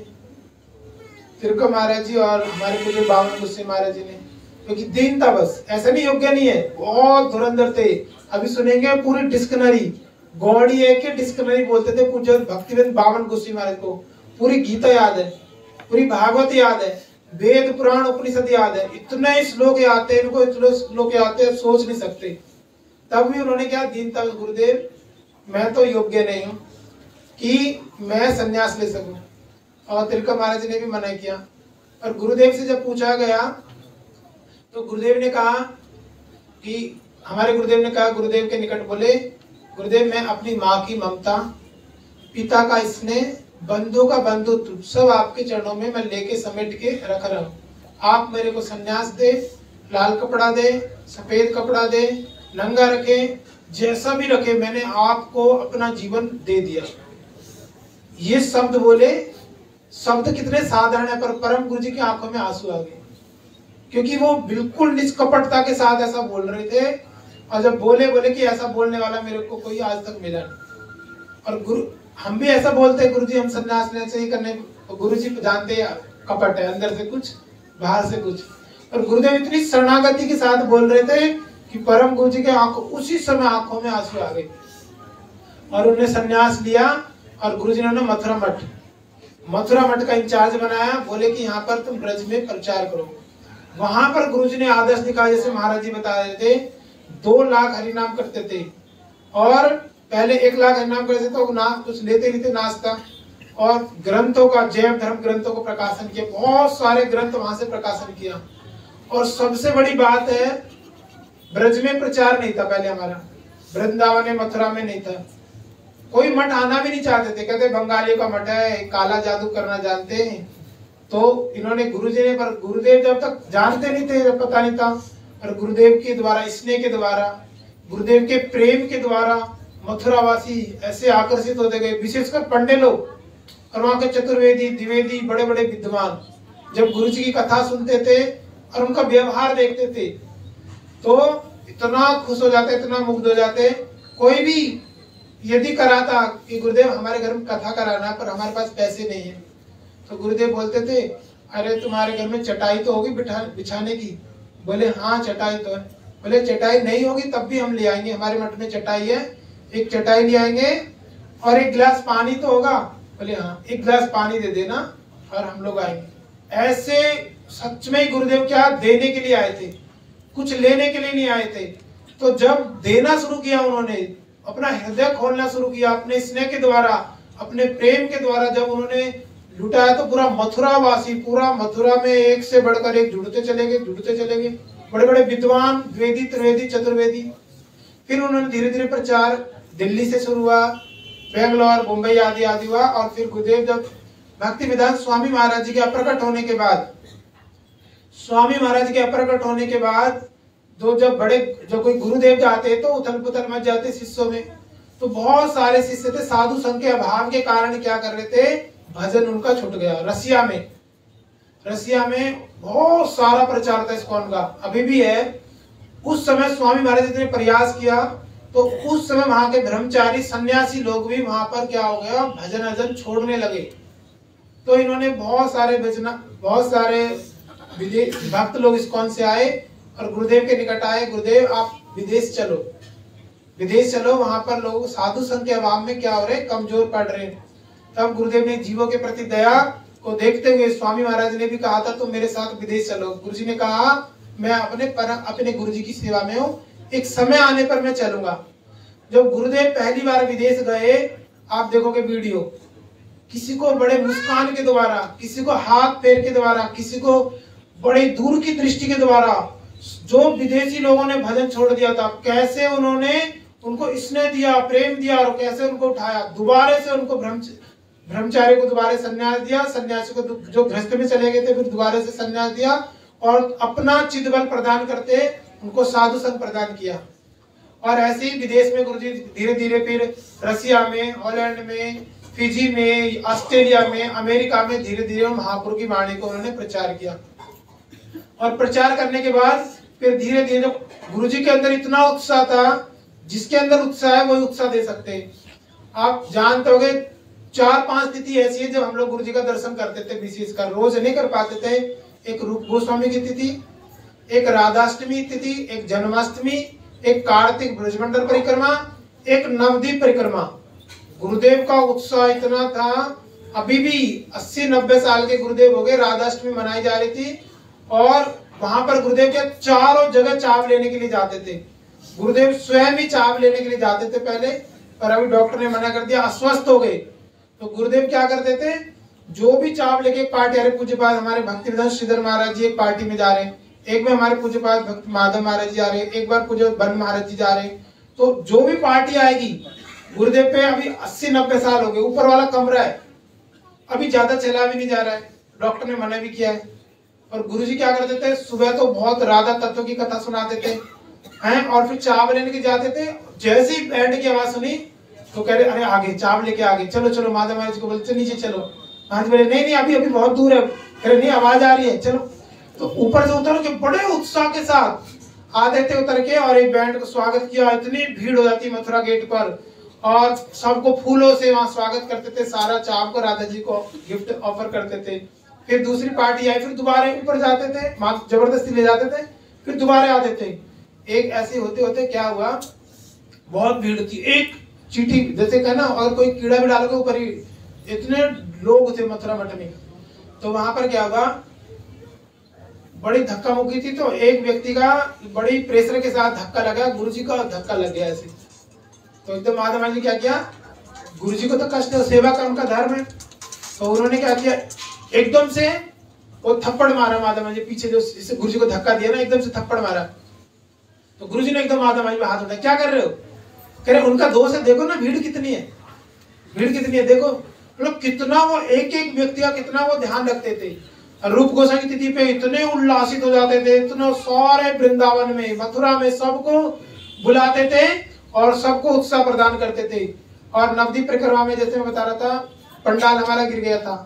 तिलक महाराज जी और हमारे पूज्य बावन गुस्से महाराज जी ने, क्योंकि दीन था बस, ऐसा नहीं योग्य नहीं है, बहुत धुरंधर थे। अभी सुनेंगे पूरी डिक्शनरी, गौड़ी है कि डिक्शनरी बोलते थे पूज्य भक्तिवेदांत बावन गुस्से महाराज को। पूरी गीता याद है, पूरी भागवत याद है, वेद पुराण उपनिषद याद है, इतने श्लोक याद थे इनको, इतने श्लोक याद थे सोच नहीं सकते। तब भी उन्होंने क्या दीनता, गुरुदेव मैं तो योग्य नहीं हूँ कि मैं संन्यास ले सकूं। और तिलक महाराज जी ने भी मना किया। और गुरुदेव से जब पूछा गया तो गुरुदेव ने कहा कि हमारे गुरुदेव ने कहा, गुरुदेव के निकट बोले, गुरुदेव मैं अपनी माँ की ममता, पिता का स्नेह, बंधु का बंधुत्व सब आपके चरणों में मैं लेके समेट के रख रहा हूँ। आप मेरे को संन्यास दे, लाल कपड़ा दे, सफेद कपड़ा दे, नंगा रखे, जैसा भी रखे, मैंने आपको अपना जीवन दे दिया। ये शब्द बोले, शब्द कितने साधारण है, पर परम गुरु जी की आंखों में आंसू आ गए, क्योंकि वो बिल्कुल निष्कपटता के साथ ऐसा बोल रहे थे। और जब बोले कि ऐसा बोलने वाला मेरे को कोई आज तक मिला नहीं। और गुरु, हम भी ऐसा बोलते हैं गुरु जी हम संन्यास लेना चाहिए करने, तो गुरु जी जानते हैं कपट है, अंदर से कुछ बाहर से कुछ। और गुरुदेव इतनी शरणागति के साथ बोल रहे थे कि परम गुरु जी के आंखों, उसी समय आंखों में आंसू आ गए और उन्होंने संन्यास लिया। और गुरु जी ने मथुरा मठ का इंचार्ज बनाया। बोले कि यहाँ पर तुम ब्रज में प्रचार करो। वहां पर गुरु जी ने आदर्श दिखाया, जैसे महाराज जी बता रहे थे, 2 लाख हरिनाम करते थे और पहले 1 लाख हरिनाम करते थे तो ना कुछ लेते नहीं थे नाश्ता। और ग्रंथों का, जैव धर्म ग्रंथों को प्रकाशन किया, बहुत सारे ग्रंथ वहां से प्रकाशन किया। और सबसे बड़ी बात है, ब्रज में प्रचार नहीं था पहले हमारा, वृंदावन में मथुरा में नहीं था, कोई मठ आना भी नहीं चाहते थे, कहते बंगालियों का मठ है, काला जादू करना जानते हैं। तो इन्होंने गुरुजी ने, पर गुरुदेव जब तक जानते नहीं थे, जब पता नहीं था, और गुरुदेव के द्वारा, स्नेह के द्वारा, गुरुदेव के प्रेम के द्वारा मथुरावासी ऐसे आकर्षित होते गए, विशेषकर पंडित लोग और वहां के चतुर्वेदी, द्विवेदी, बड़े बड़े विद्वान जब गुरुजी की कथा सुनते थे और उनका व्यवहार देखते थे तो इतना खुश हो जाते, इतना मुग्ध हो जाते। कोई भी यदि कराता कि गुरुदेव हमारे घर में कथा कराना, पर हमारे पास पैसे नहीं है, तो गुरुदेव बोलते थे, अरे तुम्हारे घर में चटाई तो होगी बिछाने की? बोले हाँ चटाई तो है। बोले चटाई नहीं होगी तब भी हम ले आएंगे, हमारे मठ में चटाई है, एक चटाई ले आएंगे और 1 गिलास पानी तो होगा? बोले हाँ, 1 गिलास पानी दे देना और हम लोग आएंगे। ऐसे सच में गुरुदेव क्या देने के लिए आए थे, कुछ लेने के लिए नहीं आए थे। तो जब देना शुरू किया, उन्होंने अपना हृदय खोलना शुरू किया, अपने स्नेह के द्वारा, अपने प्रेम के द्वारा जब उन्होंने लुटाया, तो पूरा मथुरा वासी, पूरा मथुरा में एक से बढ़कर एक जुड़ते चले गए, बड़े बड़े विद्वान, द्विवेदी, त्रिवेदी, चतुर्वेदी। फिर उन्होंने धीरे धीरे प्रचार दिल्ली से शुरू हुआ, बेंगलोर, मुंबई आदि हुआ। और फिर गुरुदेव जब भक्ति वेदांत स्वामी महाराज जी के अप्रकट होने के बाद, जब कोई गुरुदेव जाते तो उथल पुथल मच जाते शिष्यों में। तो बहुत सारे शिष्य थे, साधु संघ के अभाव के कारण क्या कर रहे थे, भजन उनका छूट गया। रसिया में बहुत सारा प्रचार था इस्कॉन का, अभी भी है। उस समय स्वामी महाराज जी ने प्रयास किया तो उस समय वहां के ब्रह्मचारी सन्यासी लोग भी वहां पर क्या हो गया, भजन छोड़ने लगे। तो इन्होंने बहुत सारे भक्त लोग इस्कॉन से आए और गुरुदेव के निकट आए, गुरुदेव आप विदेश चलो, वहां पर लोग साधु संघ के अभाव में क्या हो रहे, कमजोर पड़ रहे। तब गुरुदेव ने जीवों के प्रति दया को देखते हुए, स्वामी महाराज ने भी कहा था तुम मेरे साथ विदेश चलो। गुरुजी ने कहा मैं अपने गुरुजी की सेवा में हूँ, एक समय आने पर मैं चलूंगा। जब गुरुदेव पहली बार विदेश गए, आप देखोगे वीडियो, किसी को बड़े मुस्कान के द्वारा, किसी को हाथ पैर के द्वारा, किसी को बड़े दूर की दृष्टि के द्वारा, जो विदेशी लोगों ने भजन छोड़ दिया था, कैसे उन्होंने उनको स्नेह दिया, प्रेम दिया और कैसे उनको उठाया, दोबारा से उनको ब्रह्मचारी को दोबारा संन्यास दिया, सन्यासी को जो गृहस्थ में चले गए थे फिर दोबारा से संन्यास दिया और अपना चित्त बल प्रदान करते उनको साधु संघ प्रदान किया। और ऐसे ही विदेश में गुरुजी धीरे धीरे फिर रसिया में, हॉलैंड में, फिजी में, ऑस्ट्रेलिया में, अमेरिका में धीरे धीरे महापुरुष की वाणी को उन्होंने प्रचार किया। और प्रचार करने के बाद फिर धीरे धीरे गुरुजी के अंदर इतना उत्साह था, जिसके अंदर उत्साह है वही उत्साह दे सकते हैं। आप जानते होंगे 4-5 तिथि ऐसी है जब हम लोग गुरु जी का दर्शन करते थे, विशेषकर रोज नहीं कर पाते थे। एक रूप गोस्वामी की तिथि, एक राधाष्टमी तिथि, एक जन्माष्टमी, एक कार्तिक ब्रजमंडल परिक्रमा, एक नवदीप परिक्रमा। गुरुदेव का उत्साह इतना था, अभी भी 80-90 साल के गुरुदेव हो गए, राधाष्टमी मनाई जा रही थी और वहां पर गुरुदेव के चारों जगह चाव लेने के लिए जाते थे। गुरुदेव स्वयं ही चाव लेने के लिए जाते थे पहले, पर अभी डॉक्टर ने मना कर दिया, अस्वस्थ हो गए। तो गुरुदेव क्या करते थे, जो भी चाव लेके एक पार्टी, अरे पूज्यपाद हमारे भक्तिवेदांत श्रीधर महाराज जी एक पार्टी में जा रहे हैं, एक में हमारे पूज्यपाद भक्त माधव महाराज जी जा रहे हैं, एक बार पूज्य बन महाराज जी जा रहे हैं। तो जो भी पार्टी आएगी, गुरुदेव पे अभी 80-90 साल हो गए, ऊपर वाला कमरा है, अभी ज्यादा चला भी नहीं जा रहा है, डॉक्टर ने मना भी किया है। और गुरुजी क्या करते थे, सुबह तो बहुत राधा तत्व की कथा सुनाते थे हैं, और फिर चाव लेने के जाते थे। जैसे ही बैंड की आवाज सुनी तो कह रहे अरे आगे चाव लेके आगे चलो चलो, माधव महाराज को बोलते नीचे चलो, महाराज बोले नहीं अभी अभी बहुत दूर है, कह रहे नहीं आवाज आ रही है चलो। तो ऊपर से उतर के बड़े उत्साह के साथ आते थे उतर के, और एक बैंड को स्वागत किया। इतनी भीड़ हो जाती मथुरा गेट पर, और सबको फूलों से वहां स्वागत करते थे, सारा चाव को राधा जी को गिफ्ट ऑफर करते थे। फिर दूसरी पार्टी आई, फिर दोबारा ऊपर जाते थे, जबरदस्ती ले जाते थे, फिर दोबारा आते थे। एक ऐसे होते होते क्या हुआ, बहुत भीड़ थी, एक चींटी जैसे कहना अगर कोई कीड़ा भी डालोगे ऊपर ही, इतने लोग थे मथुरा मठ में। तो वहां पर क्या हुआ, बड़ी धक्का मुक्की थी, तो एक व्यक्ति का बड़ी प्रेशर के साथ धक्का लगा, गुरुजी का धक्का लग गया ऐसे। तो एकदम माधव महाराज ने क्या किया, गुरुजी को तो कष्ट है, सेवा का उनका धर्म है, तो उन्होंने क्या किया, एकदम से वो थप्पड़ मारा माधव महाराज पीछे, जो गुरुजी को धक्का दिया ना, एकदम से थप्पड़ मारा। तो गुरुजी ने एकदम माधव महाराज पे हाथ उठाया, क्या कर रहे हो, कह रहे उनका दोष है, देखो ना भीड़ कितनी है, भीड़ कितनी है देखो। मतलब कितना वो एक एक व्यक्ति का कितना वो ध्यान रखते थे। रूप गोसाई की तिथि पे इतने उल्लासित हो जाते थे, इतने सारे वृंदावन में मथुरा में सबको बुलाते थे और सबको उत्साह प्रदान करते थे। और नवदीप परिक्रमा में जैसे मैं बता रहा था, पंडाल हमारा गिर गया था,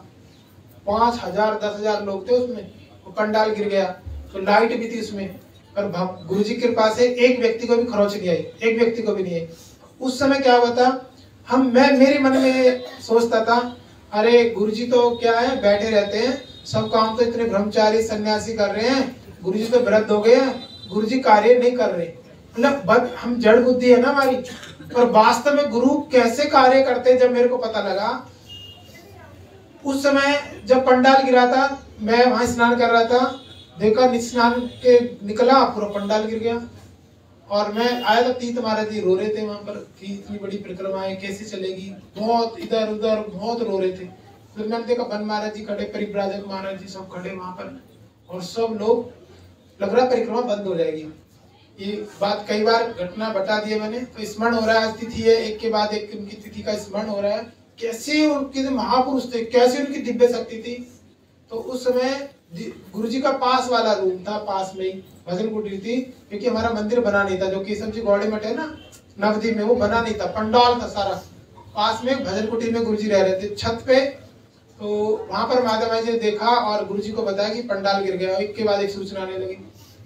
5000-10,000 लोग थे उसमें, वो पंडाल गिर गया, तो लाइट भी थी उसमें, पर गुरुजी की कृपा से एक व्यक्ति को भी खरोच नहीं आई, एक व्यक्ति को भी नहीं आई। उस समय क्या हुआ था, मैं मेरे मन में सोचता था, अरे गुरुजी तो क्या है बैठे रहते हैं, सब काम तो इतने ब्रह्मचारी सन्यासी कर रहे हैं, गुरुजी तो वृद्ध हो गए हैं, गुरुजी कार्य नहीं कर रहे। मतलब हम जड़ बुद्धि है ना हमारी, पर वास्तव में गुरु कैसे कार्य करते हैं जब मेरे को पता लगा, उस समय जब पंडाल गिरा था, मैं वहां स्नान कर रहा था, देखा स्नान के निकला पूरा पंडाल गिर गया। और मैं आया था, तीत महाराज जी रो रहे थे वहां पर कि इतनी बड़ी परिक्रमा है कैसे चलेगी, बहुत इधर उधर बहुत रो रहे थे। फिर मैंने देखा बन महाराज जी खड़े, परिव्राजक महाराज जी सब खड़े वहां पर, और सब लोग, लग रहा परिक्रमा बंद हो जाएगी। ये बात कई बार घटना बता दी है मैंने, तो स्मरण हो रहा है, आज तिथि है, एक के बाद एक उनकी तिथि का स्मरण हो रहा है, कैसे उनके महापुरुष थे, कैसे उनकी दिव्य शक्ति थी। तो उस समय गुरुजी का पास वाला रूम था, पास में ही भजन कुटीर थी, क्योंकि हमारा मंदिर बना नहीं था, जो केशव जी गौड़े मठ है ना नवदीप में, वो बना नहीं था, पंडाल था सारा, पास में भजन कुटीर में गुरुजी रह रहे थे छत पे। तो वहां पर माधव महाराज जी ने देखा और गुरुजी को बताया कि पंडाल गिर गया, एक के बाद एक सूचना आने लगी।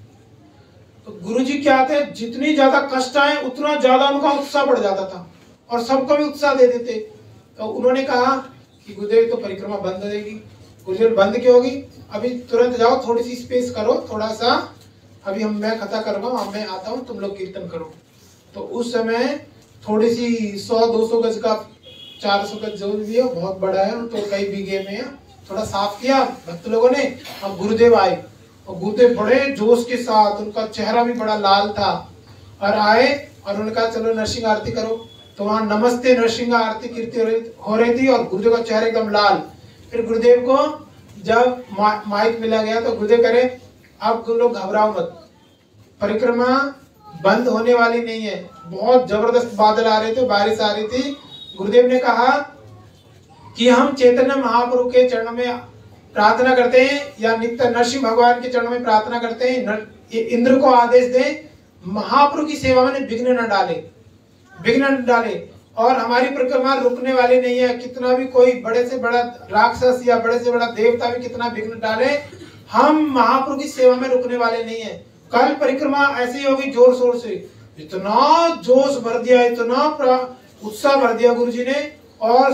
तो गुरुजी क्या थे, जितनी ज्यादा कष्ट आए उतना ज्यादा उनका उत्साह बढ़ जाता था और सबको भी उत्साह दे देते। तो उन्होंने कहा कि गुरुदेव तो परिक्रमा बंद हो जाएगी। गुरुजी बंद क्यों होगी, अभी तुरंत जाओ, थोड़ी सी स्पेस करो, थोड़ा सा अभी मैं कथा करूंगा, मैं आता हूँ, तुम लोग कीर्तन करो। तो उस समय थोड़ी सी 100-200 गज का, 400 गज जो भी है बहुत बड़ा है, तो कई बीघे में है, थोड़ा साफ किया भक्त लोगों ने, और गुरुदेव आए, और गुरुदेव बड़े जोश के साथ, उनका चेहरा भी बड़ा लाल था, और आए और उन्होंने कहा चलो नरसिंह आरती करो। तो वहां नमस्ते नरसिंह आरती कीर्ति हो रही थी, और गुरुदेव का चेहरा एकदम लाल। फिर गुरुदेव को जब माइक मिला गया तो गुरुदेव कह रहे अब लोग घबराओ मत, परिक्रमा बंद होने वाली नहीं है। बहुत जबरदस्त बादल आ रहे थे, बारिश आ रही थी। गुरुदेव ने कहा कि हम चैतन्य महाप्रभु के चरणों में प्रार्थना करते हैं, या नित्य नरसिंह भगवान के चरणों में प्रार्थना करते हैं, इंद्र को आदेश दें महाप्रभु की सेवा में विघ्न न डाले, विघ्न न डाले, और हमारी परिक्रमा रुकने वाली नहीं है। कितना भी कोई बड़े से बड़ा राक्षस या बड़े से बड़ा देवता भी कितना विघ्न डाले, हम महाप्रभु की सेवा में रुकने वाले नहीं है। कल परिक्रमा ऐसे ही होगी जोर शोर से। इतना जोश भर दिया, इतना उत्साह भर दिया गुरुजी ने, और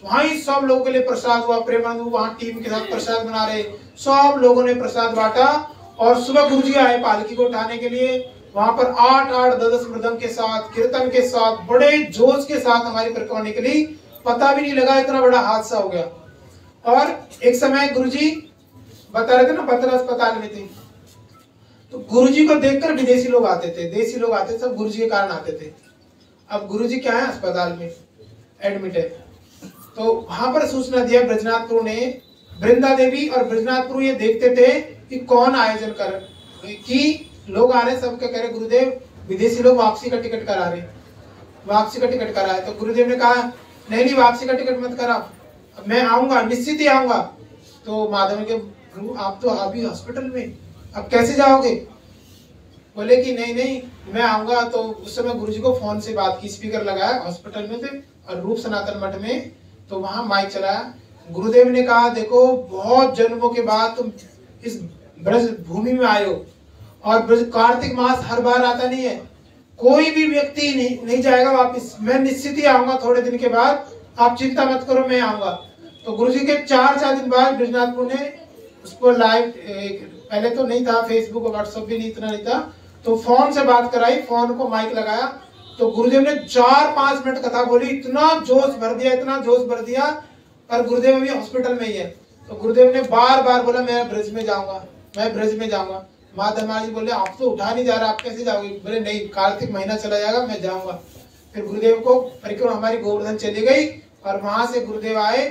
वहां ही सब लोगों के लिए प्रसाद हुआ। प्रेमानंद वहां टीम के साथ प्रसाद बना रहे, सब लोगों ने प्रसाद बांटा। और सुबह गुरुजी आए पालकी को उठाने के लिए। वहां पर 8-8 10 मृदंग के साथ, कीर्तन के साथ, बड़े जोश के साथ हमारी परिक्रमा निकली। पता भी नहीं लगा इतना बड़ा हादसा हो गया। और एक समय गुरुजी बता रहे थे ना, बतरा अस्पताल में थे, तो गुरुजी को देखकर विदेशी लोग आते थे, देसी लोग आते थे, सब गुरुजी के कारण आते थे। अब गुरुजी क्या है, अस्पताल में एडमिट है। तो वहां पर सूचना दिया ब्रजनाथपुर ने। वृंदा देवी और ब्रजनाथपुर ये देखते थे कि कौन आयोजन कर, कि लोग आ रहे, सबके कह रहे गुरुदेव विदेशी लोग वापसी का टिकट करा रहे, वापसी का टिकट करा है। तो गुरुदेव ने कहा नहीं वापसी का टिकट मत करा, मैं आऊंगा, निश्चित ही आऊंगा। तो माधव के प्रभु आप तो अभी हॉस्पिटल में, अब कैसे जाओगे? बोले कि नहीं मैं आऊंगा। तो उस समय गुरुजी को फोन से बात की, स्पीकर लगाया, हॉस्पिटल में थे और रूप सनातन मठ में, तो वहां माइक चलाया। गुरुदेव ने कहा देखो बहुत जन्मों के बाद तुम इस ब्रज भूमि में आए हो, और ब्रज कार्तिक मास हर बार आता नहीं है, कोई भी व्यक्ति नहीं जाएगा वापिस, मैं निश्चित ही आऊंगा थोड़े दिन के बाद, आप चिंता मत करो, मैं आऊंगा। तो गुरुजी के 4 दिन बाद ब्रजनाथपुर ने उसको लाइव, पहले तो नहीं था फेसबुक और व्हाट्सएप भी नहीं, इतना नहीं था, तो फोन से बात कराई, फोन को माइक लगाया। तो गुरुदेव ने 4-5 मिनट कथा बोली, इतना जोश भर दिया, इतना जोश भर दिया। पर गुरुदेव अभी हॉस्पिटल में ही है। तो गुरुदेव ने बार बोला मैं ब्रज में जाऊंगा, मैं ब्रज में जाऊंगा। माधव महाराज बोले आप तो उठा नहीं जा रहा, आप कैसे जाओगे? बोले नहीं, कार्तिक महीना चला जाएगा, मैं जाऊंगा। फिर गुरुदेव को परिक्रमा हमारी गोवर्धन चली गई, और वहां से गुरुदेव आए,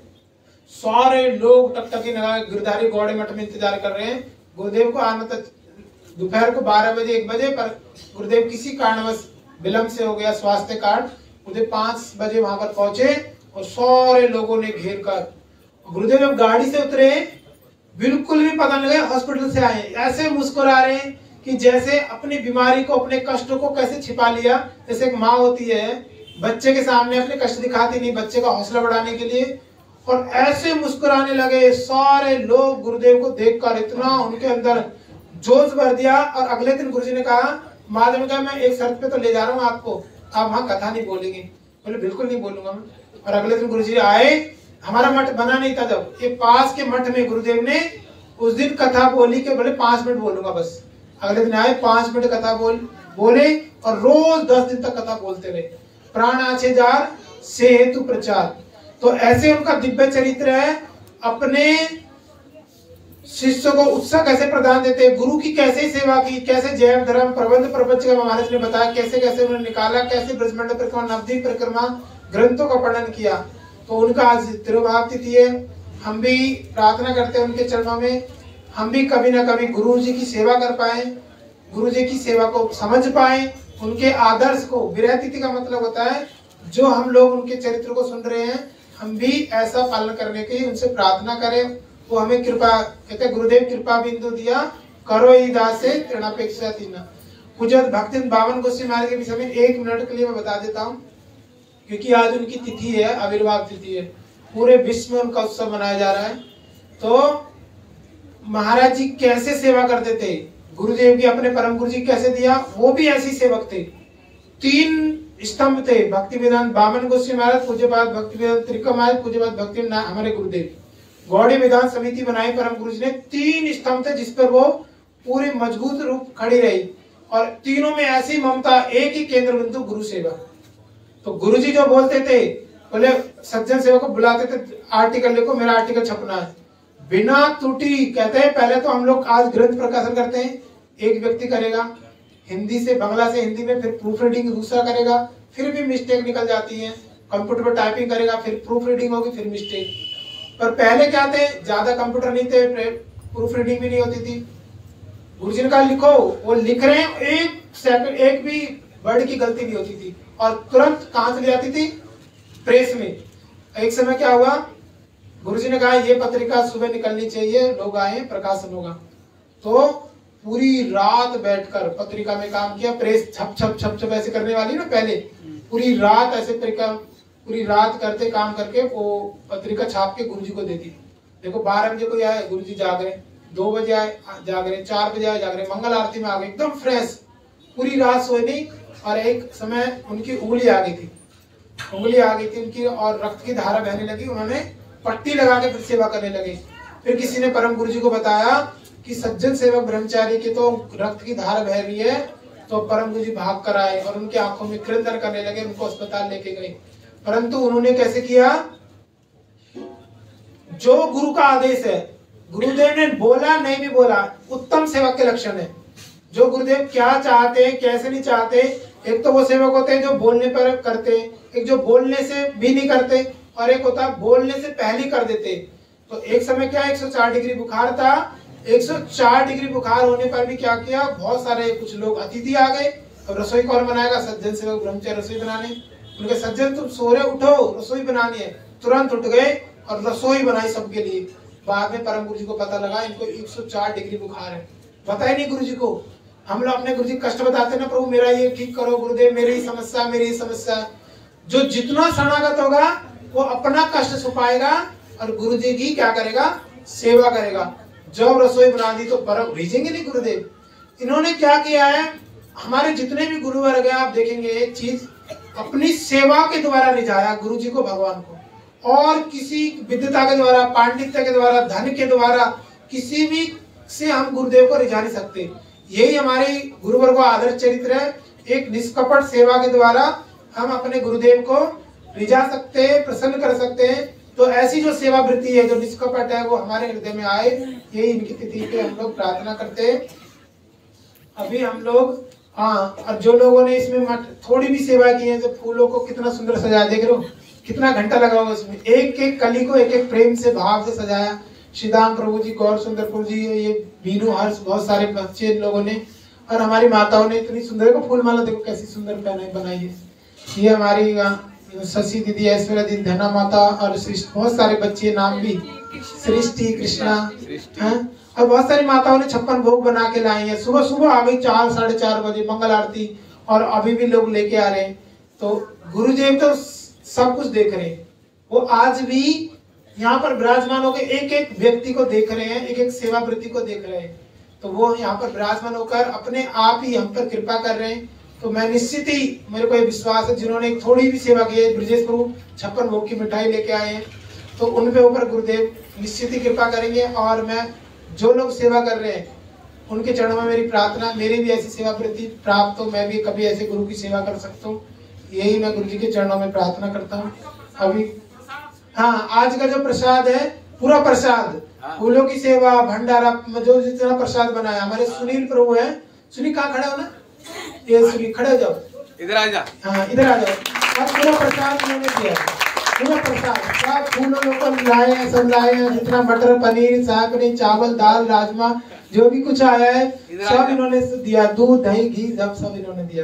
सारे लोग टकटकी लगा गिरधारी गौड़े मठ में इंतजार कर रहे हैं। गुरुदेव को आना तक दोपहर को 12 बजे 1 बजे, पर गुरुदेव किसी कारणवश विलंब से हो गया, स्वास्थ्य कारण। गुरुदेव 5 बजे वहां पर पहुंचे, और सारे लोगों ने घेर कर, गुरुदेव जब गाड़ी से उतरे बिल्कुल भी पता नहीं लगा हॉस्पिटल से आए, ऐसे मुस्कुरा रहे हैं कि जैसे अपनी बीमारी को, अपने कष्टों को कैसे छिपा लिया। जैसे एक माँ होती है, बच्चे के सामने अपने कष्ट दिखाती नहीं, बच्चे का हौसला बढ़ाने के लिए, और ऐसे मुस्कुराने लगे सारे लोग। गुरुदेव को देखकर इतना उनके अंदर जोश भर दिया। और अगले दिन गुरुजी ने कहा, माधव ने कहा मैं एक शर्त पे तो ले जा रहा हूँ आपको, आप वहाँ कथा नहीं बोलेंगे। बोले बिल्कुल नहीं बोलूंगा मैं। और अगले दिन गुरुजी आए, हमारा मठ बना नहीं था जब, ये पास के मठ में गुरुदेव ने उस दिन कथा बोली के बोले 5 मिनट बोलूंगा बस। अगले दिन आए, 5 मिनट कथा बोले, और रोज 10 दिन तक कथा बोलते रहे। प्राण आछे जार से हेतु प्रचार। तो ऐसे उनका दिव्य चरित्र है। अपने शिष्य को उत्साह कैसे प्रदान देते, गुरु की कैसे सेवा की, कैसे जैव धर्म प्रबंध प्रपंच का महाराज ने बताया, कैसे कैसे उन्होंने निकाला, कैसे ब्रजमंडल परिक्रमा, नवदीप परिक्रमा ग्रंथों का पठन किया। तो उनका आज तिरुभाव तिथि है। हम भी प्रार्थना करते हैं उनके चरणों में, हम भी कभी ना कभी गुरु जी की सेवा कर पाए, गुरु जी की सेवा को समझ पाए, उनके आदर्श को। विरह तिथि का मतलब होता है जो हम लोग उनके चरित्र को सुन रहे हैं, हम भी ऐसा पालन करने की उनसे प्रार्थना करें। वो हमें कृपा, कहते हैं गुरुदेव कृपा बिंदु दिया, करो ही दासे तृणापेक्षा तीना। पूज्य भक्ति बावन गोस्वामी महाराज के विषय में 1 मिनट के लिए मैं बता देता हूँ, क्योंकि आज उनकी तिथि है, आविर्भाव तिथि है, पूरे विश्व में उनका उत्सव मनाया जा रहा है। तो महाराज जी कैसे सेवा करते थे, गुरुदेव की अपने परम गुरु जी कैसे दिया, वो भी ऐसी सेवक थे। 3 स्तंभ थे, भक्ति वेदांत बामन गोस्वामी महाराज, पूज्यपाद भक्ति वेदांत त्रिकम महाराज, पूज्यपाद भक्ति हमारे गुरुदेव। गौड़ी वेदांत समिति बनाई परम गुरु जी ने, 3 स्तंभ थे जिस पर वो पूरी मजबूत रूप खड़ी रही, और तीनों में ऐसी ममता, एक ही केंद्र बिंदु गुरु सेवा। तो गुरु जी जो बोलते थे, बोले सज्जन सेवा को बुलाते थे, आर्टिकल लिखो, मेरा आर्टिकल छपना है, बिना त्रुटि। कहते हैं पहले तो हम लोग आज ग्रंथ प्रकाशन करते हैं, एक व्यक्ति करेगा, हिंदी से बांग्ला से हिंदी में, फिर प्रूफ रीडिंग दूसरा करेगा, फिर भी मिस्टेक निकल जाती है, कंप्यूटर पर टाइपिंग करेगा, फिर प्रूफ रीडिंग होगी, फिर मिस्टेक। पर पहले क्या थे, ज्यादा कंप्यूटर नहीं थे, प्रूफ रीडिंग भी नहीं होती थी। गुरुजी ने कहा लिखो, वो लिख रहे हैं, 1 सेकंड, एक भी वर्ड की गलती नहीं होती थी, और तुरंत कहां से ले आती थी, प्रेस में। एक समय क्या हुआ, गुरुजी ने कहा ये पत्रिका सुबह निकलनी चाहिए, लोग आए, प्रकाशन होगा। तो पूरी रात बैठकर पत्रिका में काम किया, प्रेस छप छप छप छप ऐसे करने वाली ना पहले, पूरी रात ऐसे पत्रिका, पूरी रात करते, काम करके वो पत्रिका छाप के गुरुजी को देती। देखो 12 बजे कोई आए, गुरुजी जाग रहे, 2 बजे आए जाग रहे, 4 बजे आए जाग रहे, मंगल आरती में आ गए, एकदम फ्रेश, पूरी रात सोए नहीं। और एक समय उनकी उंगली आ गई थी, उंगली आ गई थी उनकी और रक्त की धारा बहने लगी। उन्होंने पट्टी लगा के फिर सेवा करने लगे। फिर किसी ने परम गुरु जी को बताया कि सज्जन सेवक ब्रह्मचारी की तो रक्त की धारा बह रही है। तो परम गुरु जी भाग कर आए और उनकी आंखों में क्रंदन करने लगे, उनको अस्पताल लेके गए। परंतु उन्होंने कैसे किया, जो गुरु का आदेश है, गुरुदेव ने बोला नहीं भी बोला, उत्तम सेवक के लक्षण है। जो गुरुदेव क्या चाहते हैं कैसे नहीं चाहते, एक तो वो सेवक होते हैं जो बोलने पर करते, एक जो बोलने से भी नहीं करते, और एक होता है बोलने से पहले कर देते। तो एक समय क्या 104 डिग्री बुखार था, 104 डिग्री बुखार होने पर भी क्या किया, बहुत सारे कुछ लोग अतिथि आ गए। अब रसोई कौन बनाएगा, सज्जन सेवक ब्रह्मचारी रसोई बनाने। उनके सज्जन तुम सो रहे, उठो रसोई बनानी है। तुरंत उठ गए और रसोई बनाई सबके लिए। बाद में परम गुरु जी को पता लगा इनको 104 डिग्री बुखार है। बताए नहीं गुरु जी को। हम लोग अपने गुरु जी कष्ट बताते ना, प्रभु मेरा ये ठीक करो, गुरुदेव मेरी समस्या, मेरी समस्या। जो जितना शरणागत होगा वो अपना कष्ट छुपाएगा और गुरु जी की क्या करेगा, सेवा करेगा। जब रसोई बना दी तो परम भेजेंगे नहीं गुरुदेव। इन्होंने क्या किया है, हमारे जितने भी गुरु वर्ग है आप देखेंगे एक चीज, अपनी सेवा के द्वारा रिझाया गुरु जी को, भगवान को। और किसी विद्वता के द्वारा, पांडित्य के द्वारा, धन के द्वारा किसी भी से हम गुरुदेव को रिझा नहीं सकते। यही हमारे गुरुवर का आदर्श चरित्र है। एक निष्कपट सेवा के द्वारा हम अपने गुरुदेव को रिझा सकते हैं, प्रसन्न कर सकते हैं। तो ऐसी जो सेवा वृत्ति है, जो निष्कपट है, वो हमारे हृदय में आए, यही इनकी तिथि पे हम लोग प्रार्थना करते हैं। अभी हम लोग और जो लोगों ने इसमें थोड़ी भी सेवा की है, जो फूलों को कितना सुंदर सजाया, देख रहे हो कितना घंटा लगा हुआ इसमें। एक एक कली को एक एक प्रेम से भाव से सजाया। श्रीदाम प्रभु जी, गौर सुंदरपुर जी, ये बीनू हर्ष, बहुत सारे बच्चे लोगों ने और हमारी माताओं ने इतनी सुंदर को फूल माला देखो कैसी सुंदर बनाई है। ये हमारी शशि दीदी, ऐश्वर्या दीदी, धना माता और बहुत सारे बच्चे नाम भी, सृष्टि, कृष्णा और बहुत सारी माताओं ने 56 भोग बना के लाई है। सुबह सुबह आ गई 4 साढ़े 4 बजे मंगल आरती, और अभी भी लोग लेके आ रहे हैं। तो गुरुदेव तो सब कुछ देख रहे हैं। वो आज भी यहाँ पर विराजमान होकर एक एक व्यक्ति को देख रहे हैं, एक एक सेवा वृत्ति को देख रहे हैं। तो वो यहाँ पर विराजमान होकर अपने आप ही हम पर कृपा कर रहे हैं। तो मैं निश्चित ही, मेरे को ये विश्वास है, जिन्होंने थोड़ी भी सेवा की है, ब्रजेश प्रभु 56 भोग की मिठाई लेके आए हैं, तो उन पे ऊपर गुरुदेव निश्चित ही कृपा करेंगे। और मैं जो लोग सेवा कर रहे हैं उनके चरणों में मेरी प्रार्थना, मेरी भी ऐसी सेवा वृत्ति प्राप्त हो, मैं भी कभी ऐसे गुरु की सेवा कर सकता हूँ। यही मैं गुरु जी के चरणों में प्रार्थना करता हूँ। अभी आज का जो प्रसाद है, पूरा प्रसाद, फूलों की सेवा, भंडारा, जो जितना प्रसाद बनाया, हमारे सुनील प्रभु है। सुनील कहाँ खड़ा हो ना, ये सुनील खड़े हो जाओ, इधर आ जा। हाँ इधर आ जाओ। पूरा प्रसाद उन्होंने दिया, पूरा प्रसाद सब फूलों को लाए हैं, सब लाए हैं। जितना मटर पनीर, साग पनीर, चावल, दाल, राजमा, जो भी कुछ आया है सब इन्होंने दिया। दूध, दही, घी सब इन्होंने दिया।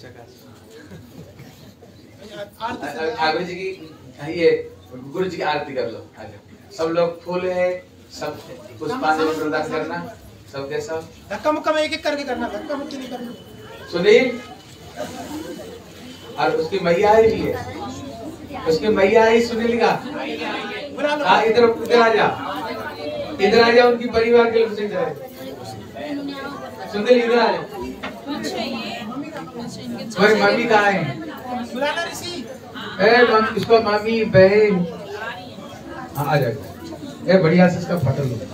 ठाकुर जी की ये गुरु जी की आरती कर लो। सब लोग फूल है, सब पुष्पांजलि प्रदान करना, सबके सब धक्का मुक्का में एक एक करके करना, धक्का मुक्की नहीं करना। सुनील, और उसकी मैया आई भी है, उसकी मैया आई सुनील का। इधर इधर आ जा, इधर आ जा, उनकी परिवार के लोग इधर है। सुनील इधर आ जा। तुम्हारी मम्मी कहाँ है? इसको मम्मी बहन आ जाए। बढ़िया से इसका फोटो लो।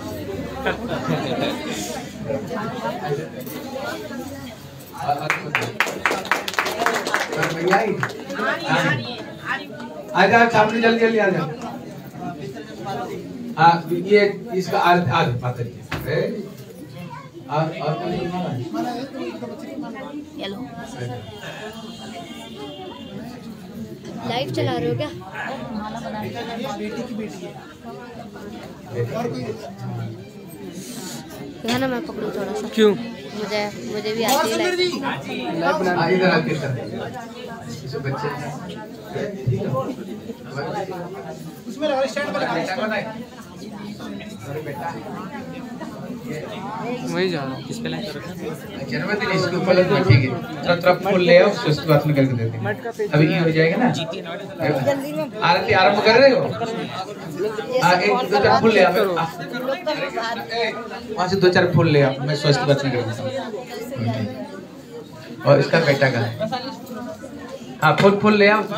आ जा सामने, जल्दी जल्दी आ जा। हाँ ये इसका आज माता जी लाइव चला रहे हो क्या? बेटी की बेटी है। ना मैं पकड़ू थोड़ा सा। क्यों? मुझे भी आती है लाइव। इधर आके बच्चे उसमें स्टैंड पर वही जा रहा हूँ। किस पे लाइन जन्मदिन इसके ऊपर ठीक है। थोड़ा फूल ले आओ, उसके बाद में करके देते हैं। अभी ये हो जाएगा ना। आरती आरंभ कर रहे हो? एक 2-4 फूल ले आओ। वहाँ से 2-4 फूल ले आओ, मैं स्वस्थ बात नहीं करूँगा। और इसका बेटा का है। हाँ फूल ले आओ।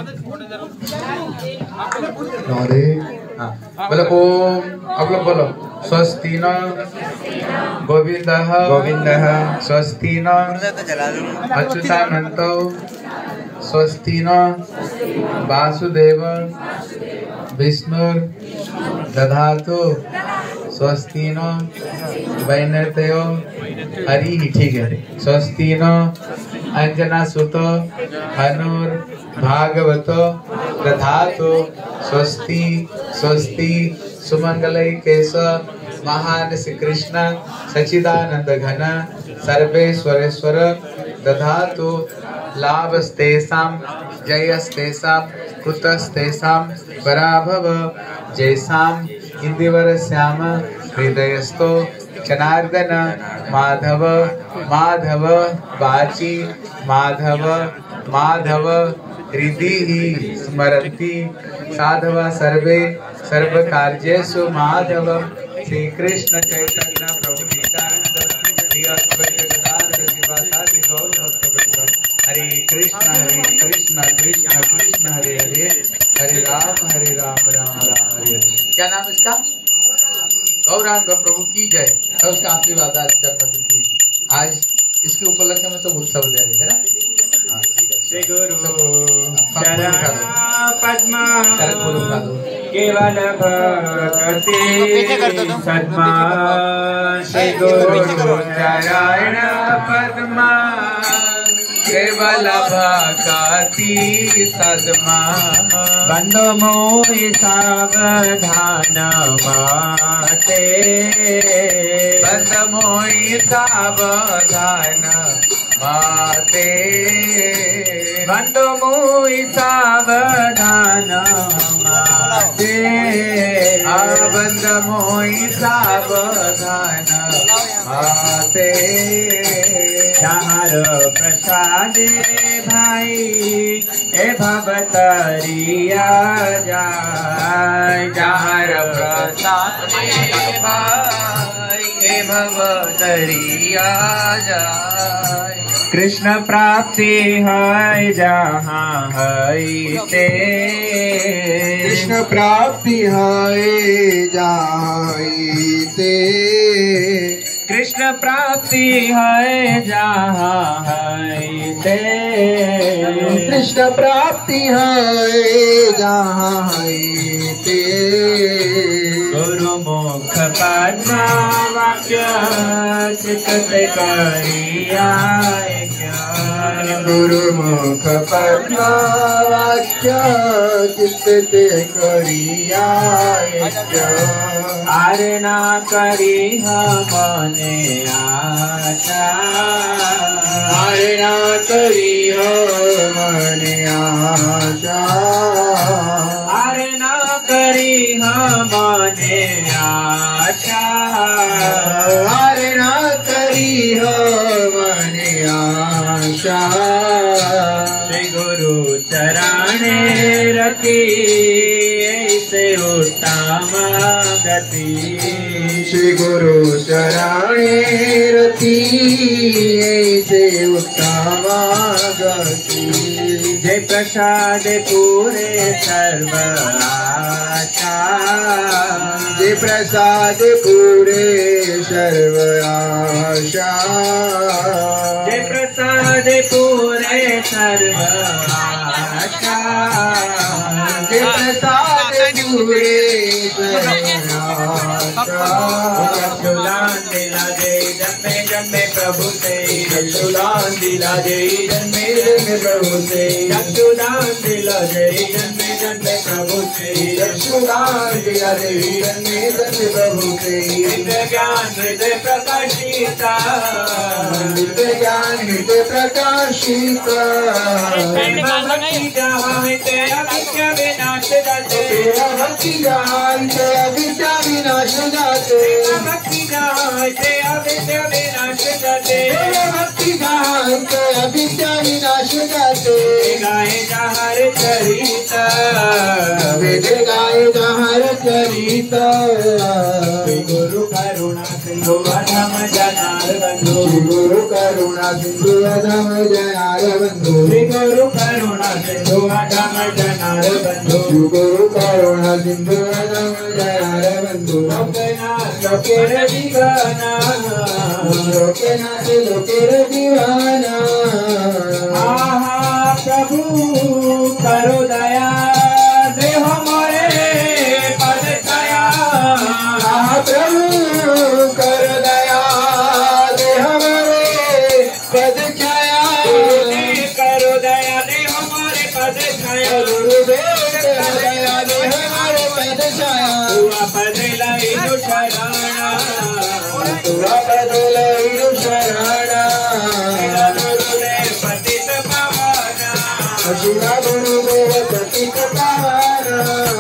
राधे। हाँ बोलो ओम, अब लोग बोलो स्वस्ति न गोविंदः गोविंदः स्वस्ति न अच्युतानंतो स्वस्ति न वासुदेव विष्णुर दधातु स्वस्ति न वैनतयो हरि। ठीक है। स्वस्ति न अंजना सुतो हनुर भागवतो दधातु स्वस्ति स्वस्ति सुमंगलई केश महान श्री कृष्ण सच्चिदानंद घन सर्वेश्वरेश्वर दधातु लाभस्तेषां जयस्तेषां कुतस्तेषां पराभव जयसां इंदिवर श्याम हृदयस्थो जनार्दन माधव माधव वाची माधव माधव हृदि स्मरन्ति साधव सर्वे सर्व कार्येषु माधव। श्री कृष्ण चैतन्य प्रभु नित्यानंद श्री अद्वैत गदाधर शिवासादि गौर भक्तवृंद। हरे कृष्ण कृष्ण कृष्ण हरे हरे हरे राम राम राम हरे हरे। क्या नाम इसका? गौरांग प्रभु की जय। तो उसका आशीर्वाद आज जन्मतिथि आज इसके उपलक्ष्य में सब उत्सव दे रहे है ना। श्री गुरु चरण पद्म केवल भक्ति सद्मा। श्री गुरु चरण पद्म केवल भक्ति सद्मा। बंदो मोहि सावधान माते बंद मोहि सावधान माते। बंदो मोहि सावधान माते बंद मोहि सावधान माते। जहाँ प्रसादे भाई ए भवतरिया जाय। जहाँ प्रसादे भाई ए भवतरिया जाय। कृष्ण प्राप्ति है जहाँ है ते। कृष्ण प्राप्ति है जहाँ ते। कृष्ण प्राप्ति है जहाँ है ते। कृष्ण प्राप्ति है जहाँ है ते। गुरुमुख पद्म वाक्य चित्त करिया। गुरुमुख पद्म वाक्य चित्त करिया। आरे ना करी मने आशा। आरे ना करी मने आशा। आरे ना करी मने आशा। आरे ना करी मने आशा। श्री गुरु चरणे रति ऐसे उत्तम गति। श्री गुरु चरणे रति ऐसे उत्तम गति। जय प्रसाद पूरे सर्व आशा। जय प्रसाद पूरे सर्व आशा। जय प्रसाद पूरे सर्व आशा। जय प्रसाद पूरे सर्व आशा। रक्षुदान दिला जय जन्मे जन्मे प्रभु से। रक्षुदान दिला जय जन्मे जन्मे प्रभु से। रक्षुदान दिला जय जन्मे जन्मे प्रभु से। रक्षुदान दिला जय जन्मे जन्मे प्रभु से। दिव्य ज्ञान हृदय प्रकाशिता। दिव्य ज्ञान हृदय प्रकाशिता। भक्ति जहाँ तेरा विद्या विनाश जाते। भक्ति जहाँ तेरा विद्या विनाश जाते। भक्ति जहाँ तेरा विद्या विनाश जाते। भक्ति जहाँ तेरा विद्या विनाश जाते। गाए जहाँ चरित वेद गाए जहाँ चरित गुरु करुणा सिंधु अधम जनार बंधु गुरु करुणा सिंधु अधम जनार बंधु गुरु करुणा सिंधु अधम जनार बंधु गुरु करुणा सिंधु अधम जनार बंधु लोकेर दीवाना लोकेनाथ लोकेर दीवाना आहा प्रभु करो दया देह मोरे पद छाया आहा प्रभु करो दया देह मोरे पद छाया करो दया देह मोरे पद छाया गुरुदेव करो दया देह मोरे पद छाया हुआ पद लइनु शरणा तुआ पद लइनु शरणा गुरुदेव पतित पावना शिवा गुरुदेव पतित पावना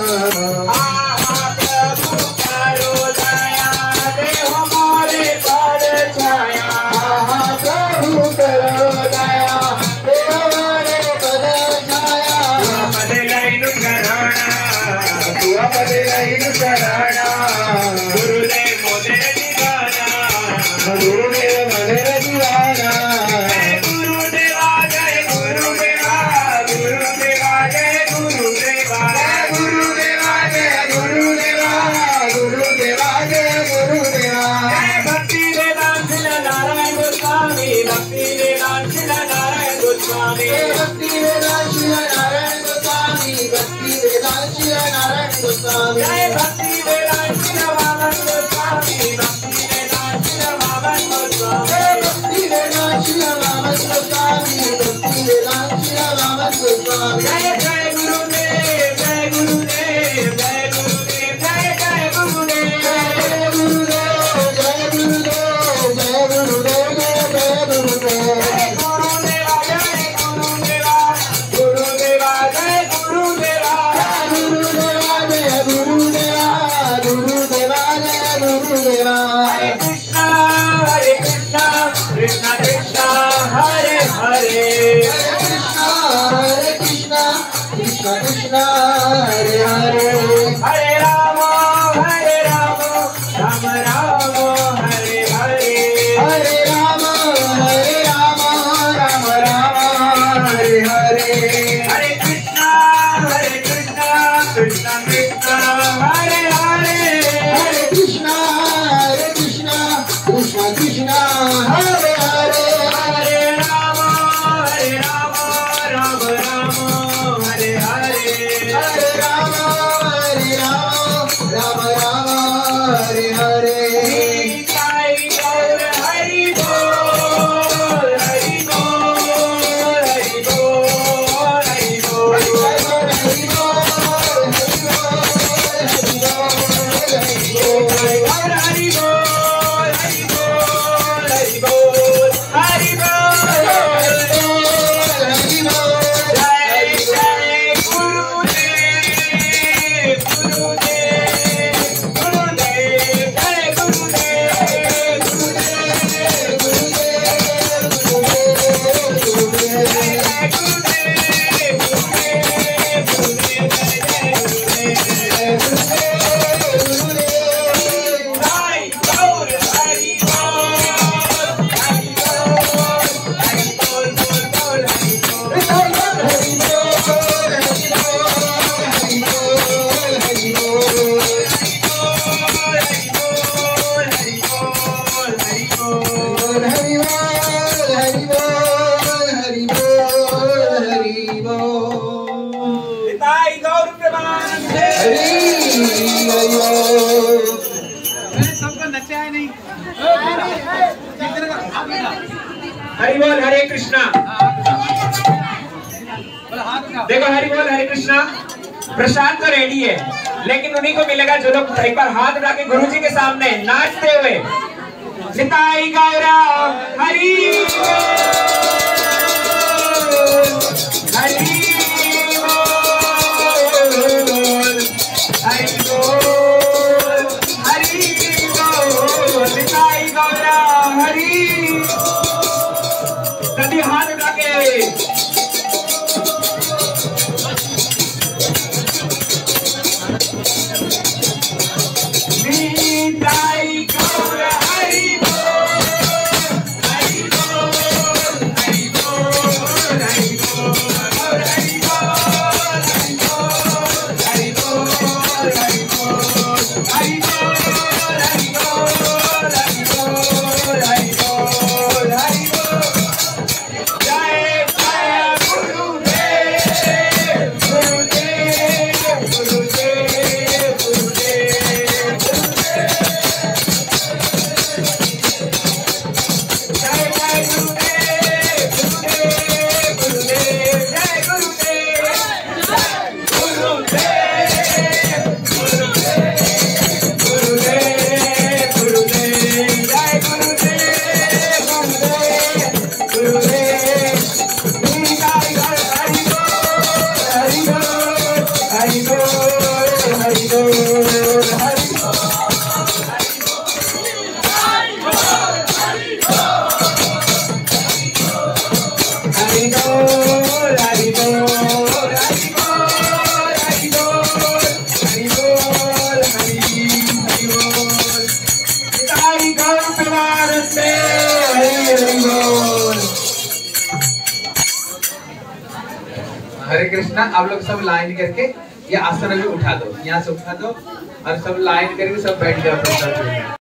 आहा प्रभु करो दया देह मोरे पद छाया आहा प्रभु करो दया देह मोरे पद छाया पद लइनु शरणा तुआ पद लइनु शरणा गुरुदेव मोरे दीवाना गुरुदेव मदर दीवाना गुरुदेवा जय गुरुदेवा गुरुदेवा जय गुरुदेवा गुरुदेवा जय गुरुदेवा गुरुदेवा जय गुरुदेवा भक्ति वेदांत नारायण गोस्वामी भक्ति वेदांत नारायण गोस्वामी भक्ति वेदांत नारायण गोस्वामी भक्ति वेदांत नारायण गोस्वामी जय भक्ति वेदांत वामन गोस्वामी भक्ति वेदांत वामन गोस्वामी भक्ति वेदांत वामन गोस्वामी भक्ति वेदांत वामन गोस्वामी जय जय गुरुदेव जय गुरुदेव जय गुरुदेव जय जय गुरुदेव जय गुरुदेव जय गुरुदेव जय गुरुदेव जय गुरुदेव गुरुदेवा जय गुरुदेवा गुरुदेवा जय गुरुदेवा गुरुदेवा जय गुरुदेवा गुरुदेवा जय गुरुदेवा हरे कृष्णा कृष्णा कृष्णा हरे हरे कृष्णा कृष्ण कृष्ण हरे हरे हरे राम राम राम हरे हरे हरे राम राम राम हरे हरे हरे कृष्णा कृष्णा कृष्णा हरे हरे हरे कृष्ण कृष्ण कृष्ण हरे हरे हरे राम राम राम हरे हरे हरे राम राम राम हरे हरे साई गौर हरि बोल हरि बोल हरि बोल हरि बोल साई गौर हरि बोल हरि बोल हरि बोल हरि बोल जय जय गुरुदेव गुरुदेव गुरुदेव जय गुरुदेव साई गौर हरि बोल हरि बोल हरि बोल बोल बोल हरि बोल साई गौर प्रमानंदे हरि बोल हरे कृष्णा देखो हरि बोल हरे कृष्णा प्रसाद तो रेडी है लेकिन उन्हीं को मिलेगा जो लोग एक बार हाथ उठा के गुरु जी के सामने नाचते हुए निताई गौरा हरि हरि बोल हरि बोल हरि बोल निताई गौरा हरि सभी हाथ उठा के हरि बोल हरि हरि बोल हरि बोल हरि बोल हरि बोल हरि बोल हरि बोल निताई गौर प्रेमानंदे हरि बोल। हरे कृष्णा। आप लोग सब लाइन करके ये आसन अभी उठा दो, यहाँ से उठा दो और सब लाइन करके सब बैठ जाओ।